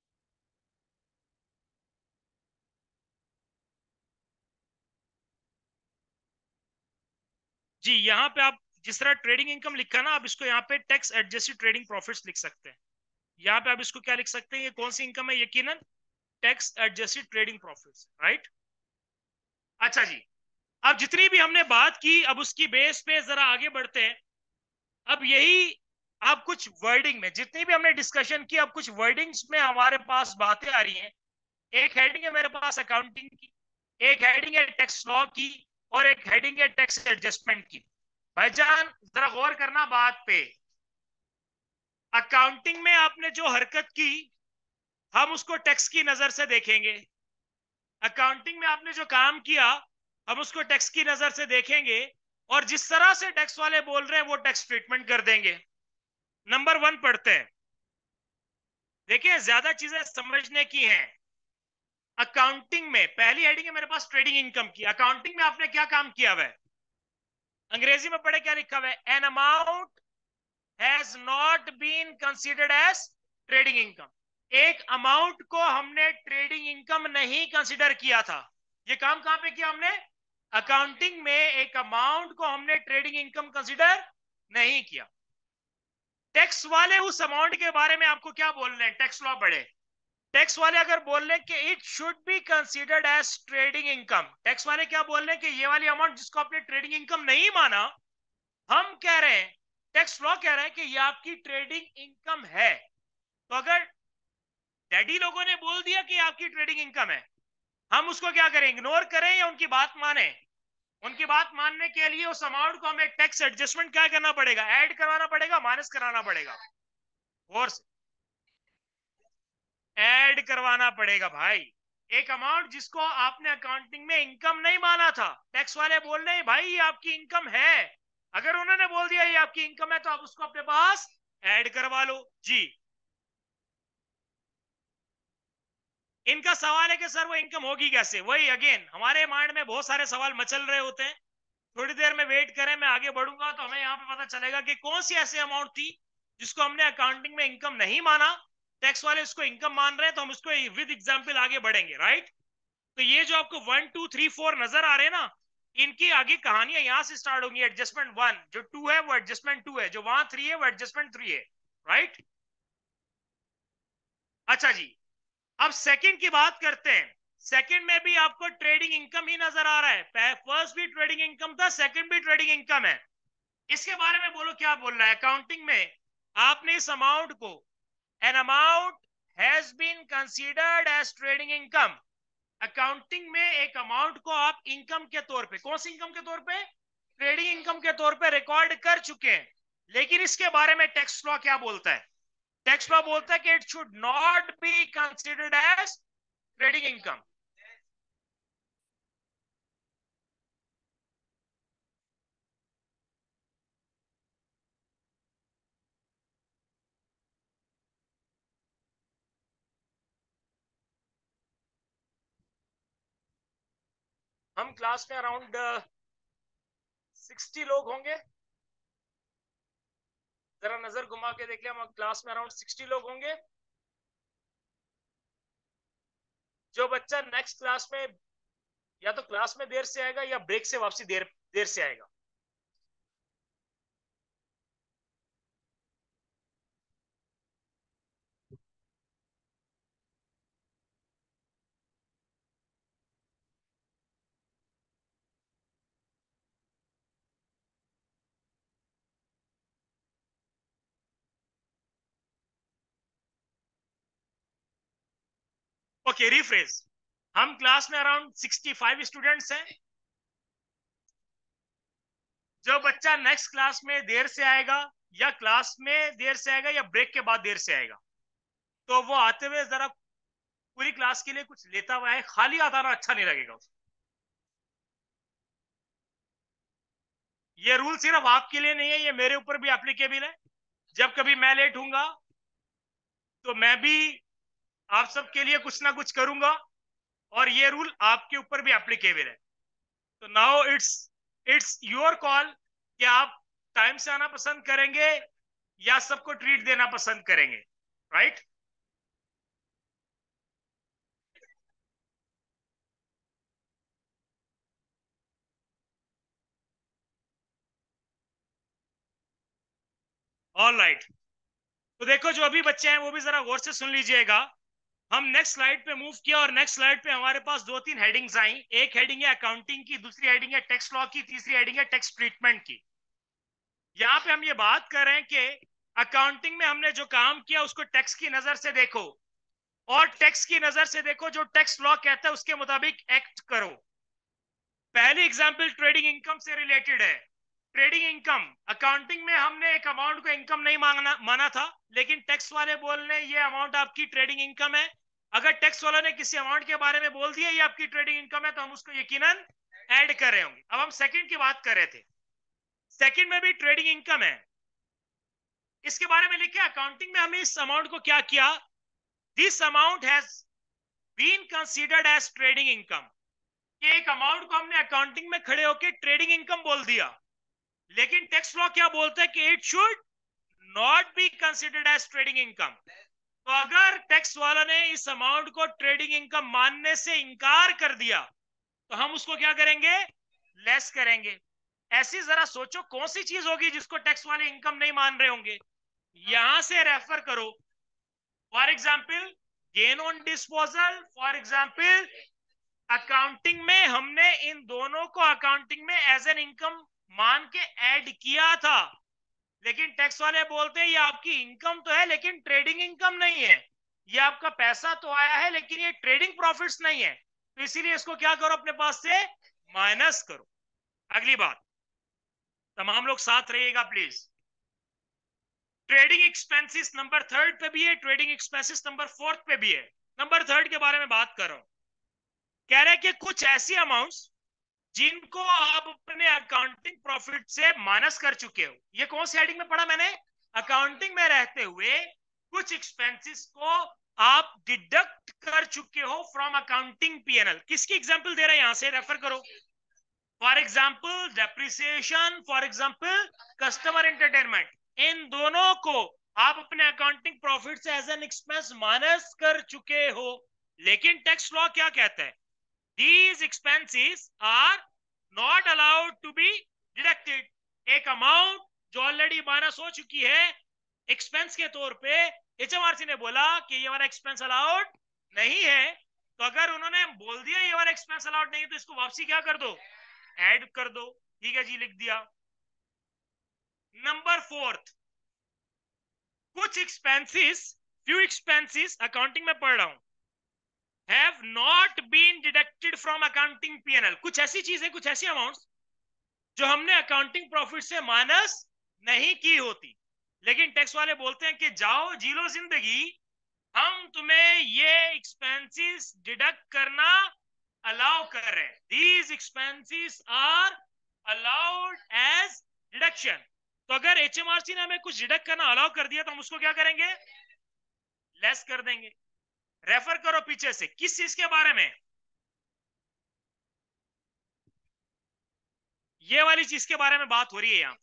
जी, यहाँ पे आप जिस तरह ट्रेडिंग इनकम लिखा ना, आप इसको यहाँ पे टैक्स एडजस्टेड ट्रेडिंग प्रॉफिट्स लिख सकते हैं। यहाँ पे आप इसको क्या लिख सकते हैं? ये कौन सी इनकम है? यकीनन tax adjusted trading profits, right. अच्छा जी, अब जितनी भी हमने बात की, अब उसकी बेस पे जरा आगे बढ़ते हैं। अब यही, अब कुछ वर्डिंग में जितनी भी हमने डिस्कशन की, अब कुछ वर्डिंग्स में हमारे पास बातें आ रही हैं। एक हेडिंग है मेरे पास अकाउंटिंग की, एक हेडिंग है टैक्स लॉ की, और एक हेडिंग है टैक्स एडजस्टमेंट की। भाईजान जरा गौर करना बात पे। अकाउंटिंग में आपने जो हरकत की, हम उसको टैक्स की नजर से देखेंगे। अकाउंटिंग में आपने जो काम किया, हम उसको टैक्स की नजर से देखेंगे। और जिस तरह से टैक्स वाले बोल रहे हैं वो टैक्स ट्रीटमेंट कर देंगे। नंबर 1 पढ़ते हैं। देखिए ज्यादा चीजें समझने की हैं। अकाउंटिंग में पहली हेडिंग है मेरे पास ट्रेडिंग इनकम की। अकाउंटिंग में आपने क्या काम किया हुआ है? अंग्रेजी में पढ़े क्या लिखा हुआ है? An amount has not been considered as trading income. एक अमाउंट को हमने ट्रेडिंग इनकम नहीं कंसीडर किया था। ये काम कहां पे किया हमने? अकाउंटिंग में एक अमाउंट को हमने ट्रेडिंग इनकम कंसीडर नहीं किया। टैक्स वाले उस अमाउंट के बारे में आपको क्या बोल रहे हैं? टैक्स लॉ पढ़े। टैक्स वाले अगर बोल रहे हैं कि it should be considered as trading income, tax वाले क्या बोल रहे हैं कि ये वाली अमाउंट जिसको आपने ट्रेडिंग इनकम नहीं माना, हम कह रहे हैं, टैक्स लॉ कह रहा है कि ये आपकी ट्रेडिंग इनकम है। तो अगर डैडी लोगों ने बोल दिया कि आपकी ट्रेडिंग इनकम है, हम उसको क्या करें? इग्नोर करें या उनकी बात माने? उनकी बात मानने के लिए उस अमाउंट को हमें टैक्स एडजस्टमेंट क्या करना पड़ेगा? ऐड करवाना पड़ेगा, माइनस कराना पड़ेगा, और ऐड करवाना पड़ेगा भाई। एक अमाउंट जिसको आपने अकाउंटिंग में इनकम नहीं माना था, टैक्स वाले बोल रहे हैं भाई ये आपकी इनकम है। अगर उन्होंने बोल दिया ये आपकी इनकम है तो आप उसको अपने पास ऐड करवा लो जी। इनका सवाल है कि सर वो इनकम होगी कैसे? वही अगेन हमारे माइंड में बहुत सारे सवाल मचल रहे होते हैं। थोड़ी देर में वेट करें, मैं आगे बढ़ूंगा तो हमें यहाँ पे पता चलेगा कि कौन सी ऐसी अमाउंट थी जिसको हमने अकाउंटिंग में इनकम नहीं माना, टैक्स वाले इसको इनकम मान रहे हैं, तो हम उसको विद एग्जाम्पल आगे बढ़ेंगे, राइट। तो ये जो आपको 1 2 3 4 नजर आ रहे हैं ना, इनकी आगे कहानियां यहां से स्टार्ट होंगी। एडजस्टमेंट 1 जो 2 है वो एडजस्टमेंट 2 है, जो वहां 3 है वो एडजस्टमेंट 3 है, राइट। अच्छा जी, अब सेकंड की बात करते हैं। सेकंड में भी आपको ट्रेडिंग इनकम ही नजर आ रहा है। फर्स्ट भी ट्रेडिंग इनकम था, सेकंड भी ट्रेडिंग इनकम है। इसके बारे में बोलो क्या बोल रहा है? अकाउंटिंग में आपने इस अमाउंट को, an amount has been considered as trading income, accounting में एक अमाउंट को आप इनकम के तौर पे, कौन सी इनकम के तौर पे? ट्रेडिंग इनकम के तौर पे रिकॉर्ड कर चुके हैं। लेकिन इसके बारे में टैक्स लॉ क्या बोलता है? टैक्स लॉ बोलता है कि it should not be considered as trading income. हम क्लास में अराउंड 60 लोग होंगे। जरा नजर घुमा के देख लिया, हम क्लास में अराउंड 60 लोग होंगे। जो बच्चा नेक्स्ट क्लास में या तो क्लास में देर से आएगा या ब्रेक से वापसी देर देर से आएगा। Okay, rephrase. हम क्लास में अराउंड 65 स्टूडेंट्स हैं। जो बच्चा नेक्स्ट क्लास में देर से आएगा या क्लास में देर से आएगा या ब्रेक के बाद देर से आएगा, तो वो आते हुए जरा पूरी क्लास के लिए कुछ लेता हुआ है, खाली आता ना अच्छा नहीं लगेगा उसको। ये रूल सिर्फ आपके लिए नहीं है, ये मेरे ऊपर भी एप्लीकेबल है। जब कभी मैं लेट हूंगा तो मैं भी आप सबके लिए कुछ ना कुछ करूंगा, और ये रूल आपके ऊपर भी एप्लीकेबल है। तो now it's it's your call कि आप टाइम से आना पसंद करेंगे या सबको ट्रीट देना पसंद करेंगे, राइट। All right. तो देखो जो अभी बच्चे हैं वो भी जरा गौर से सुन लीजिएगा। हम नेक्स्ट स्लाइड पे मूव किया और नेक्स्ट स्लाइड पे हमारे पास 2 3 हेडिंग्स आई। एक हेडिंग है अकाउंटिंग की, दूसरी हेडिंग है टैक्स लॉ की, तीसरी हेडिंग है टैक्स ट्रीटमेंट की। यहाँ पे हम ये बात कर रहे हैं कि अकाउंटिंग में हमने जो काम किया उसको टैक्स की नजर से देखो, और टैक्स की नजर से देखो, जो टैक्स लॉ कहता है उसके मुताबिक एक्ट करो। पहली एग्जांपल ट्रेडिंग इनकम से रिलेटेड है। ट्रेडिंग इनकम, अकाउंटिंग में हमने एक अमाउंट को इनकम नहीं माना था, लेकिन टैक्स वाले बोल रहे हैं ये अमाउंट आपकी ट्रेडिंग इनकम है। अगर टैक्स वालों ने किसी अमाउंट के बारे में बोल दिया ये आपकी ट्रेडिंग इनकम है, तो हम उसको यकीनन ऐड कर रहे होंगे। अब हम सेकंड की बात कर रहे थे। सेकंड में भी ट्रेडिंग इनकम है, इसके बारे में लिखे अकाउंटिंग में हमने इस अमाउंट को क्या किया, this amount has been considered as trading income. ये एक अमाउंट को हमने अकाउंटिंग में खड़े होकर ट्रेडिंग इनकम बोल दिया, लेकिन टैक्स लॉ क्या बोलता है कि it should not be considered as trading income. तो अगर टैक्स वालों ने इस अमाउंट को ट्रेडिंग इनकम मानने से इनकार कर दिया तो हम उसको क्या करेंगे, लेस करेंगे। ऐसी जरा सोचो कौन सी चीज होगी जिसको टैक्स वाले इनकम नहीं मान रहे होंगे। यहां से रेफर करो, for example gain on disposal, for example accounting में हमने इन दोनों को अकाउंटिंग में एज एन इनकम मान के ऐड किया था, लेकिन टैक्स वाले बोलते हैं ये आपकी इनकम तो है लेकिन ट्रेडिंग इनकम नहीं है, ये आपका पैसा तो आया है लेकिन ये ट्रेडिंग प्रॉफिट्स नहीं है, तो इसीलिए इसको क्या करो, अपने पास से माइनस करो। अगली बात, तमाम लोग साथ रहिएगा please. Trading expenses number third पे भी है, ट्रेडिंग एक्सपेंसेस नंबर फोर्थ पे भी है। नंबर थर्ड के बारे में बात कर रहा हूं, कह रहे हैं कि कुछ ऐसी अमाउंट्स जिनको आप अपने अकाउंटिंग प्रॉफिट से माइनस कर चुके हो। ये कौन सी हेडिंग में पढ़ा मैंने, अकाउंटिंग में रहते हुए कुछ एक्सपेंसेस को आप डिडक्ट कर चुके हो फ्रॉम अकाउंटिंग पीएनएल। किसकी एग्जांपल दे रहे हैं, यहां से रेफर करो। For example depreciation, for example customer entertainment, इन दोनों को आप अपने अकाउंटिंग प्रॉफिट से एज एन एक्सपेंस माइनस कर चुके हो, लेकिन टैक्स लॉ क्या कहता है, these expenses are not allowed to be deducted। एक अमाउंट जो ऑलरेडी माइनस हो चुकी है एक्सपेंस के तौर पे, एचएमआरसी ने बोला कि ये वाला एक्सपेंस अलाउड नहीं है, तो अगर उन्होंने बोल दिया ये वाला एक्सपेंस अलाउड नहीं है तो इसको वापसी क्या कर दो, ऐड कर दो। ठीक है जी, लिख दिया। नंबर फोर्थ, कुछ एक्सपेंसेस, फ्यू एक्सपेंसेस अकाउंटिंग में पढ़ रहा हूं, have not been deducted from accounting P&L। कुछ ऐसी चीजें, कुछ ऐसी अमाउंट्स जो हमने अकाउंटिंग प्रॉफिट से माइनस नहीं की होती, लेकिन टैक्स वाले बोलते हैं कि जाओ जी लो जिंदगी, हम तुम्हें ये एक्सपेंसेस डिडक्ट करना अलाउ कर रहे हैं, these expenses are allowed as deduction. तो अगर एचएमआरसी ने हमें कुछ डिडक्ट करना अलाउ कर दिया तो हम उसको क्या करेंगे, लेस कर देंगे। रेफर करो पीछे से, किस चीज के बारे में, ये वाली चीज के बारे में बात हो रही है यहां।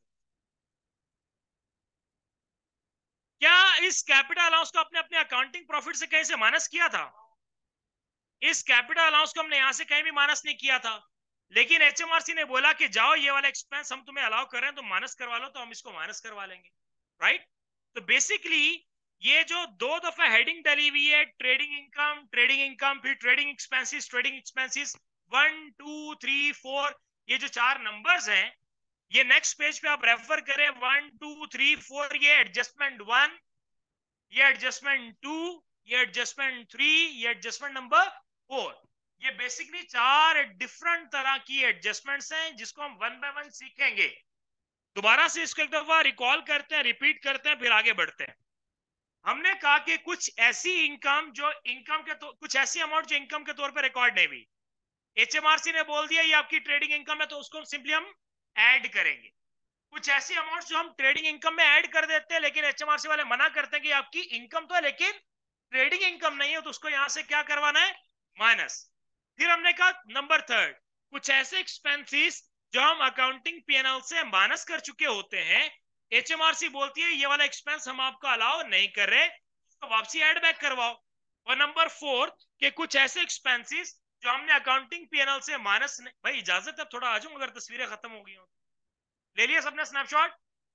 क्या इस कैपिटल अलाउंस को अपने अपने अकाउंटिंग प्रॉफिट से कहीं से माइनस किया था, इस कैपिटल अलाउंस को हमने यहां से कहीं भी माइनस नहीं किया था, लेकिन एचएमआरसी ने बोला कि जाओ ये वाला एक्सपेंस हम तुम्हें अलाउ कर रहे हैं तो माइनस करवा लो, तो हम इसको माइनस करवा लेंगे। राइट, तो बेसिकली ये जो दो दफा हेडिंग डली हुई है, ट्रेडिंग इनकम, ट्रेडिंग इनकम, फिर ट्रेडिंग एक्सपेंसेस, ट्रेडिंग एक्सपेंसेस 1 2 3 4, ये जो चार नंबर्स हैं, ये नेक्स्ट पेज पे आप रेफर करें 1 2 3 4, ये एडजस्टमेंट 1, ये एडजस्टमेंट 2, ये एडजस्टमेंट 3, ये एडजस्टमेंट नंबर 4। ये बेसिकली चार डिफरेंट तरह की एडजस्टमेंट्स हैं जिसको हम वन बाय वन सीखेंगे। दोबारा से इसको एक दफा रिकॉल करते हैं, रिपीट करते हैं, फिर आगे बढ़ते हैं। हमने कहा कि कुछ ऐसी इनकम जो इनकम के कुछ ऐसी अमाउंट जो इनकम के तौर पर रिकॉर्ड नहीं हुई, एचएमआरसी ने बोल दिया ये आपकी ट्रेडिंग इनकम है, तो उसको सिंपली हम ऐड करेंगे। कुछ ऐसी अमाउंट जो हम ट्रेडिंग इनकम में ऐड कर देते हैं लेकिन एचएमआरसी वाले मना करते हैं कि आपकी इनकम तो है लेकिन ट्रेडिंग इनकम नहीं है, तो उसको यहां से क्या करवाना है, माइनस। फिर हमने कहा नंबर थर्ड, कुछ ऐसे एक्सपेंसेस जो हम अकाउंटिंग पीएनएल से माइनस कर चुके होते हैं, एचएमआरसी बोलती है ये वाला एक्सपेंस हम आपको अलाउ नहीं कर रहे, तो वापसी ऐड बैक करवाओ। और नंबर फोर्थ के कुछ ऐसे एक्सपेंसेस जो हमने अकाउंटिंग पीएनएल से माइनस, भाई इजाजत है थोड़ा आ जाऊं अगर तस्वीरें खत्म हो गई हो। ले लिया सबने स्नैपशॉट,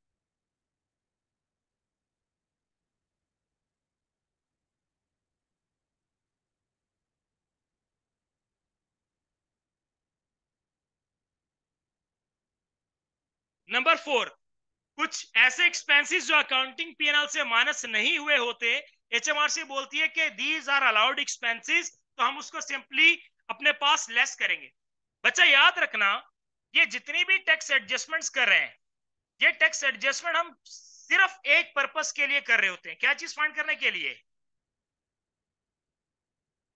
नंबर फोर, कुछ ऐसे एक्सपेंसेस जो अकाउंटिंग पीएनएल से माइनस नहीं हुए होते, एचएमआरसी बोलती है कि दीज आर अलाउड एक्सपेंसेस, तो हम उसको सिंपली अपने पास लेस करेंगे। बच्चा याद रखना, ये जितनी भी टैक्स एडजस्टमेंट्स कर रहे हैं, ये टैक्स एडजस्टमेंट हम सिर्फ एक पर्पस के लिए कर रहे होते हैं, क्या चीज फाइंड करने के लिए,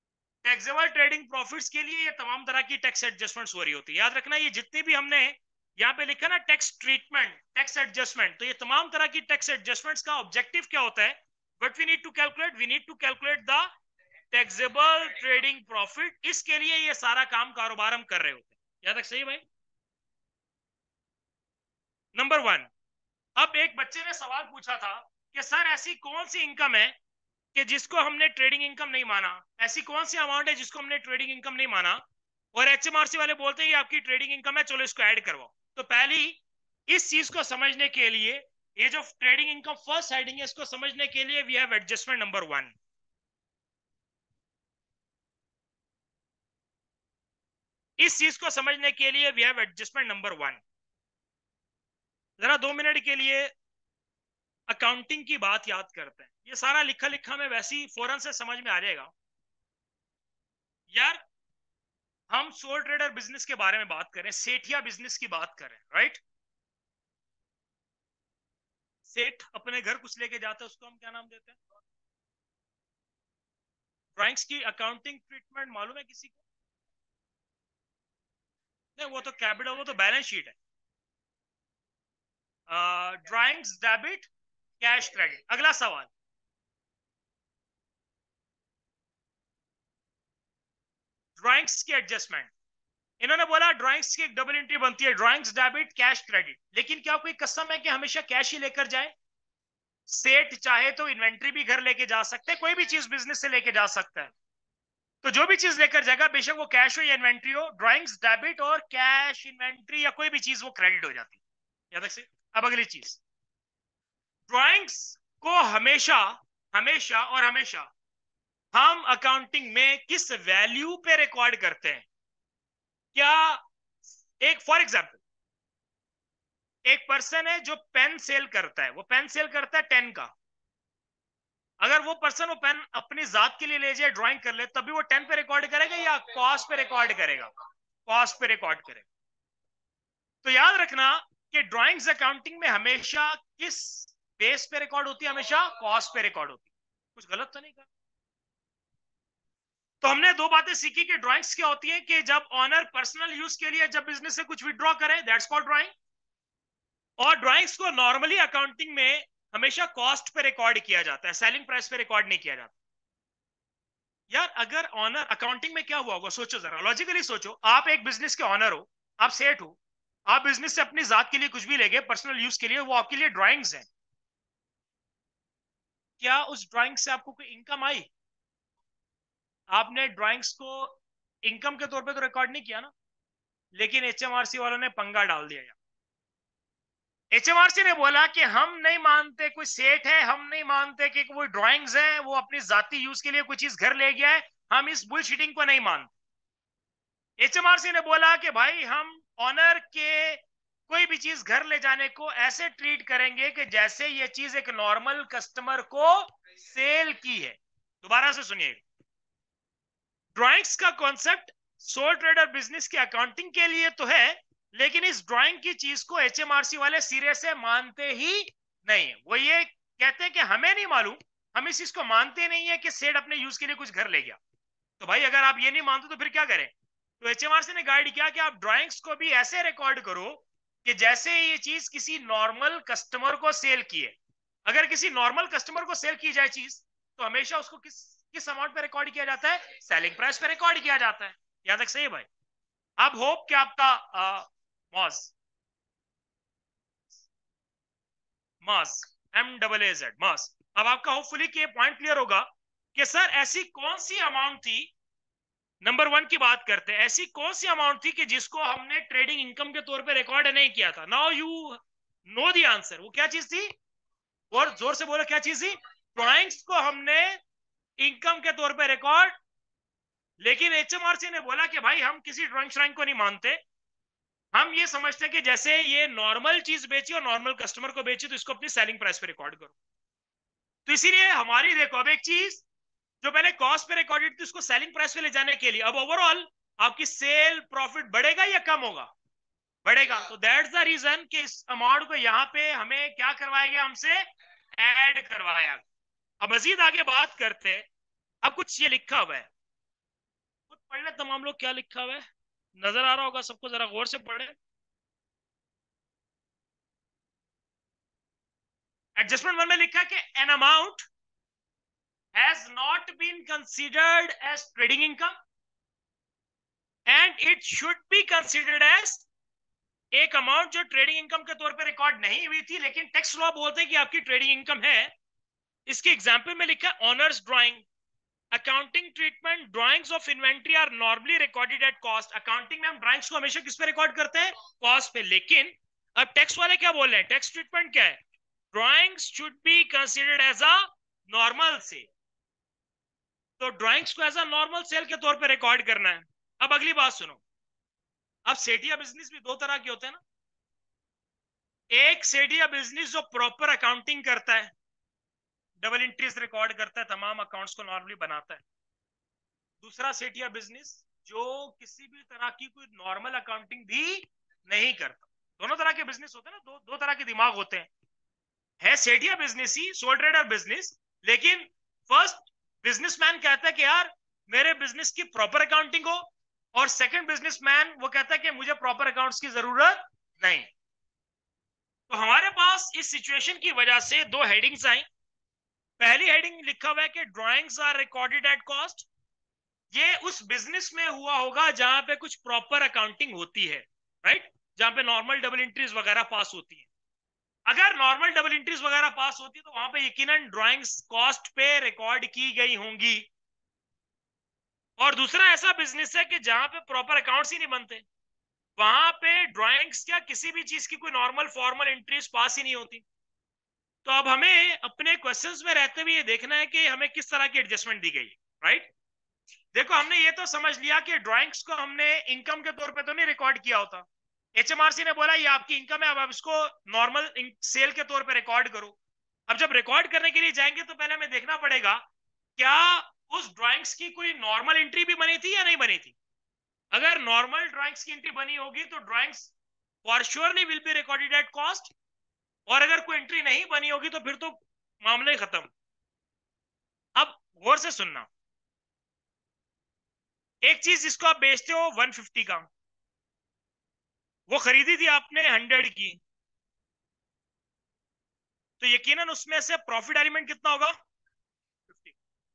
टैक्सेबल ट्रेडिंग प्रॉफिट्स के लिए ये तमाम तरह की टैक्स एडजस्टमेंट्स हो रही होती है। याद रखना ये जितनी भी हमने यहाँ पे लिखा ना टैक्स ट्रीटमेंट, टैक्स एडजस्टमेंट, तो ये तमाम तरह की टैक्स एडजस्टमेंट्स का ऑब्जेक्टिव क्या होता है? What we need to calculate, we need to calculate the taxable trading profit. इसके लिए ये सारा काम कारोबार हम कर रहे होते हैं। याद तक सही भाई? नंबर वन, अब एक बच्चे ने सवाल पूछा था कि सर ऐसी कौन सी इनकम है कि जिसको हमने ट्रेडिंग इनकम नहीं माना, ऐसी कौन सी अमाउंट है जिसको हमने ट्रेडिंग इनकम नहीं माना, और एचएमआरसी वाले बोलते हैं कि आपकी ट्रेडिंग इनकम है, चलो इसको ऐड करवाओ। तो पहली इस चीज को समझने के लिए, ये जो ट्रेडिंग इनकम फर्स्ट हेडिंग है, इसको समझने के लिए we have adjustment number one. इस चीज को समझने के लिए we have adjustment number one. जरा 2 मिनट के लिए अकाउंटिंग की बात याद करते हैं। ये सारा लिखा लिखा में वैसे ही फौरन से समझ में आ जाएगा यार। हम सोल ट्रेडर बिजनेस के बारे में बात करें, सेठिया बिजनेस की बात करें, राइट? सेठ अपने घर कुछ लेके जाता है, उसको हम क्या नाम देते हैं? ड्राइंग्स की अकाउंटिंग ट्रीटमेंट मालूम है किसी को? नहीं, वो तो कैपिटल, वो तो बैलेंस शीट है। Drawings debit, cash credit. अगला सवाल, ड्राइंग्स की एडजस्टमेंट। इन्होंने बोला ड्राइंग्स की एक डबल एंट्री बनती है, ड्राइंग्स डेबिट कैश क्रेडिट। लेकिन क्या कोई कसम है कि हमेशा कैश ही लेकर जाए? सेठ चाहे तो इन्वेंट्री भी घर लेके जा सकते हैं, कोई भी चीज बिजनेस से लेके जा सकता है। तो जो भी चीज लेकर जाएगा, बेशक वो कैश हो या इन्वेंट्री हो, ड्राइंग्स डेबिट और कैश इन्वेंट्री या कोई भी चीज वो क्रेडिट हो जाती है। याद रखिए। अब अगली चीज, ड्राइंग्स को हमेशा हमेशा और हमेशा हम अकाउंटिंग में किस वैल्यू पे रिकॉर्ड करते हैं? क्या एक फॉर एग्जांपल, एक पर्सन है जो पेन सेल करता है, वो पेन सेल करता है 10 का। अगर वो पर्सन वो पेन अपनी जात के लिए ले जाए, ड्राइंग कर ले, तभी वो 10 पे रिकॉर्ड करेगा या कॉस्ट पे रिकॉर्ड करेगा? कॉस्ट पे रिकॉर्ड करेगा। तो याद रखना कि ड्राइंग्स अकाउंटिंग में हमेशा किस बेस पे रिकॉर्ड होती है? हमेशा कॉस्ट पे रिकॉर्ड होती है। कुछ गलत तो नहीं कहा? तो हमने दो बातें सीखी कि ड्राइंग्स क्या होती है, कि जब ऑनर पर्सनल यूज के लिए जब बिजनेस से कुछ विड्रॉ करे, दैट्स कॉल्ड ड्राइंग। और ड्राइंग्स को नॉर्मली अकाउंटिंग में हमेशा कॉस्ट पे रिकॉर्ड किया जाता है, सेलिंग प्राइस पे रिकॉर्ड नहीं किया जाता। यार अगर ऑनर अकाउंटिंग में क्या हुआ होगा, सोचो जरा, लॉजिकली सोचो। आप एक बिजनेस के ऑनर हो, आप सेठ हो, आप बिजनेस से अपनी जात के लिए कुछ भी ले गए पर्सनल यूज के लिए, वो आपके लिए ड्राइंग्स हैं। क्या उस ड्राइंग से आपको कोई इनकम आई? आपने ड्राइंग्स को इनकम के तौर पे तो रिकॉर्ड नहीं किया ना। लेकिन एचएमआरसी वालों ने पंगा डाल दिया। एचएमआरसी ने बोला कि हम नहीं मानते कोई सेठ है, हम नहीं मानते कि वो ड्राइंग्स हैं, वो अपनी जाती यूज के लिए कोई चीज घर ले गया है, हम इस बुलशीटिंग को नहीं मानते। एचएमआरसी ने बोला कि भाई हम ऑनर के कोई भी चीज घर ले जाने को ऐसे ट्रीट करेंगे कि जैसे ये चीज एक नॉर्मल कस्टमर को सेल की है। दोबारा से सुनिए, ड्राइंग्स का कॉन्सेप्ट सोल ट्रेडर बिजनेस की अकाउंटिंग के लिए तो है, लेकिन इस ड्राइंग की चीज को एचएमआरसी वाले सिरे से मानते ही नहीं है। वो ये कहते हैं कि हमें नहीं मालूम, हम इस चीज को मानते नहीं है कि सेठ अपने यूज के लिए कुछ घर ले गया। तो भाई अगर आप ये नहीं मानते तो फिर क्या करें? तो एचएमआरसी ने गाइड किया कि आप ड्राइंग्स को भी ऐसे रिकॉर्ड करो कि जैसे ये चीज किसी नॉर्मल कस्टमर को सेल की है। अगर किसी नॉर्मल कस्टमर को सेल की जाए चीज, तो हमेशा उसको किस किस अमाउंट पे रिकॉर्ड किया जाता है? सेलिंग प्राइस पे रिकॉर्ड किया जाता है। याद तक सही है भाई? अब होप कि आपका मॉज मॉज MAAZ मॉज, अब आपका होपफुली कि पॉइंट क्लियर होगा कि सर ऐसी कौन सी अमाउंट थी। नंबर वन की बात करते हैं, ऐसी कौन सी अमाउंट थी कि जिसको हमने ट्रेडिंग इनकम के तौर पे रिकॉर्ड नहीं किया था? Now you know the answer. वो क्या चीज थी? और जोर से बोलो, क्या चीज थी? ड्राइंग्स को हमने इनकम के तौर पे रिकॉर्ड, लेकिन एचएमआरसी ने बोला कि भाई हम किसी ड्राइंग श्राइंग को नहीं मानते, हम ये समझते हैं कि जैसे ये नॉर्मल चीज बेची और नॉर्मल कस्टमर को बेची, तो इसको अपनी सेलिंग प्राइस पे रिकॉर्ड करो। तो इसीलिए हमारी देखो, अब एक चीज जो पहले कॉस्ट पे रिकॉर्डेड थी, उसको सेलिंग प्राइस पे ले जाने के लिए अब ओवरऑल आपकी सेल प्रॉफिट बढ़ेगा या कम होगा? बढ़ेगा। तो दैट्स द रीजन कि इस अमाउंट को यहाँ पे हमें क्या करवाया गया, हमसे ऐड करवाया। अब मजीद आगे बात करते हैं। अब कुछ ये लिखा हुआ है, कुछ पढ़ ले तमाम लोग, क्या लिखा हुआ है नजर आ रहा होगा सबको, जरा गौर से पढ़े। एडजस्टमेंट 1 में लिखा है कि an amount has not been considered as trading income and it should be considered as, एक अमाउंट जो ट्रेडिंग इनकम के तौर पे रिकॉर्ड नहीं हुई थी लेकिन टैक्स लॉ बोलते हैं कि आपकी ट्रेडिंग इनकम है। इसके एग्जांपल में लिखा है owner's drawing, accounting treatment, drawings of inventory are normally recorded at cost. Accounting में हम ड्राइंग्स को हमेशा किस पे रिकॉर्ड करते हैं? कॉस्ट पे। लेकिन अब टैक्स वाले क्या बोल रहे हैं? टैक्स ट्रीटमेंट क्या है? Drawings should be considered as a normal sale. तो ड्राइंग्स को एज अ नॉर्मल सेल के तौर पे रिकॉर्ड करना है। अब अगली बात सुनो, अब सेठिया बिजनेस भी दो तरह के होते हैं ना। एक सेठिया बिजनेस जो प्रॉपर अकाउंटिंग करता है, डबल एंट्रीज रिकॉर्ड करता है, तमाम अकाउंट्स को नॉर्मली बनाता है। दूसरा सेठिया बिजनेस जो किसी भी तरह की कोई नॉर्मल अकाउंटिंग भी नहीं करता। दोनों तरह के बिजनेस होते हैं ना, दो तरह के दिमाग होते हैं। है सेठिया बिजनेस ही, सोल ट्रेडर बिजनेस, लेकिन फर्स्ट बिजनेसमैन कहता है कि यार मेरे बिजनेस की प्रॉपर अकाउंटिंग हो, और सेकंड बिजनेसमैन वो कहता है कि मुझे प्रॉपर अकाउंट्स की जरूरत नहीं। तो हमारे पास इस सिचुएशन की वजह से दो हेडिंग्स आई। पहली हेडिंग लिखा हुआ है कि drawings are recorded at cost. ये उस बिजनेस में हुआ होगा जहां पे कुछ प्रॉपर अकाउंटिंग होती है, राइट, जहां पे नॉर्मल डबल एंट्रीज वगैरह पास होती है। अगर नॉर्मल डबल एंट्रीज वगैरह पास होती तो वहां पे यकीनन ड्राइंग्स कॉस्ट पे रिकॉर्ड की गई होंगी। और दूसरा ऐसा बिजनेस है कि जहां पे प्रॉपर अकाउंट्स ही नहीं बनते, वहां पे ड्राइंग्स क्या किसी भी चीज की कोई नॉर्मल फॉर्मल एंट्रीज पास ही नहीं होती। तो अब हमें अपने क्वेश्चंस में रहते हुए ये देखना है कि हमें किस तरह की एडजस्टमेंट दी गई, राइट। देखो हमने ये तो समझ लिया कि ड्राइंग्स को हमने इनकम के तौर पे तो नहीं रिकॉर्ड किया होता। एचएमआरसी ने बोला ये आपकी इनकम है, अब आप इसको नॉर्मल सेल के तौर पे रिकॉर्ड करो। अब जब रिकॉर्ड करने के लिए जाएंगे तो पहले हमें देखना पड़ेगा क्या उस ड्राइंग्स की कोई नॉर्मल एंट्री भी बनी थी या नहीं बनी थी। अगर नॉर्मल ड्राइंग्स की एंट्री बनी होगी तो drawings for surely will be recorded at cost, और अगर कोई एंट्री नहीं बनी होगी तो फिर तो मामला ही खत्म। अब गौर से सुनना, एक चीज जिसको आप बेचते हो 150 का, वो खरीदी थी आपने 100 की, तो यकीनन उसमें से प्रॉफिट एलिमेंट कितना होगा? 50।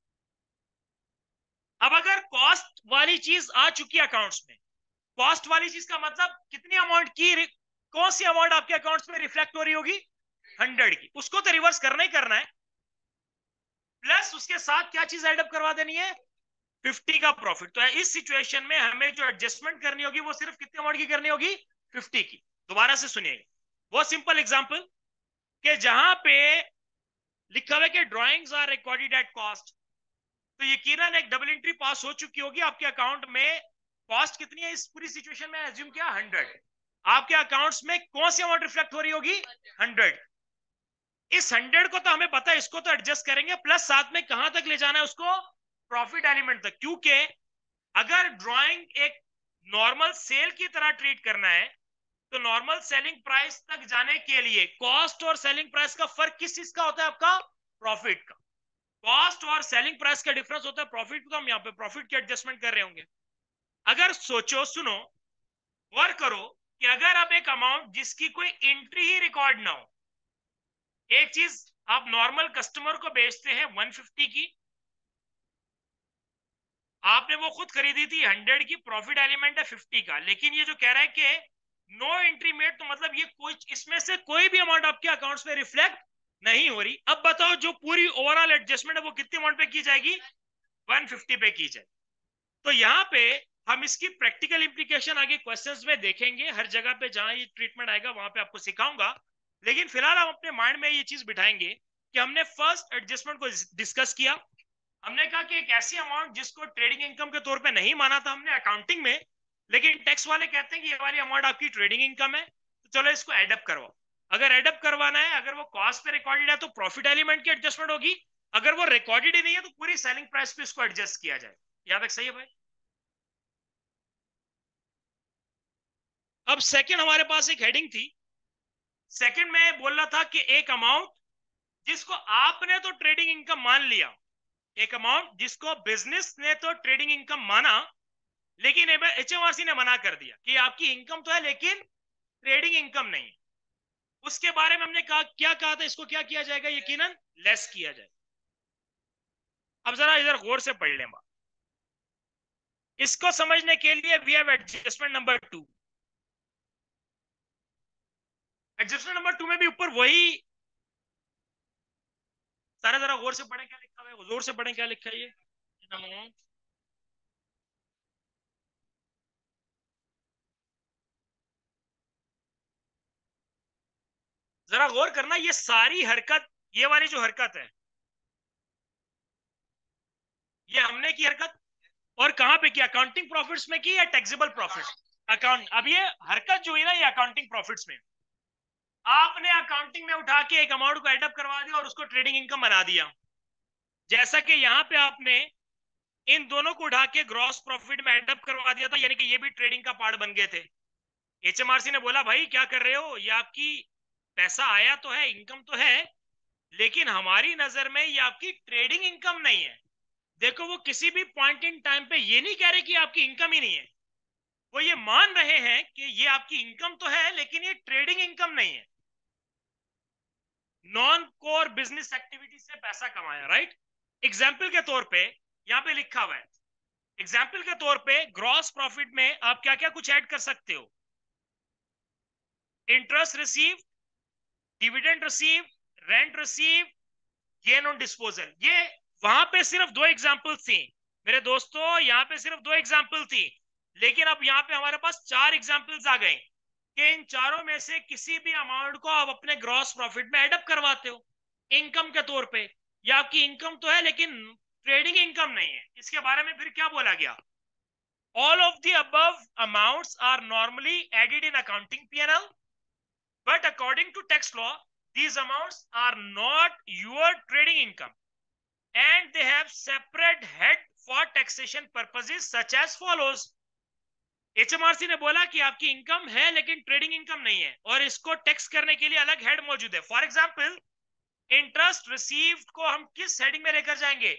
अब अगर कॉस्ट वाली चीज आ चुकी है अकाउंट्स में, कॉस्ट वाली चीज का मतलब कितनी अमाउंट की, कौन सी अमाउंट आपके अकाउंट्स में रिफ्लेक्ट हो रही होगी? 100 की। उसको तो रिवर्स करना ही करना है, प्लस उसके साथ क्या चीज एडअप करवा देनी है? 50 का प्रॉफिट। तो इस सिचुएशन में हमें जो एडजस्टमेंट करनी होगी वो सिर्फ कितनी अमाउंट की करनी होगी? 50 की। दोबारा से सुनिएगा, बहुत सिंपल एग्जांपल, कि जहां पे लिखा हुआ है कि drawings are recorded at cost, तो यकीनन एक डबल एंट्री पास हो चुकी होगी आपके अकाउंट में। कॉस्ट कितनी है इस पूरी सिचुएशन में? एज्यूम किया 100। आपके अकाउंट्स में कौन सी अमाउंट रिफ्लेक्ट हो रही होगी? 100। इस 100 को तो हमें पता है, इसको तो एडजस्ट करेंगे, प्लस साथ में कहां तक ले जाना है उसको? प्रॉफिट एलिमेंट तक। क्योंकि अगर ड्राइंग एक नॉर्मल सेल की तरह ट्रीट करना है तो नॉर्मल सेलिंग प्राइस तक जाने के लिए कॉस्ट और सेलिंग प्राइस का फर्क किस चीज का होता है? आपका प्रॉफिट का। कॉस्ट और सेलिंग प्राइस का डिफरेंस होता है प्रॉफिट का। हम यहाँ पे प्रॉफिट की एडजस्टमेंट कर रहे होंगे। अगर सोचो, सुनो, गौर करो कि अगर आप एक अमाउंट जिसकी कोई एंट्री ही रिकॉर्ड ना हो, एक चीज आप नॉर्मल कस्टमर को बेचते हैं 150 की, आपने वो खुद खरीदी थी 100 की, प्रॉफिट एलिमेंट है 50 का, लेकिन ये जो कह रहा है कि नो एंट्री मेड, तो मतलब ये कोई इसमें से कोई भी अमाउंट आपके अकाउंट्स में रिफ्लेक्ट नहीं हो रही। अब बताओ जो पूरी ओवरऑल एडजस्टमेंट है वो कितने अमाउंट पे की जाएगी? 150 पे की जाए। तो यहाँ पे हम इसकी प्रैक्टिकल इंप्लीकेशन आगे क्वेश्चंस में देखेंगे, हर जगह पे जहां ये ट्रीटमेंट आएगा वहां पे आपको सिखाऊंगा। लेकिन फिलहाल हम अपने माइंड में ये चीज बिठाएंगे कि हमने फर्स्ट एडजस्टमेंट को डिस्कस किया। हमने कहा कि एक ऐसी अमाउंट जिसको ट्रेडिंग इनकम के तौर पे नहीं माना था हमने अकाउंटिंग में, लेकिन टैक्स वाले कहते हैं कि ये वाली अमाउंट आपकी ट्रेडिंग इनकम है, तो चलो इसको एडअप करवाओ। अगर एडअप करवाना है, अगर वो कॉस्ट पे रिकॉर्डेड है तो प्रॉफिट एलिमेंट की एडजस्टमेंट होगी, अगर वो रिकॉर्डेड ही नहीं है तो पूरी सेलिंग प्राइस पे इसको एडजस्ट किया जाए। याद तक सही है भाई? अब सेकंड हमारे पास एक हेडिंग थी। सेकंड में बोल रहा था कि एक अमाउंट जिसको आपने तो ट्रेडिंग इनकम मान लिया, एक अमाउंट जिसको बिजनेस ने तो ट्रेडिंग इनकम माना, लेकिन एचएमआरसी ने मना कर दिया कि आपकी इनकम तो है लेकिन ट्रेडिंग इनकम नहीं। उसके बारे में हमने क्या कहा था, इसको क्या किया जाएगा, यकीनन लेस किया जाएगा। अब जरा इधर गौर से पढ़ लें बात। इसको समझने के लिए we have adjustment number 2। Adjustment number 2 में भी ऊपर वही सारा, जरा गौर से पढ़ें क्या लिखा हुआ है, जोर से पढ़ें क्या लिखा है ये। जरा गौर करना, ये सारी हरकत, ये वाली जो हरकत है, ये हमने की हरकत, और कहां पे की, अकाउंटिंग प्रॉफिट्स में की या टैक्सेबल प्रॉफिट। अकाउंट, अब ये हरकत जो है ना, ये अकाउंटिंग प्रॉफिट्स में, आपने अकाउंटिंग में उठा के एक अमाउंट को एडअप करवा दिया और उसको ट्रेडिंग इनकम बना दिया। जैसा कि यहाँ पे आपने इन दोनों को उठा के ग्रॉस प्रॉफिट में एडअप करवा दिया था, यानी कि ये भी ट्रेडिंग का पार्ट बन गए थे। एचएमआरसी ने बोला भाई क्या कर रहे हो, ये आपकी पैसा आया तो है, इनकम तो है, लेकिन हमारी नजर में ये आपकी ट्रेडिंग इनकम नहीं है। देखो वो किसी भी पॉइंट इन टाइम पे ये नहीं कह रहे कि आपकी इनकम ही नहीं है, वो ये मान रहे हैं कि ये आपकी इनकम तो है लेकिन ये ट्रेडिंग इनकम नहीं है, नॉन कोर बिजनेस एक्टिविटी से पैसा कमाया, राइट। एग्जाम्पल के तौर पे यहां पे लिखा हुआ है, एग्जाम्पल के तौर पे ग्रॉस प्रॉफिट में आप क्या क्या कुछ ऐड कर सकते हो, interest receive, dividend receive, rent receive, gain on disposal. ये वहां पे सिर्फ दो एग्जाम्पल थी मेरे दोस्तों, यहाँ पे सिर्फ दो एग्जाम्पल थी, लेकिन अब यहाँ पे हमारे पास चार एग्जाम्पल्स आ गए कि इन चारों में से किसी भी अमाउंट को आप अपने ग्रॉस प्रॉफिट में एडअप करवाते हो इनकम के तौर पे, या आपकी इनकम तो है लेकिन ट्रेडिंग इनकम नहीं है। इसके बारे में फिर क्या बोला गया, all of the above amounts are normally added in accounting P&L, but according to tax law these amounts are not your trading income and they have separate head for taxation purposes such as follows। एचएमआरसी ने बोला कि आपकी इनकम है लेकिन ट्रेडिंग इनकम नहीं है, और इसको टैक्स करने के लिए अलग हेड मौजूद है। फॉर एग्जांपल इंटरेस्ट रिसीव्ड को हम किस हेडिंग में लेकर जाएंगे,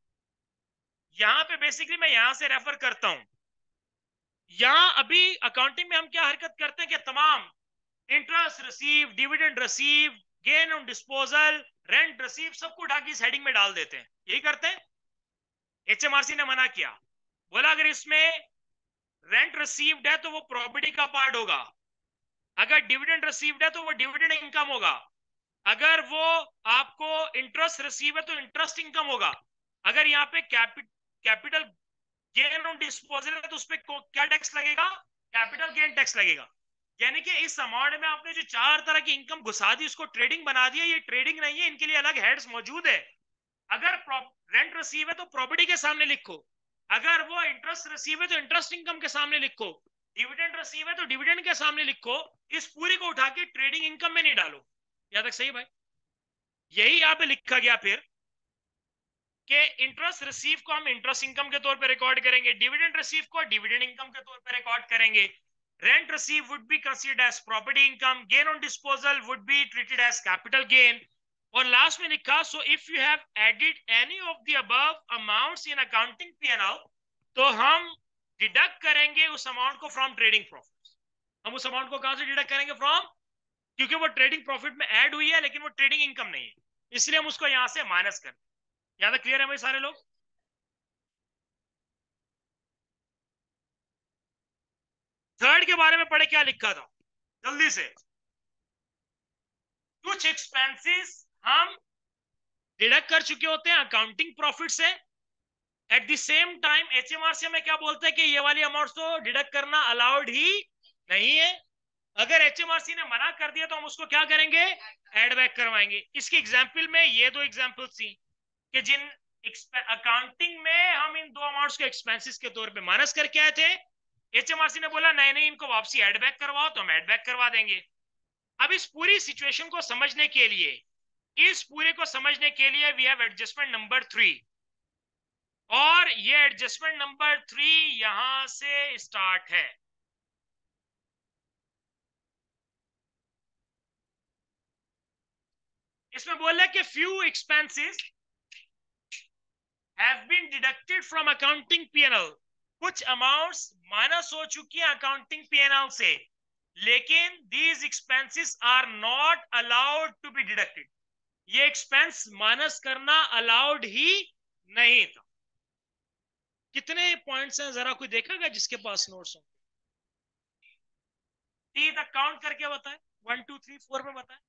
यहां पे बेसिकली मैं यहां से रेफर करता हूं। यहां अभी अकाउंटिंग में हम क्या हरकत करते हैं कि तमाम interest receive, dividend receive, gain on disposal, rent receive, सबको उठा के इस हेडिंग में डाल देते हैं, यही करते हैं। एचएमआरसी ने मना किया, बोला अगर इसमें रेंट रिसीव्ड है तो वो प्रॉपर्टी का पार्ट होगा, अगर डिविडेंड रिसीव्ड है तो वो डिविडेंड इनकम होगा, अगर वो आपको इंटरेस्ट रिसीव है तो इंटरेस्ट इनकम होगा, अगर यहाँ पे कैपिटल गेन ऑन डिस्पोजल है तो उस पर क्या टैक्स लगेगा, कैपिटल गेन टैक्स लगेगा। यानी कि इस अमाउंट में आपने जो चार तरह की इनकम घुसा दी उसको ट्रेडिंग बना दिया, ये ट्रेडिंग नहीं है, इनके लिए अलग हेड्स मौजूद है। अगर रेंट रिसीव है तो प्रॉपर्टी के सामने लिखो, अगर वो इंटरेस्ट रिसीव है तो इंटरेस्ट इनकम के सामने लिखो, डिविडेंड रिसीव है तो डिविडेंड के सामने लिखो, इस पूरी को उठा के ट्रेडिंग इनकम में नहीं डालो। यहां तक सही भाई, यही यहां पे लिखा गया फिर कि इंटरेस्ट रिसीव को हम इंटरेस्ट इनकम के तौर पे रिकॉर्ड करेंगे, डिविडेंड रिसीव को डिविडेंड इनकम के तौर पे रिकॉर्ड करेंगे, rent receive would be considered as property income, gain on disposal would be treated as capital gain, और लास्ट में लिखा so if you have added any of the above amounts in accounting PNL तो हम डिडक्ट करेंगे उस अमाउंट को फ्रॉम ट्रेडिंग प्रॉफिट। हम उस अमाउंट को कहां से डिडक्ट करेंगे, फ्रॉम, क्योंकि वो ट्रेडिंग प्रॉफिट में ऐड हुई है लेकिन वो ट्रेडिंग इनकम नहीं है, इसलिए हम उसको यहां से माइनस कर। यहां तक क्लियर है भाई सारे लोग। थर्ड के बारे में पढ़े क्या लिखा था जल्दी से, कुछ एक्सपेंसेस हम डिडक्ट कर चुके होते हैं अकाउंटिंग प्रॉफिट से, at the same time HMRC में क्या बोलते हैं कि ये वाली अमाउंट तो डिडक्ट करना अलाउड ही नहीं है। अगर एचएमआरसी ने मना कर दिया तो हम उसको क्या करेंगे, एड बैक करवाएंगे। इसकी एग्जांपल में ये दो एग्जांपल थी कि जिन अकाउंटिंग में हम इन दो अमाउंट्स के एक्सपेंसेस के तौर पे माइनस करके आए थे, एचएमआरसी ने बोला नहीं नहीं इनको वापसी एड बैक करवाओ, तो हम एड बैक करवा देंगे। अब इस पूरी सिचुएशन को समझने के लिए, इस पूरे को समझने के लिए वी हैव एडजस्टमेंट नंबर 3, और ये एडजस्टमेंट नंबर 3 यहां से स्टार्ट है। इसमें बोल रहा है कि few expenses have been deducted from accounting PNL, कुछ अमाउंट्स माइनस हो चुकी हैं अकाउंटिंग पीएनएल से, लेकिन these expenses are not allowed to be deducted, ये एक्सपेंस माइनस करना अलाउड ही नहीं था। कितने पॉइंट्स हैं जरा कोई देखेगा जिसके पास नोट्स हो? 3 तक काउंट करके बताए, 1 2 3 4 में बताए।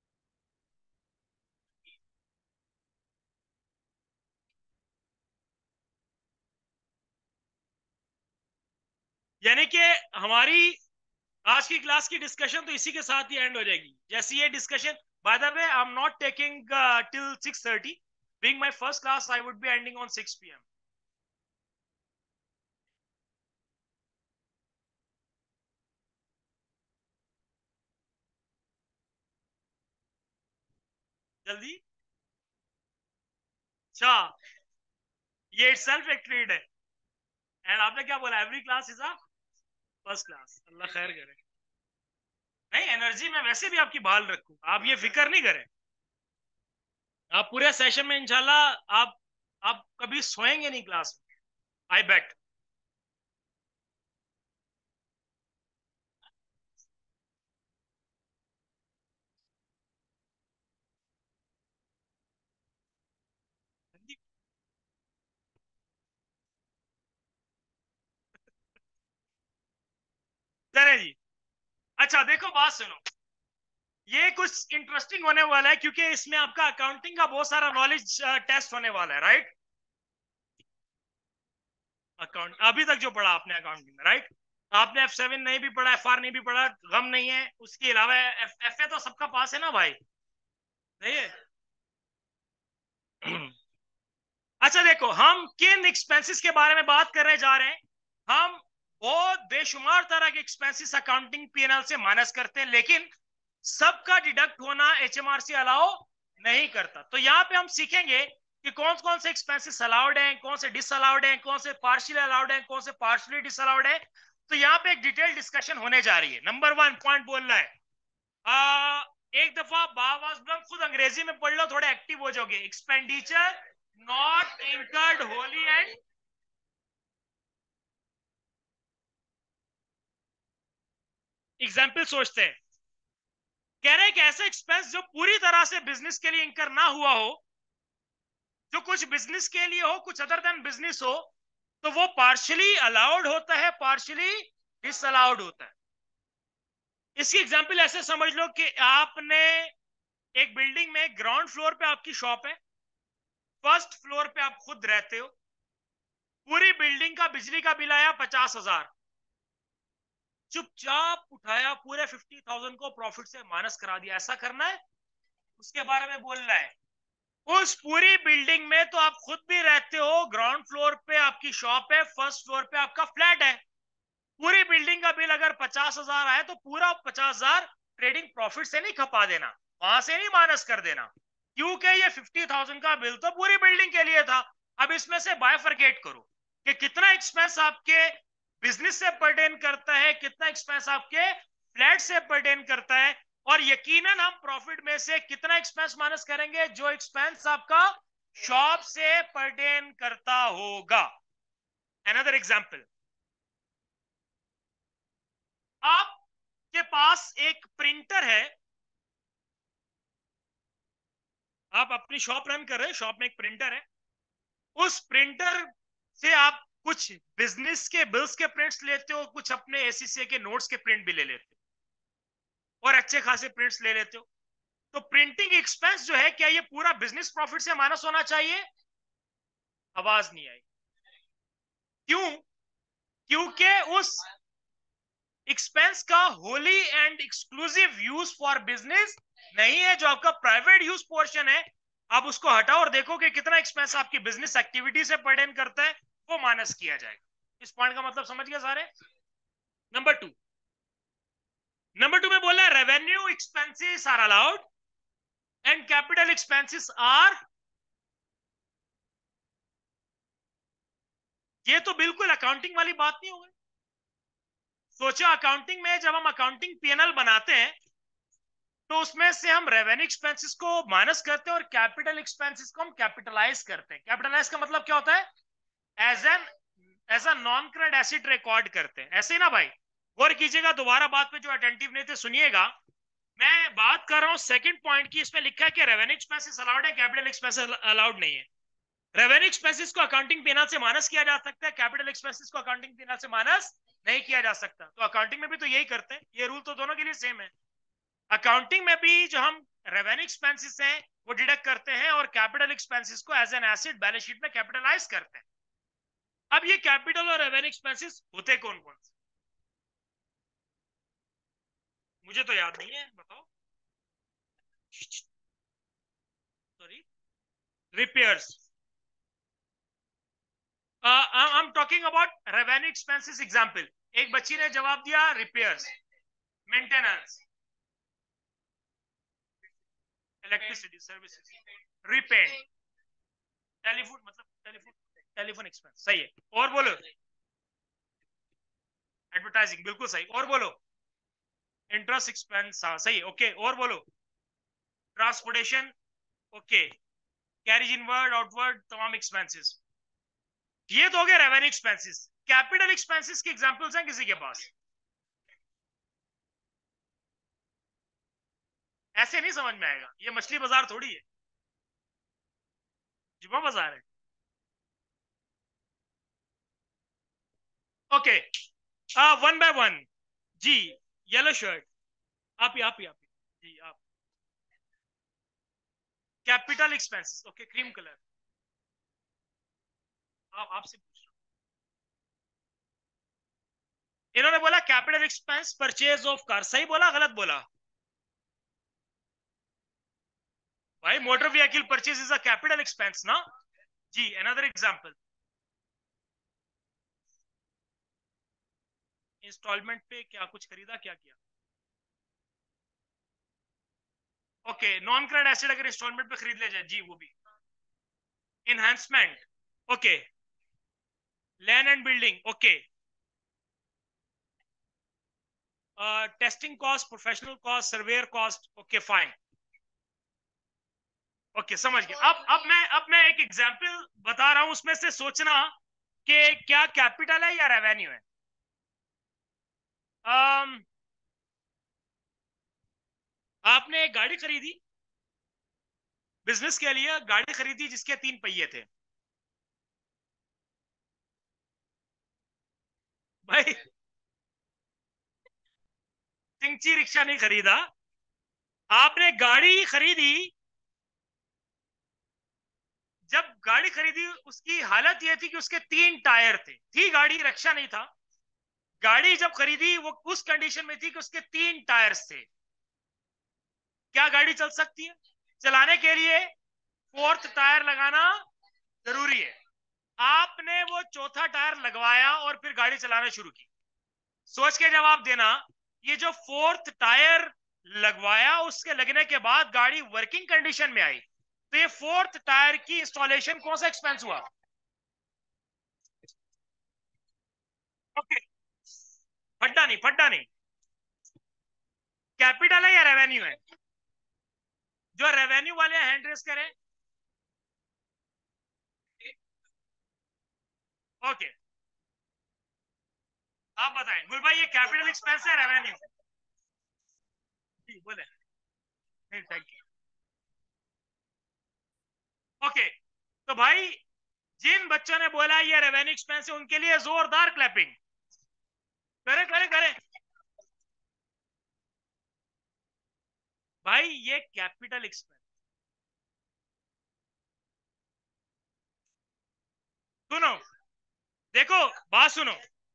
यानी कि हमारी आज की क्लास की डिस्कशन तो इसी के साथ ही एंड हो जाएगी। जैसे ये discussion, by the way I am not taking till 6:30, being my first class I would be ending on 6 PM। जल्दी। अच्छा, ये इटसेल्फ एक ट्रेड है। एंड आपने क्या बोला, every class is a first class. अल्लाह खैर करे। नहीं, एनर्जी में वैसे भी आपकी बहाल रखूं, आप ये फिक्र नहीं करें। आप पूरे सेशन में इंशाल्लाह आप कभी सोएंगे नहीं क्लास में, आई बेट। चले जी। अच्छा देखो, बात सुनो, ये कुछ इंटरेस्टिंग होने वाला है क्योंकि इसमें आपका अकाउंटिंग का बहुत सारा नॉलेज टेस्ट होने वाला है, राइट? अकाउंट अभी तक जो पढ़ा आपने अकाउंटिंग में, राइट? आपने F7 नहीं भी पढ़ा, FR नहीं भी पढ़ा, गम नहीं है। उसके अलावा FA तो सबका पास है ना भाई, नहीं है? अच्छा देखो, हम किन एक्सपेंसेस के बारे में बात करने जा रहे हैं। हम बहुत बेशुमार तरह के एक्सपेंसेस अकाउंटिंग P&L से माइनस करते हैं, लेकिन सबका डिडक्ट होना HMRC अलाउ नहीं करता। तो यहाँ पे हम सीखेंगे कि कौन कौन से एक्सपेंसेस अलाउड हैं, कौन से डिसअलाउड हैं, कौन से पार्शियली अलाउड हैं, कौन से पार्शियली डिसअलाउड है। तो यहाँ पे एक डिटेल डिस्कशन होने जा रही है। नंबर 1 पॉइंट बोल रहा है, एक दफा बाबा खुद अंग्रेजी में पढ़ लो, थोड़े एक्टिव हो जाओगे। Expenditure not incurred wholly and, example सोचते हैं। कह रहे हैं कि ऐसा एक्सपेंस जो पूरी तरह से बिजनेस के लिए इंकर ना हुआ हो, जो कुछ बिजनेस के लिए हो, कुछ अदर देन बिजनेस हो, तो वो पार्शियली अलाउड होता है, पार्शियली डिसअलाउड होता है। इसकी एग्जांपल ऐसे समझ लो कि आपने एक बिल्डिंग में ग्राउंड फ्लोर पे आपकी शॉप है, फर्स्ट फ्लोर पे आप खुद रहते हो। पूरी बिल्डिंग का बिजली का बिल आया 50,000, चुपचाप उठाया, पूरे 50,000 को प्रॉफिट से माइनस करा दिया। ऐसा करना है, उसके बारे में बोलना है। उस पूरी बिल्डिंग में तो आप खुद भी रहते हो, ग्राउंड फ्लोर पे आपकी शॉप है, फर्स्ट फ्लोर पे आपका फ्लैट है। पूरी बिल्डिंग का बिल अगर 50,000 आए तो पूरा 50,000 ट्रेडिंग प्रॉफिट से नहीं खपा देना, वहां से नहीं माइनस कर देना, क्योंकि ये 50,000 का बिल तो पूरी बिल्डिंग के लिए था। अब इसमें से बायफरकेट करो कि कितना एक्सपेंस आपके बिजनेस से परटेन करता है, कितना एक्सपेंस आपके फ्लैट से परटेन करता है, और यकीनन हम प्रॉफिट में से कितना एक्सपेंस माइनस करेंगे, जो एक्सपेंस आपका शॉप से परटेन करता होगा। अनदर एग्जांपल, आपके पास एक प्रिंटर है, आप अपनी शॉप रन कर रहे हैं, शॉप में एक प्रिंटर है। उस प्रिंटर से आप कुछ बिजनेस के बिल्स के प्रिंट्स लेते हो, कुछ अपने ACCA के नोट्स के प्रिंट भी ले लेते हो, और अच्छे खासे प्रिंट्स ले लेते हो। तो प्रिंटिंग एक्सपेंस जो है, क्या ये पूरा बिजनेस प्रॉफिट से माइनस होना चाहिए? आवाज नहीं आई। क्यों? क्योंकि उस एक्सपेंस का wholly and exclusive use for business नहीं है, जो आपका प्राइवेट यूज पोर्शन है। आप उसको हटाओ और देखो कि कितना एक्सपेंस आपकी बिजनेस एक्टिविटी से पर्टेन करता है, वो माइनस किया जाएगा। इस पॉइंट का मतलब समझ गए सारे? नंबर 2, नंबर 2 में बोला revenue expenses are allowed and capital expenses are, ये तो बिल्कुल अकाउंटिंग वाली बात नहीं होगी। सोचो, अकाउंटिंग में जब हम अकाउंटिंग P&L बनाते हैं, तो उसमें से हम रेवेन्यू एक्सपेंसेस को माइनस करते हैं और कैपिटल एक्सपेंसेस को हम कैपिटलाइज करते हैं। कैपिटलाइज का मतलब क्या होता है? As an as a non current asset record करते हैं, ऐसे ही ना भाई? गौर कीजिएगा, दोबारा बात पे जो अटेंटिव नहीं थे सुनिएगा। मैं बात कर रहा हूं सेकंड पॉइंट की, इसमें लिखा है कि रेवेन्यू एक्सपेंसेस अलाउड है, कैपिटल एक्सपेंसेस अलाउड नहीं है। रेवेन्यू एक्सपेंसेस को अकाउंटिंग पीना से माइनस किया जा सकता है, कैपिटल एक्सपेंसेस को अकाउंटिंग पीना से माइनस नहीं किया जा सकता। तो अकाउंटिंग में भी तो यही करते हैं, ये रूल तो दोनों के लिए सेम है। अकाउंटिंग में भी जो हम रेवेन्यू एक्सपेंसेस हैं वो डिडक्ट करते हैं, और कैपिटल एक्सपेंसेस को as an asset balance sheet में कैपिटलाइज करते हैं। अब ये कैपिटल और रेवेन्यू एक्सपेंसेस होते कौन कौन से, मुझे तो याद नहीं है, बताओ। Sorry, repairs. I am talking about revenue expenses example. एक बच्ची ने जवाब दिया repairs, maintenance, electricity services, repaint, telephone, मतलब टेलीफोन, टेलीफोन एक्सपेंस, सही है। और बोलो, एडवर्टाइजिंग, बिल्कुल सही। और बोलो, इंटरेस्ट एक्सपेंस, हाँ सही है, ओके। और बोलो, transportation, okay, carriage inward outward, तमाम एक्सपेंसेस। ये तो हो गया रेवेन्यू एक्सपेंसेस। कैपिटल एक्सपेंसेस की एग्जांपल्स हैं किसी के पास? ऐसे नहीं समझ में आएगा, ये मछली बाजार थोड़ी है, जुमा बाजार है। Okay, one by one. जी, येलो शर्ट, आप ही जी आप। Capital expenses, okay, cream colour, आप आपसे पूछ रहा हूं। इन्होंने बोला capital expense purchase of car, सही बोला गलत बोला? भाई motor vehicle purchase is a capital expense ना। जी, अनदर एग्जांपल, इंस्टॉलमेंट पे क्या कुछ खरीदा, क्या किया? ओके, नॉन करंट एसेट अगर इंस्टॉलमेंट पे खरीद ले जाए, जी वो भी enhancement, okay, land and building, okay, testing cost, professional cost, surveyor cost, okay fine, okay समझ गया। अब मैं एक एग्जांपल बता रहा हूं, उसमें से सोचना कि क्या कैपिटल है या रेवेन्यू है। um, आपने एक गाड़ी खरीदी, बिजनेस के लिए गाड़ी खरीदी जिसके 3 पहिए थे। भाई सिंची रिक्शा नहीं खरीदा, आपने गाड़ी खरीदी। जब गाड़ी खरीदी उसकी हालत यह थी कि उसके 3 टायर थे, थी गाड़ी, रिक्शा नहीं था। गाड़ी जब खरीदी वो उस कंडीशन में थी कि उसके 3 टायर्स थे। क्या गाड़ी चल सकती है? चलाने के लिए फोर्थ टायर लगाना जरूरी है। आपने वो चौथा टायर लगवाया और फिर गाड़ी चलाना शुरू की। सोच के जवाब देना, ये जो फोर्थ टायर लगवाया उसके लगने के बाद गाड़ी वर्किंग कंडीशन में आई, तो ये फोर्थ टायर की इंस्टॉलेशन कौन सा एक्सपेंस हुआ? ओके, फड्डा नहीं, कैपिटल है या रेवेन्यू है? जो रेवेन्यू वाले हैंड रेस करें। ओके, आप बताएं गुल भाई, ये कैपिटल एक्सपेंस है रेवेन्यू? जी बोले, थैंक यू। ओके, तो भाई जिन बच्चों ने बोला ये रेवेन्यू एक्सपेंस है उनके लिए जोरदार क्लैपिंग। करे करे करे। भाई ये कैपिटल एक्सपेंस, सुनो, देखो, बात सुनो।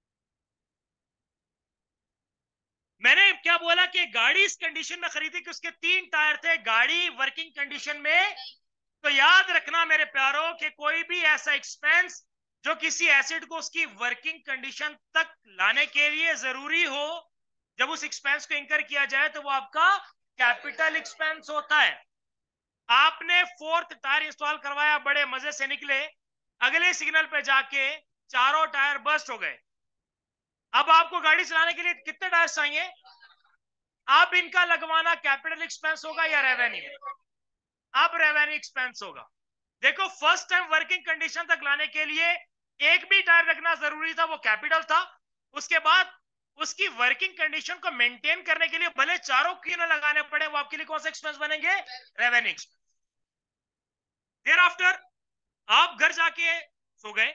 मैंने क्या बोला कि गाड़ी इस कंडीशन में खरीदी कि उसके 3 टायर थे, गाड़ी वर्किंग कंडीशन में। तो याद रखना मेरे प्यारों कि कोई भी ऐसा एक्सपेंस जो किसी एसेट को उसकी वर्किंग कंडीशन तक लाने के लिए जरूरी हो, जब उस एक्सपेंस को इंकर किया जाए तो वो आपका कैपिटल एक्सपेंस होता है। आपने फोर्थ टायर इंस्टॉल करवाया, बड़े मजे से निकले, अगले सिग्नल पे जाके 4 टायर बस्ट हो गए। अब आपको गाड़ी चलाने के लिए कितने टायर चाहिए? अब इनका लगवाना कैपिटल एक्सपेंस होगा या रेवेन्यू? अब रेवेन्यू एक्सपेंस होगा। देखो, फर्स्ट टाइम वर्किंग कंडीशन तक लाने के लिए एक भी टायर रखना जरूरी था, वो कैपिटल था। उसके बाद उसकी वर्किंग कंडीशन को मेंटेन करने के लिए भले चारों की ना लगाने पड़े, वो आपके लिए कौन सा एक्सपेंस बनेंगे? Revenue expense. देयर आफ्टर आप घर जाके सो गए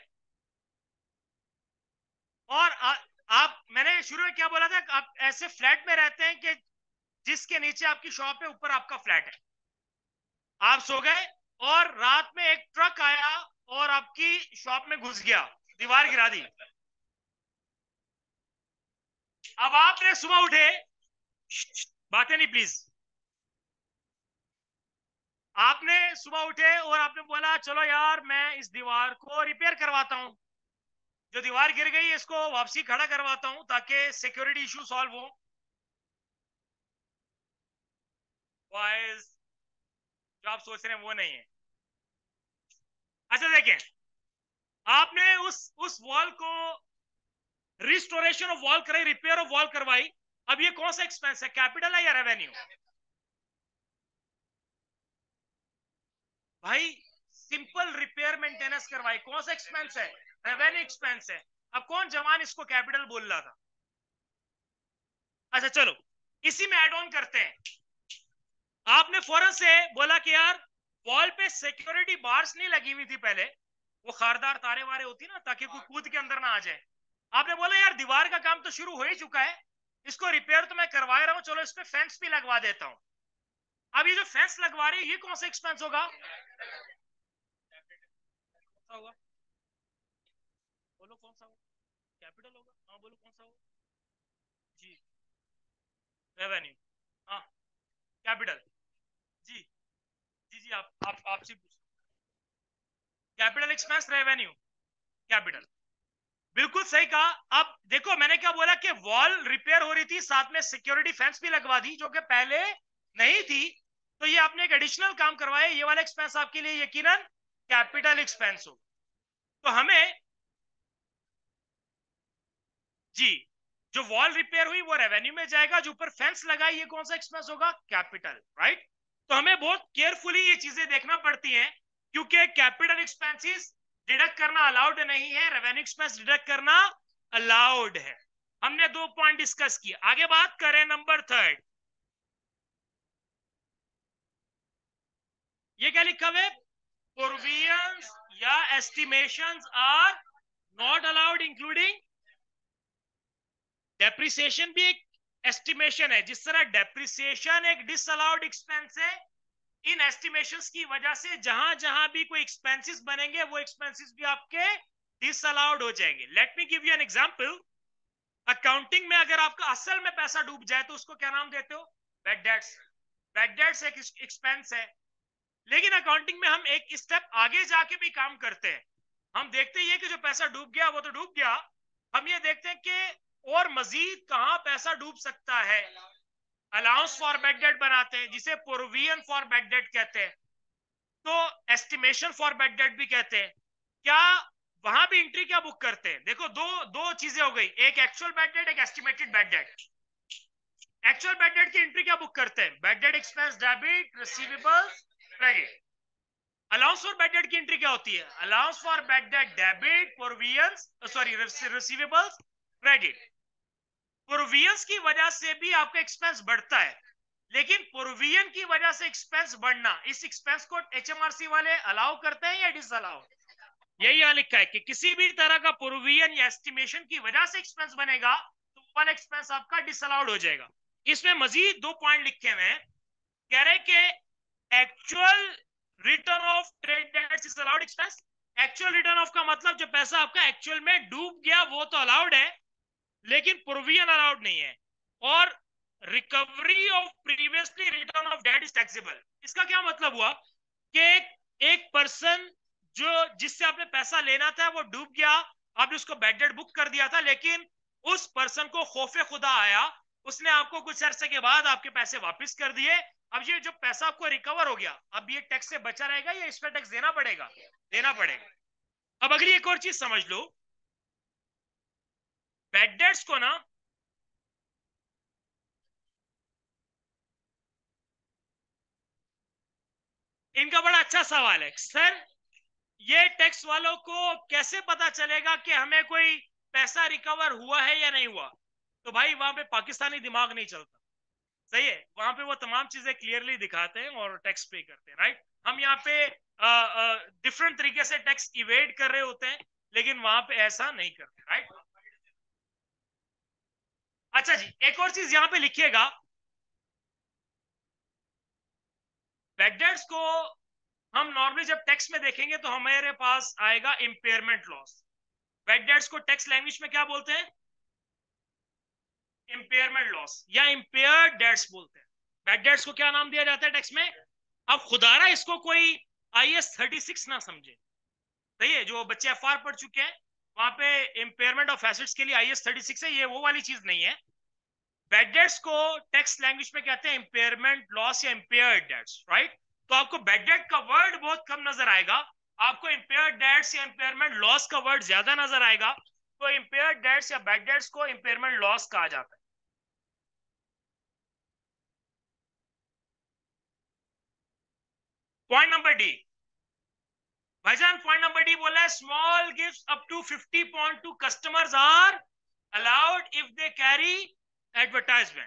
और आप, मैंने शुरू में क्या बोला था, आप ऐसे फ्लैट में रहते हैं कि जिसके नीचे आपकी शॉप है, ऊपर आपका फ्लैट है। आप सो गए और रात में एक ट्रक आया और आपकी शॉप में घुस गया, दीवार गिरा दी। अब आपने सुबह उठे, बातें नहीं प्लीज, आपने सुबह उठे और आपने बोला चलो यार मैं इस दीवार को रिपेयर करवाता हूं, जो दीवार गिर गई इसको वापसी खड़ा करवाता हूं ताकि सिक्योरिटी इशू सॉल्व हो। बॉयज, जो आप सोच रहे हैं वो नहीं है। अच्छा देखें, आपने उस वॉल को रिस्टोरेशन ऑफ वॉल कराई, रिपेयर ऑफ वॉल करवाई। अब ये कौन सा एक्सपेंस है, कैपिटल है या रेवेन्यू? भाई सिंपल रिपेयर मेंटेनेंस करवाई, कौन सा एक्सपेंस है? रेवेन्यू एक्सपेंस है। अब कौन जवान इसको कैपिटल बोल रहा था? अच्छा चलो इसी में ऐड ऑन करते हैं। आपने फौरन से बोला कि यार वॉल पे सिक्योरिटी बार्स नहीं लगी हुई थी पहले, वो खारदार तारे वारे होती ना ताकि कोई कूद के अंदर ना आ जाए। आपने बोला यार दीवार का काम तो शुरू हो ही चुका है, इसको रिपेयर तो मैं करवा रहा हूं, चलो इस पे फेंस भी लगवा देता हूं। अब ये जो फेंस लगवा रहे हैं ये कौन सा एक्सपेंस होगा? होगा, बोलो कौन सा होगा? कैपिटल होगा? हाँ बोलो कौन सा होगा? जी, रेवेन्यू। हाँ, कैपिटल। जी जी जी, आप आपसे पूछ, कैपिटल एक्सपेंस रेवेन्यू कैपिटल, बिल्कुल सही कहा। अब देखो मैंने क्या बोला कि वॉल रिपेयर हो रही थी, साथ में सिक्योरिटी फेंस भी लगवा दी जो कि पहले नहीं थी, तो ये आपने एक एडिशनल काम करवाया, ये वाला एक्सपेंस आपके लिए यकीनन कैपिटल एक्सपेंस हो। तो हमें, जी, जो वॉल रिपेयर हुई वो रेवेन्यू में जाएगा, जो ऊपर फेंस लगाई ये कौन सा एक्सपेंस होगा? Capital, right. तो हमें बहुत केयरफुली ये चीजें देखना पड़ती हैं क्योंकि कैपिटल एक्सपेंसेस डिडक्ट करना अलाउड नहीं है, रेवेन्यू एक्सपेंस डिडक्ट करना अलाउड है। हमने 2 पॉइंट डिस्कस किए, आगे बात करें नंबर 3। ये क्या लिखा हुआ है? प्रोविजंस या estimations are not allowed including depreciation, भी एक एस्टिमेशन है। जिस तरह डेप्रिसिएशन एक डिसअलाउड एक्सपेंस है, इन एस्टिमेशंस की वजह से जहां जहां भी कोई एक्सपेंसेस बनेंगे वो एक्सपेंसेस भी आपके डिसअलाउड हो जाएंगे। Let me give you an example. Accounting में अगर आपका असल में पैसा डूब जाए तो उसको क्या नाम देते हो? Bad debts. बैड डेट्स एक एक्सपेंस है, लेकिन अकाउंटिंग में हम एक स्टेप आगे जाके भी काम करते हैं। हम देखते ही है कि जो पैसा डूब गया वो तो डूब गया, हम ये देखते हैं कि और मजीद कहां पैसा डूब सकता है। अलाउंस फॉर बैड डेट बनाते हैं जिसे प्रोविजन फॉर बैड डेट कहते हैं, तो एस्टिमेशन फॉर बैड डेट भी कहते हैं। क्या वहां भी एंट्री क्या बुक करते हैं? देखो दो दो चीजें हो गई, एक एक्चुअल बैड डेट, एक estimated bad debt. Actual bad debt की एंट्री क्या बुक करते हैं? Bad debt expense debit receivables credit. Allowance for bad debt की एंट्री क्या होती है? Allowance for bad debt debit provisions, sorry receivables credit. Provisions की वजह से भी आपका एक्सपेंस बढ़ता है, लेकिन प्रोविजन की वजह से एक्सपेंस बढ़ना, इस एक्सपेंस को एचएमआरसी वाले अलाउ करते हैं या डिसअलाउ? यही यहां लिखा है कि किसी भी तरह का प्रोविजन या एस्टिमेशन की वजह से एक्सपेंस बनेगा तो वो वाला एक्सपेंस आपका डिसअलाउड हो जाएगा। इसमें मजीद 2 पॉइंट लिखे हुए हैं, कह रहे कि actual written off trade debts is allowed expense. Actual written off का मतलब जो पैसा आपका एक्चुअल में डूब गया वो तो अलाउड है, लेकिन प्रोविजन अलाउड नहीं है। और recovery of previously written off debt is taxable. इसका क्या मतलब हुआ कि एक पर्सन जो जिससे आपने पैसा लेना था वो डूब गया, आपने उसको बैड डेट बुक कर दिया था, लेकिन उस पर्सन को खौफे खुदा आया, उसने आपको कुछ अरसे के बाद आपके पैसे वापस कर दिए। अब ये जो पैसा आपको रिकवर हो गया, अब ये टैक्स से बचा रहेगा या इस पर टैक्स देना पड़ेगा? देना पड़ेगा। अब अगली एक और चीज समझ लो, बैड डेट्स को ना, इनका बड़ा अच्छा सवाल है सर, ये टैक्स वालों को कैसे पता चलेगा कि हमें कोई पैसा रिकवर हुआ है या नहीं हुआ? तो भाई वहां पे पाकिस्तानी दिमाग नहीं चलता, सही है, वहां पे वो तमाम चीजें क्लियरली दिखाते हैं और टैक्स पे करते हैं, राइट। हम यहाँ पे डिफरेंट तरीके से टैक्स इवेड कर रहे होते हैं, लेकिन वहां पे ऐसा नहीं करते, राइट। अच्छा जी, एक और चीज यहाँ पे लिखिएगा, बैड डेट्स को हम नॉर्मली जब टैक्स में देखेंगे तो हमारे पास आएगा इंपेयरमेंट लॉस। बैड डेट्स को टैक्स लैंग्वेज में क्या बोलते हैं? इंपेयरमेंट लॉस या इंपेयर्ड डेट्स बोलते हैं। बैड डेट्स को क्या नाम दिया जाता है टैक्स में? अब खुदारा इसको कोई IS 36 ना समझे, सही है, जो बच्चे FR पढ़ चुके हैं वहां पे इंपेयरमेंट ऑफ एसेट्स के लिए IS 36 है, ये वो वाली चीज नहीं है। बैड डेट्स को टैक्स लैंग्वेज में कहते हैं इंपेयरमेंट लॉस या इंपेयर्ड डेट्स, राइट। तो आपको बैड डेट का वर्ड बहुत कम नजर आएगा, आपको इंपेयर्ड डेट्स या इंपेयरमेंट लॉस का वर्ड ज्यादा नजर आएगा। तो इंपेयर्ड डेट्स या बैड डेट्स को इंपेयरमेंट लॉस कहा जाता है। पॉइंट नंबर डी, भाईजान पॉइंट नंबर डी बोला है, small gifts up to 50 to customers are allowed if they carry advertisement.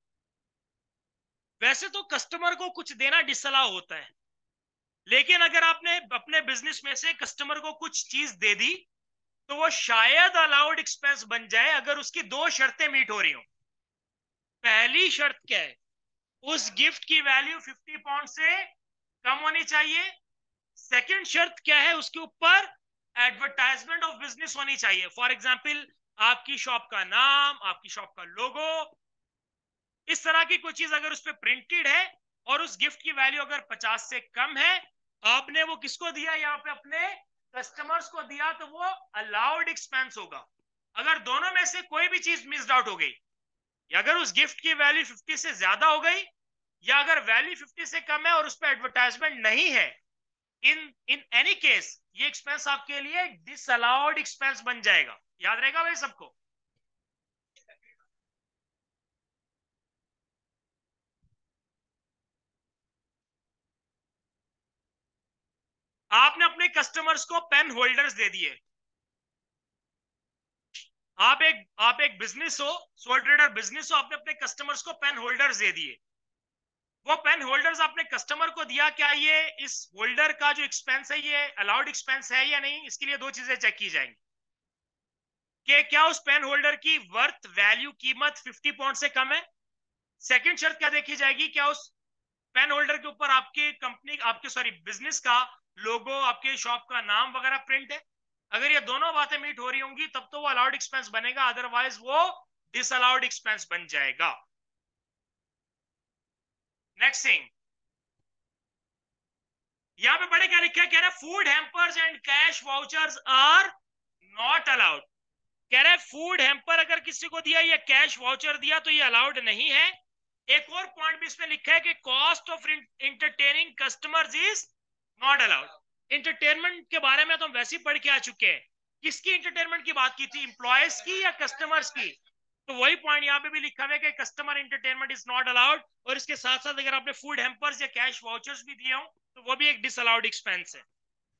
वैसे तो कस्टमर को कुछ देना डिसअलाउ होता है, लेकिन अगर आपने अपने बिजनेस में से कस्टमर को कुछ चीज दे दी तो वो शायद अलाउड एक्सपेंस बन जाए अगर उसकी दो शर्तें मीट हो रही हो। पहली शर्त क्या है? उस गिफ्ट की वैल्यू 50 पाउंड से कम होनी चाहिए। सेकंड शर्त क्या है? उसके ऊपर एडवर्टाइजमेंट ऑफ बिजनेस होनी चाहिए। फॉर एग्जाम्पल, आपकी शॉप का नाम, आपकी शॉप का लोगो, इस तरह की कोई चीज अगर उस पर प्रिंटेड है और उस गिफ्ट की वैल्यू अगर 50 से कम है, आपने वो किसको दिया? यहाँ पे अपने कस्टमर्स को दिया, तो वो अलाउड एक्सपेंस होगा। अगर दोनों में से कोई भी चीज मिस्ड आउट हो गई, या अगर उस गिफ्ट की वैल्यू 50 से ज्यादा हो गई, या अगर वैल्यू 50 से कम है और उस पर एडवर्टाइजमेंट नहीं है, इन इन एनी केस ये एक्सपेंस आपके लिए डिसअलाउड एक्सपेंस बन जाएगा। याद रहेगा भाई सबको? आपने अपने कस्टमर्स को पेन होल्डर्स दे दिए। आप एक बिजनेस हो, सोल ट्रेडर बिजनेस हो, आपने अपने कस्टमर्स को पेन होल्डर्स दे दिए। वो पेन होल्डर्स आपने कस्टमर को दिया, क्या ये इस होल्डर का जो एक्सपेंस है ये अलाउड एक्सपेंस है या नहीं? इसके लिए दो चीजें चेक की जाएंगी कि क्या उस पेन होल्डर की वर्थ वैल्यू कीमत 50 पाउंड से कम है। सेकंड शर्त क्या देखी जाएगी? क्या उस पेन होल्डर के ऊपर आपके कंपनी, आपके सॉरी बिजनेस का लोगो, आपके शॉप का नाम वगैरह प्रिंट है। अगर ये दोनों बातें मीट हो रही होंगी तब तो वो अलाउड एक्सपेंस बनेगा, अदरवाइज वो डिसअलाउड एक्सपेंस बन जाएगा। नेक्स्ट थिंग, यहां पे बड़े क्या लिखा है? कह रहा है food hampers and cash vouchers are not allowed. कह रहा है फूड हैम्पर अगर किसी को दिया या कैश वाउचर दिया तो ये अलाउड नहीं है। एक और पॉइंट भी इसमें लिखा है कि cost of entertaining customers is not allowed. Entertainment के बारे में तो हम वैसे ही पढ़ के आ चुके हैं। किसकी इंटरटेनमेंट की बात की थी? इंप्लॉयज की या कस्टमर्स की? तो वही पॉइंट यहाँ पे भी लिखा हुआ है कि customer entertainment is not allowed. और इसके साथ साथ अगर आपने फूड हैम्पर्स या कैश वाउचर्स भी दिए हो तो वो भी एक डिसअलाउड एक्सपेंस है।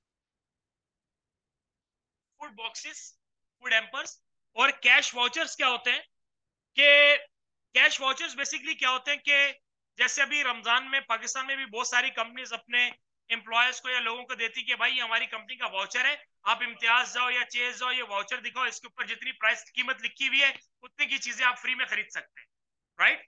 फूड बॉक्सेस, फूड हैम्पर्स और कैश वाउचर्स क्या होते हैं? कि कैश वाउचर्स बेसिकली क्या होते हैं कि जैसे अभी रमजान में पाकिस्तान में भी बहुत सारी कंपनीज अपने एम्प्लॉयज को या लोगों को देती कि भाई हमारी कंपनी का वाउचर है, आप इम्तियाज जाओ या चेज जाओ, ये वाउचर दिखाओ, इसके ऊपर जितनी प्राइस कीमत लिखी हुई है उतने की चीजें आप फ्री में खरीद सकते हैं, राइट।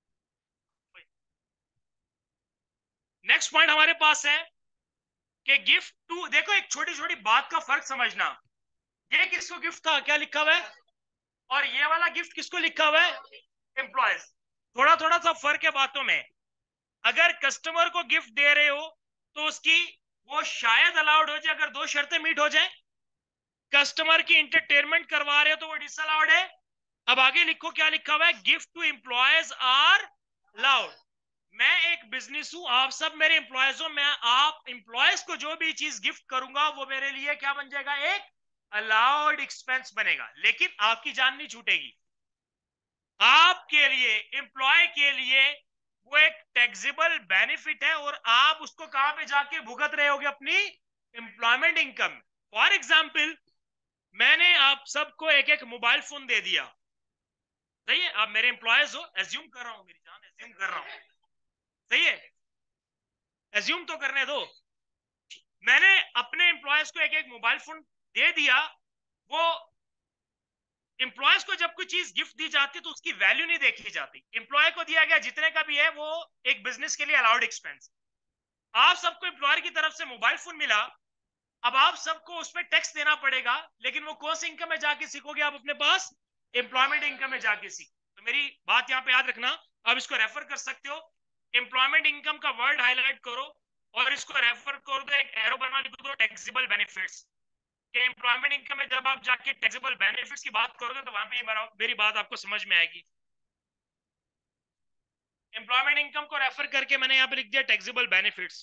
नेक्स्ट पॉइंट हमारे पास है कि गिफ्ट टू, देखो एक छोटी छोटी बात का फर्क समझना। ये किसको गिफ्ट था, क्या लिखा हुआ है? और ये वाला गिफ्ट किसको लिखा हुआ है? एम्प्लॉयज। थोड़ा थोड़ा सा फर्क है बातों में। अगर कस्टमर को गिफ्ट दे रहे हो तो उसकी वो शायद अलाउड हो जाए अगर दो शर्तें मीट हो जाए। कस्टमर की इंटरटेनमेंट करवा रहे हो तो वो डिसअलाउड है। अब आगे लिखो क्या लिखा हुआ है? Gift to employees are allowed. मैं एक बिजनेस हूं, आप सब मेरे एम्प्लॉयज हो, मैं आप एम्प्लॉयज को जो भी चीज गिफ्ट करूंगा वो मेरे लिए क्या बन जाएगा? एक अलाउड एक्सपेंस बनेगा। लेकिन आपकी जान नहीं छूटेगी। आपके लिए, एम्प्लॉय के लिए वो एक टैक्सेबल बेनिफिट है और आप उसको कहां पे जाके भुगत रहे होगे? अपनी एम्प्लॉयमेंट इनकम। फॉर एग्जाम्पल, मैंने आप सबको एक एक मोबाइल फोन दे दिया, सही है, आप मेरे एम्प्लॉयज हो, एज्यूम कर रहा हूं मेरी जान, एज्यूम कर रहा हूं, सही है, एज्यूम तो करने दो। मैंने अपने एम्प्लॉयज को एक एक मोबाइल फोन दे दिया, वो एम्प्लॉयज को जब कोई चीज गिफ्ट दी जाती तो उसकी वैल्यू नहीं देखी जाती। एम्प्लॉय को दिया गया जितने का भी है वो एक बिजनेस के लिए अलाउड एक्सपेंस। आप सबको एम्प्लॉयर की तरफ से मोबाइल फोन मिला, अब आप सबको उस पर टैक्स देना पड़ेगा, लेकिन वो कौन सी इनकम में जाके सीखोगे आप अपने पास? एम्प्लॉयमेंट इनकम में जाके सीख। तो मेरी बात यहाँ पे याद रखना, आप इसको रेफर कर सकते हो, एम्प्लॉयमेंट इनकम का वर्ड हाईलाइट करो और इसको रेफर कर दो, एक एरो बना लिख दो, टैक्सेबल बेनिफिट्स। कि एम्प्लॉयमेंट इनकम में जब आप जाके टैक्सेबल बेनिफिट्स की बात करोगे तो वहां पे मेरी बात आपको समझ में आएगी। एम्प्लॉयमेंट इनकम को रेफर करके मैंने यहाँ पे लिख दिया टैक्सेबल बेनिफिट्स।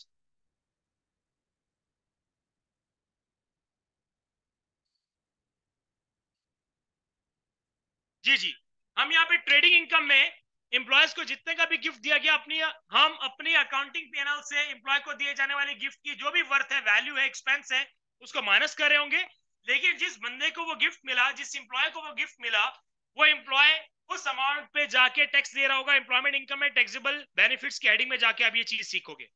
जी जी, हम यहाँ पे ट्रेडिंग इनकम में एम्प्लॉयज को जितने का भी गिफ्ट दिया गया, हम अपनी अकाउंटिंग पैनल से एम्प्लॉय को दिए जाने वाले गिफ्ट की जो भी वर्थ है, वैल्यू है, एक्सपेंस है, उसको माइनस कर रहे होंगे। लेकिन जिस बंदे को वो गिफ्ट मिला, जिस एम्प्लॉय को वो गिफ्ट मिला, वो एम्प्लॉय उस अमाउंट पे जाके टैक्स दे रहा होगा। एम्प्लॉयमेंट इनकम में टैक्सेबल बेनिफिट्स की हेडिंग में जाके आप ये चीज सीखोगे।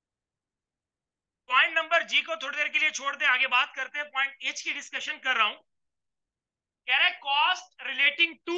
पॉइंट नंबर जी को थोड़ी देर के लिए छोड़ दे, आगे बात करते हैं। पॉइंट एच की डिस्कशन कर रहा हूं। कह रहे कॉस्ट रिलेटिंग टू,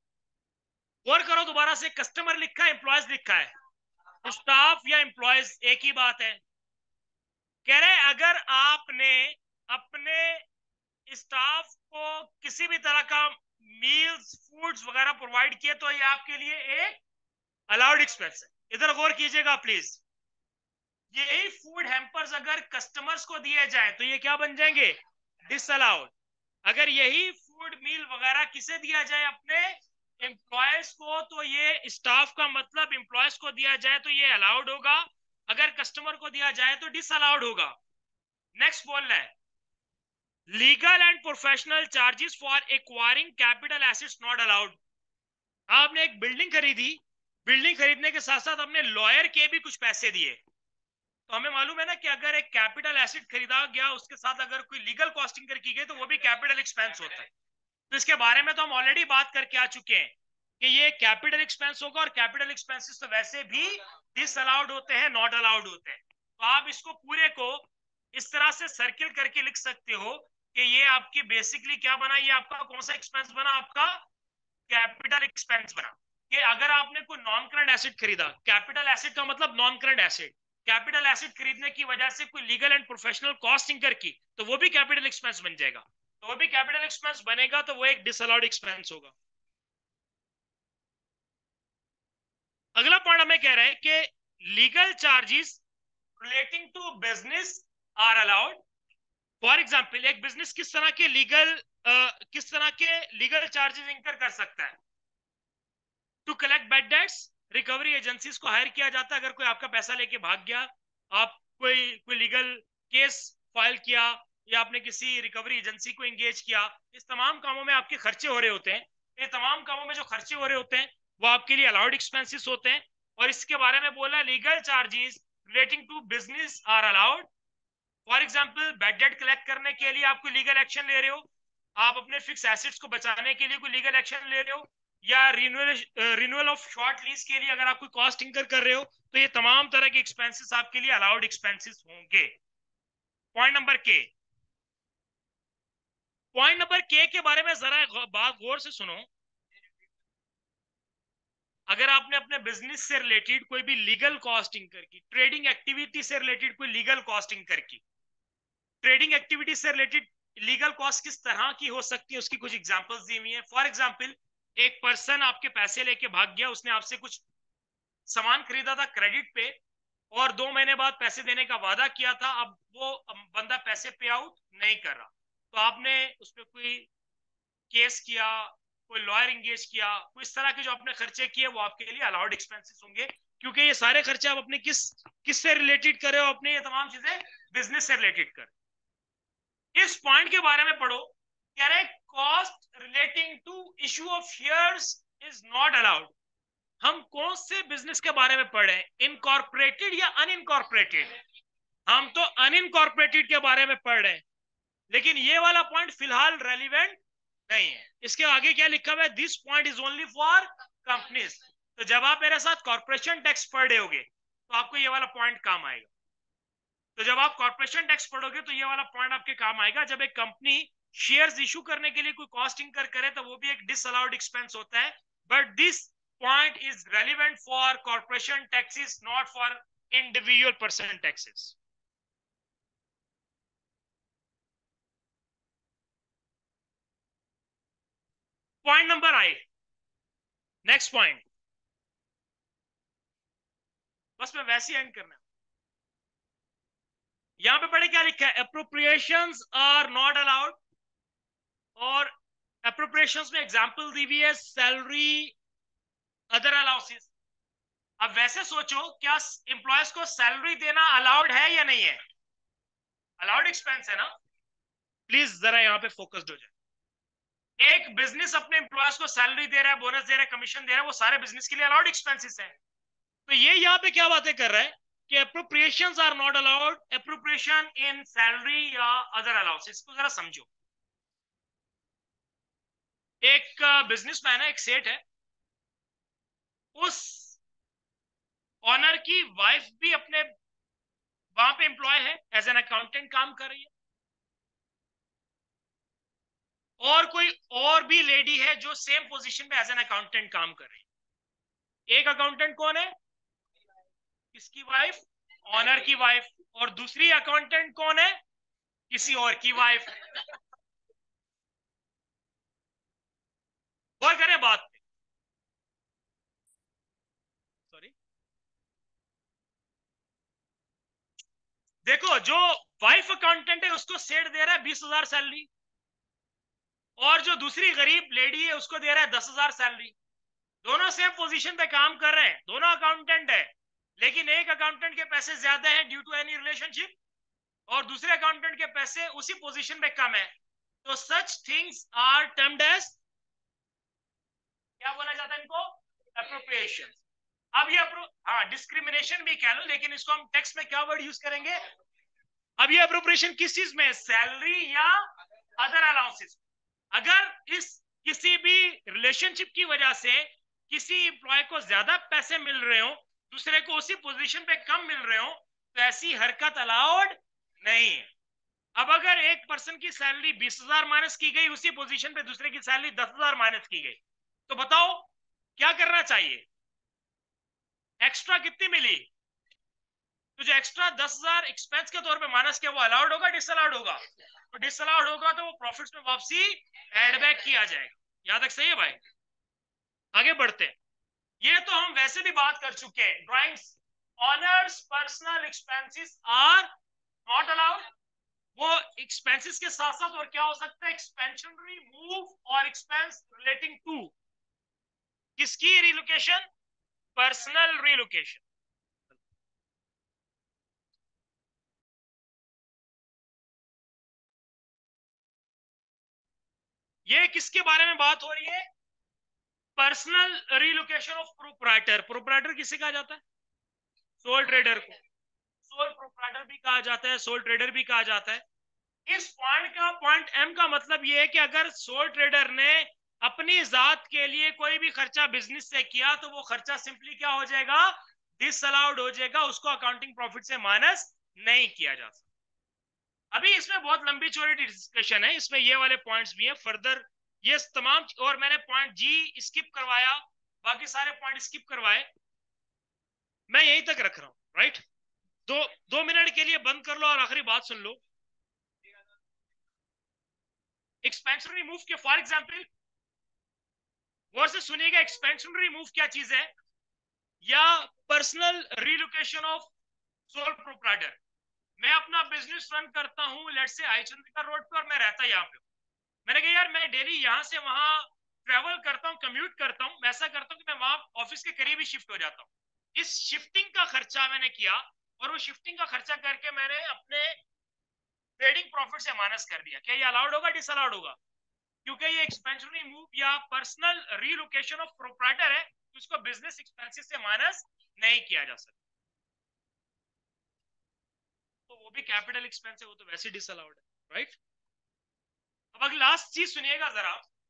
और करो दोबारा से, कस्टमर लिखा है, एम्प्लॉयज लिखा है, स्टाफ या एम्प्लॉयज एक ही बात है। कह रहे अगर आपने अपने स्टाफ को किसी भी तरह का मील्स फूड्स वगैरह प्रोवाइड किए तो ये आपके लिए एक अलाउड एक्सपेंस है। इधर गौर कीजिएगा प्लीज। यही फूड हैम्पर्स अगर कस्टमर्स को दिए जाए तो ये क्या बन जाएंगे? डिसअलाउड। अगर यही फूड मील वगैरह किसे दिया जाए? अपने एम्प्लॉयज को, तो ये स्टाफ का मतलब एम्प्लॉयज को दिया जाए तो ये अलाउड होगा, अगर कस्टमर को दिया जाए तो डिसअलाउड होगा। नेक्स्ट बोल रहा है legal and professional charges for acquiring capital assets not allowed. आपने एक बिल्डिंग खरीदी, बिल्डिंग खरीदने के साथ साथ अपने लॉयर के भी कुछ पैसे दिए, तो हमें मालूम है ना कि अगर एक कैपिटल एसेट खरीदा गया उसके साथ अगर कोई लीगल कॉस्टिंग कर की गई तो वो भी कैपिटल एक्सपेंस होता है। तो इसके बारे में तो हम ऑलरेडी बात करके आ चुके हैं कि ये कैपिटल एक्सपेंस होगा, और कैपिटल एक्सपेंसेस तो वैसे भी डिसअलाउड होते हैं, नॉट अलाउड होते हैं। तो आप इसको पूरे को इस तरह से सर्किल करके लिख सकते हो कि ये आपकी बेसिकली क्या बना, ये आपका कौन सा एक्सपेंस बना? आपका कैपिटल एक्सपेंस बना। कि अगर आपने कोई नॉन करंट एसेट खरीदा, कैपिटल एसेट का मतलब non current asset, capital asset खरीदने की वजह से कोई legal and professional cost incur की तो वो भी कैपिटल एक्सपेंस बन जाएगा। तो वो भी कैपिटल एक्सपेंस बनेगा तो वो एक डिसअलाउड एक्सपेंस होगा। अगला पॉइंट हमें कह रहा है कि legal charges relating to business are allowed. For example एक बिजनेस किस तरह के लीगल चार्जेस इंकर कर सकता है? To collect bad debts, recovery agencies को हायर किया जाता है। अगर कोई आपका पैसा लेके भाग गया, आप कोई लीगल केस फाइल किया या आपने किसी रिकवरी एजेंसी को एंगेज किया, इस तमाम कामों में आपके खर्चे हो रहे होते हैं। ये तमाम कामों में जो खर्चे हो रहे होते हैं वो आपके लिए अलाउड एक्सपेंसेस होते हैं। और इसके बारे में बोला legal charges relating to business are allowed. For example bad debt collect करने के लिए आप कोई लीगल एक्शन ले रहे हो, आप अपने फिक्स एसेट्स को बचाने के लिए कोई लीगल एक्शन ले रहे हो, या रिन्यूअल ऑफ शॉर्ट लीज के लिए अगर आप कोई कॉस्ट इंकर कर रहे हो, तो ये तमाम तरह के एक्सपेंसेस आपके लिए अलाउड एक्सपेंसेस होंगे। Point number K, point number K बारे में जरा बात गौर से सुनो। अगर आपने अपने बिजनेस से रिलेटेड कोई भी लीगल कॉस्ट इंकर की, ट्रेडिंग एक्टिविटी से रिलेटेड कोई लीगल कॉस्ट इंकर की, ट्रेडिंग एक्टिविटी से रिलेटेड लीगल कॉस्ट किस तरह की हो सकती है उसकी कुछ एग्जांपल्स दी हुई है। फॉर एग्जांपल एक पर्सन आपके पैसे लेके भाग गया, उसने आपसे कुछ सामान खरीदा था क्रेडिट पे और 2 महीने बाद पैसे देने का वादा किया था, अब वो बंदा पैसे पे आउट नहीं कर रहा, तो आपने उस पर कोई केस किया, कोई लॉयर इंगेज किया, कोई इस तरह के जो आपने खर्चे किए वो आपके लिए अलाउड एक्सपेंसेस होंगे, क्योंकि ये सारे खर्चे आप अपने किस से रिलेटेड कर रहे हो? अपने ये तमाम चीजें बिजनेस से रिलेटेड कर। इस पॉइंट के बारे में पढ़ो, कह रहे cost relating to issue of shares is not allowed. हम कौन से बिजनेस के बारे में पढ़ रहे हैं? इनकॉर्पोरेटेड या अनइनकॉर्पोरेटेड? हम तो अनइनकॉर्पोरेटेड के बारे में पढ़ रहे हैं, लेकिन ये वाला पॉइंट फिलहाल रेलिवेंट नहीं है। इसके आगे क्या लिखा हुआ है, this point is only for companies. तो जब आप मेरे साथ कॉर्पोरेशन टैक्स पढ़ रहे होगे तो आपको ये वाला पॉइंट काम आएगा। तो जब आप कॉर्पोरेशन टैक्स पढ़ोगे तो ये वाला पॉइंट आपके काम आएगा। जब एक कंपनी शेयर्स इशू करने के लिए कोई कॉस्ट इनकर करे तो वो भी एक डिसअलाउड एक्सपेंस होता है, but this point is relevant for corporation taxes, not for individual person taxes. Point number I, next point, बस मैं वैसे एंड करना है। यहां पे पढ़े क्या लिखा है, अप्रोप्रिएशंस आर नॉट अलाउड। और अप्रोप्रिएशंस में एग्जांपल दी हुई है सैलरी, अदर अलाउंसेस। अब वैसे सोचो, क्या एम्प्लॉयज को सैलरी देना अलाउड है या नहीं है? अलाउड एक्सपेंस है ना। प्लीज जरा यहाँ पे फोकस्ड हो जाए। एक बिजनेस अपने एम्प्लॉयज को सैलरी दे रहा है, बोनस दे रहा है, कमीशन दे रहा है, वो सारे बिजनेस के लिए अलाउड एक्सपेंसेस है। तो ये यहाँ पे क्या बातें कर रहा है कि appropriations are not allowed, appropriation in salary या अदर अलाउंसेस को जरा समझो। एक बिजनेसमैन है, एक सेठ है, उस ऑनर की वाइफ भी अपने वहां पे एम्प्लॉय है, एज एन अकाउंटेंट काम कर रही है। और कोई और भी लेडी है जो सेम पोजीशन पे एज एन अकाउंटेंट काम कर रही है। एक अकाउंटेंट कौन है, किसकी वाइफ, ऑनर की वाइफ। और दूसरी अकाउंटेंट कौन है, किसी और की वाइफ। गौर करें बात पे, सॉरी, देखो जो वाइफ अकाउंटेंट है उसको सेठ दे रहा है 20,000 सैलरी, और जो दूसरी गरीब लेडी है उसको दे रहा है 10,000 सैलरी। दोनों सेम पोजीशन पे काम कर रहे हैं, दोनों अकाउंटेंट है, लेकिन एक अकाउंटेंट के पैसे ज्यादा है ड्यू टू एनी रिलेशनशिप, और दूसरे अकाउंटेंट के पैसे उसी पोजीशन पे कम है। तो such things are termed as, क्या बोला जाता है इनको, अप्रोप्रिएशन। अब ये हाँ डिस्क्रिमिनेशन भी कह लो, लेकिन इसको हम टेक्स्ट में क्या वर्ड यूज करेंगे। अब ये अप्रोप्रिएशन किस चीज में, सैलरी या अदर अलाउंसेस। अगर इस किसी भी रिलेशनशिप की वजह से किसी एम्प्लॉय को ज्यादा पैसे मिल रहे हो, दूसरे को उसी पोजीशन पे कम मिल रहे हो, तो ऐसी हरकत अलाउड नहीं है। अब अगर एक पर्सन की सैलरी 20,000 माइनस की गई, उसी पोजीशन पे दूसरे की सैलरी 10,000 माइनस की गई, तो बताओ क्या करना चाहिए। एक्स्ट्रा कितनी मिली, तो जो एक्स्ट्रा 10,000 एक्सपेंस के तौर पे माइनस किया वो अलाउड होगा, डिसअलाउड होगा। तो डिसअलाउड होगा तो वो प्रॉफिट्स में वापसी एड बैक किया जाएगा। यहां तक सही है भाई, आगे बढ़ते हैं। ये तो हम वैसे भी बात कर चुके हैं, drawings, owners personal expenses are not allowed. वो एक्सपेंसेस के साथ साथ और क्या हो सकता है, एक्सपेंशनरी मूव और एक्सपेंस रिलेटिंग टू किसकी रिलोकेशन, पर्सनल रिलोकेशन। ये किसके बारे में बात हो रही है, personal relocation of proprietor. Proprietor किसे कहा जाता है, सोल ट्रेडर को। सोल प्रोप्राइटर भी कहा जाता है, सोल ट्रेडर भी कहा जाता है। इस पॉइंट का, पॉइंट एम का मतलब यह है कि अगर सोल ट्रेडर ने अपनी जात के लिए कोई भी खर्चा बिजनेस से किया तो वो खर्चा सिंपली क्या हो जाएगा, डिसअलाउड हो जाएगा, उसको अकाउंटिंग प्रॉफिट से माइनस नहीं किया जा सकता। अभी इसमें बहुत लंबी चौड़ी डिस्कशन है, इसमें ये वाले पॉइंट्स भी हैं फर्दर, ये तमाम, और मैंने पॉइंट जी स्किप करवाया, बाकी सारे पॉइंट स्किप करवाए, मैं यहीं तक रख रहा हूं, राइट। 2 मिनट के लिए बंद कर लो और आखिरी बात सुन लो। एक्सपेंशनरी मूव के फॉर एग्जांपल, गौर से सुनिएगा, एक्सपेंशनरी मूव क्या चीज है, या personal relocation of sole proprietor. मैं अपना बिजनेस रन करता हूं, let's say I Chandrika road पे, और मैं रहता यहाँ पे। मैंने कहा यार मैं डेली यहाँ से वहां ट्रेवल करता हूँ, कम्यूट करता हूँ, मैं ऐसा करता हूँ कि मैं वहां ऑफिस के करीब ही शिफ्ट हो जाता हूँ। इस शिफ्टिंग का खर्चा मैंने किया, और वो शिफ्टिंग का खर्चा करके मैंने अपने ट्रेडिंग प्रॉफिट से माइनस कर दिया। क्या ये अलाउड होगा, डिसअलाउड होगा, क्योंकि ये एक्सपेंशनरी मूव या पर्सनल रीलोकेशन ऑफ प्रोप्राइटर है, तो इसको बिजनेस एक्सपेंसेस से माइनस नहीं किया जा सकता। तो वो भी कैपिटल एक्सपेंस है, वो तो वैसे डिसअलाउड है, राइट। अब अगली लास्ट चीज सुनिएगा जरा,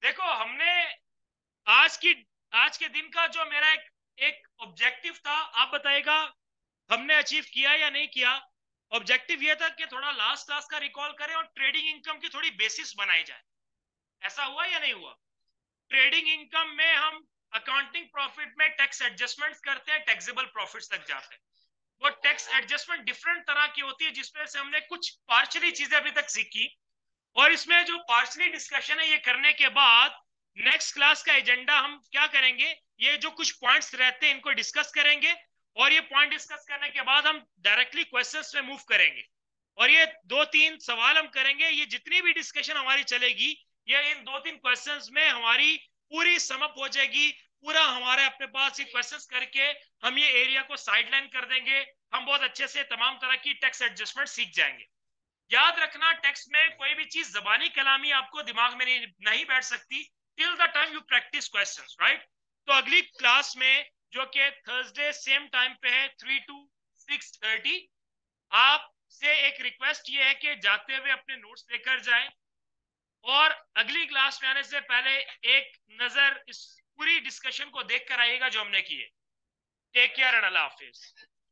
देखो हमने आज की आज के दिन का जो मेरा एक ऑब्जेक्टिव था, आप बताइएगा हमने अचीव किया या नहीं किया। ऑब्जेक्टिव ये था कि थोड़ा लास्ट क्लास का रिकॉल करें और ट्रेडिंग इनकम की थोड़ी बेसिस बनाई जाए। ऐसा हुआ या नहीं हुआ? ट्रेडिंग इनकम में हम अकाउंटिंग प्रॉफिट में टैक्स एडजस्टमेंट्स करते हैं, टैक्सेबल प्रॉफिट्स तक जाते हैं। वो टैक्स एडजस्टमेंट डिफरेंट तरह की होती है, जिसमें से हमने कुछ पार्शली चीजें अभी तक सीखी। और इसमें जो पार्शली डिस्कशन है, ये करने के बाद नेक्स्ट क्लास का एजेंडा हम क्या करेंगे, ये जो कुछ पॉइंट्स रहते हैं इनको डिस्कस करेंगे। और ये पॉइंट डिस्कस करने के बाद हम डायरेक्टली क्वेश्चंस में मूव करेंगे। और ये दो तीन सवाल हम करेंगे, ये जितनी भी डिस्कशन हमारी चलेगी, ये इन दो तीन क्वेश्चंस में हमारी पूरी समअप हो जाएगी। पूरा हमारे अपने पास ये क्वेश्चंस करके हम ये एरिया को साइडलाइन कर देंगे। हम बहुत अच्छे से तमाम तरह की टैक्स एडजस्टमेंट सीख जाएंगे। याद रखना, टेक्स्ट में कोई भी चीज जबानी कलामी आपको दिमाग में नहीं बैठ सकती till the time you practice questions, right? तो अगली क्लास में, जो कि थर्सडे सेम टाइम पे है, 3 to 6:30, आपसे एक रिक्वेस्ट ये है कि जाते हुए अपने नोट्स लेकर जाएं। और अगली क्लास में आने से पहले एक नजर इस पूरी डिस्कशन को देख कर आइएगा जो हमने की है। टेक केयर एंड अल्लाह हाफिज।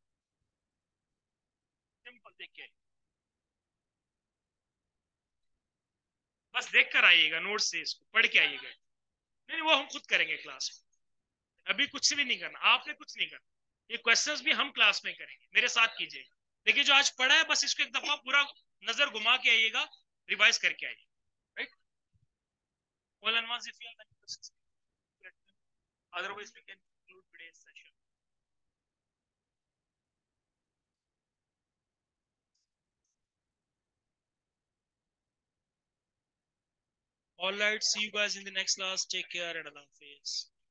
सिंपल, देख के बस देख कर आइएगा, नोट्स से इसको पढ़ के आइएगा। नहीं, वो हम खुद करेंगे क्लास में, अभी कुछ भी नहीं करना, आपने कुछ नहीं करना। ये क्वेश्चंस भी हम क्लास में करेंगे, मेरे साथ कीजिएगा। देखिए जो आज पढ़ा है बस इसको एक दफा पूरा नजर घुमा के आइएगा, रिवाइज करके आइए, right? All advance if you have any questions, otherwise we can conclude today's session. All right, see you guys in the next class. Take care and Allah Hafiz.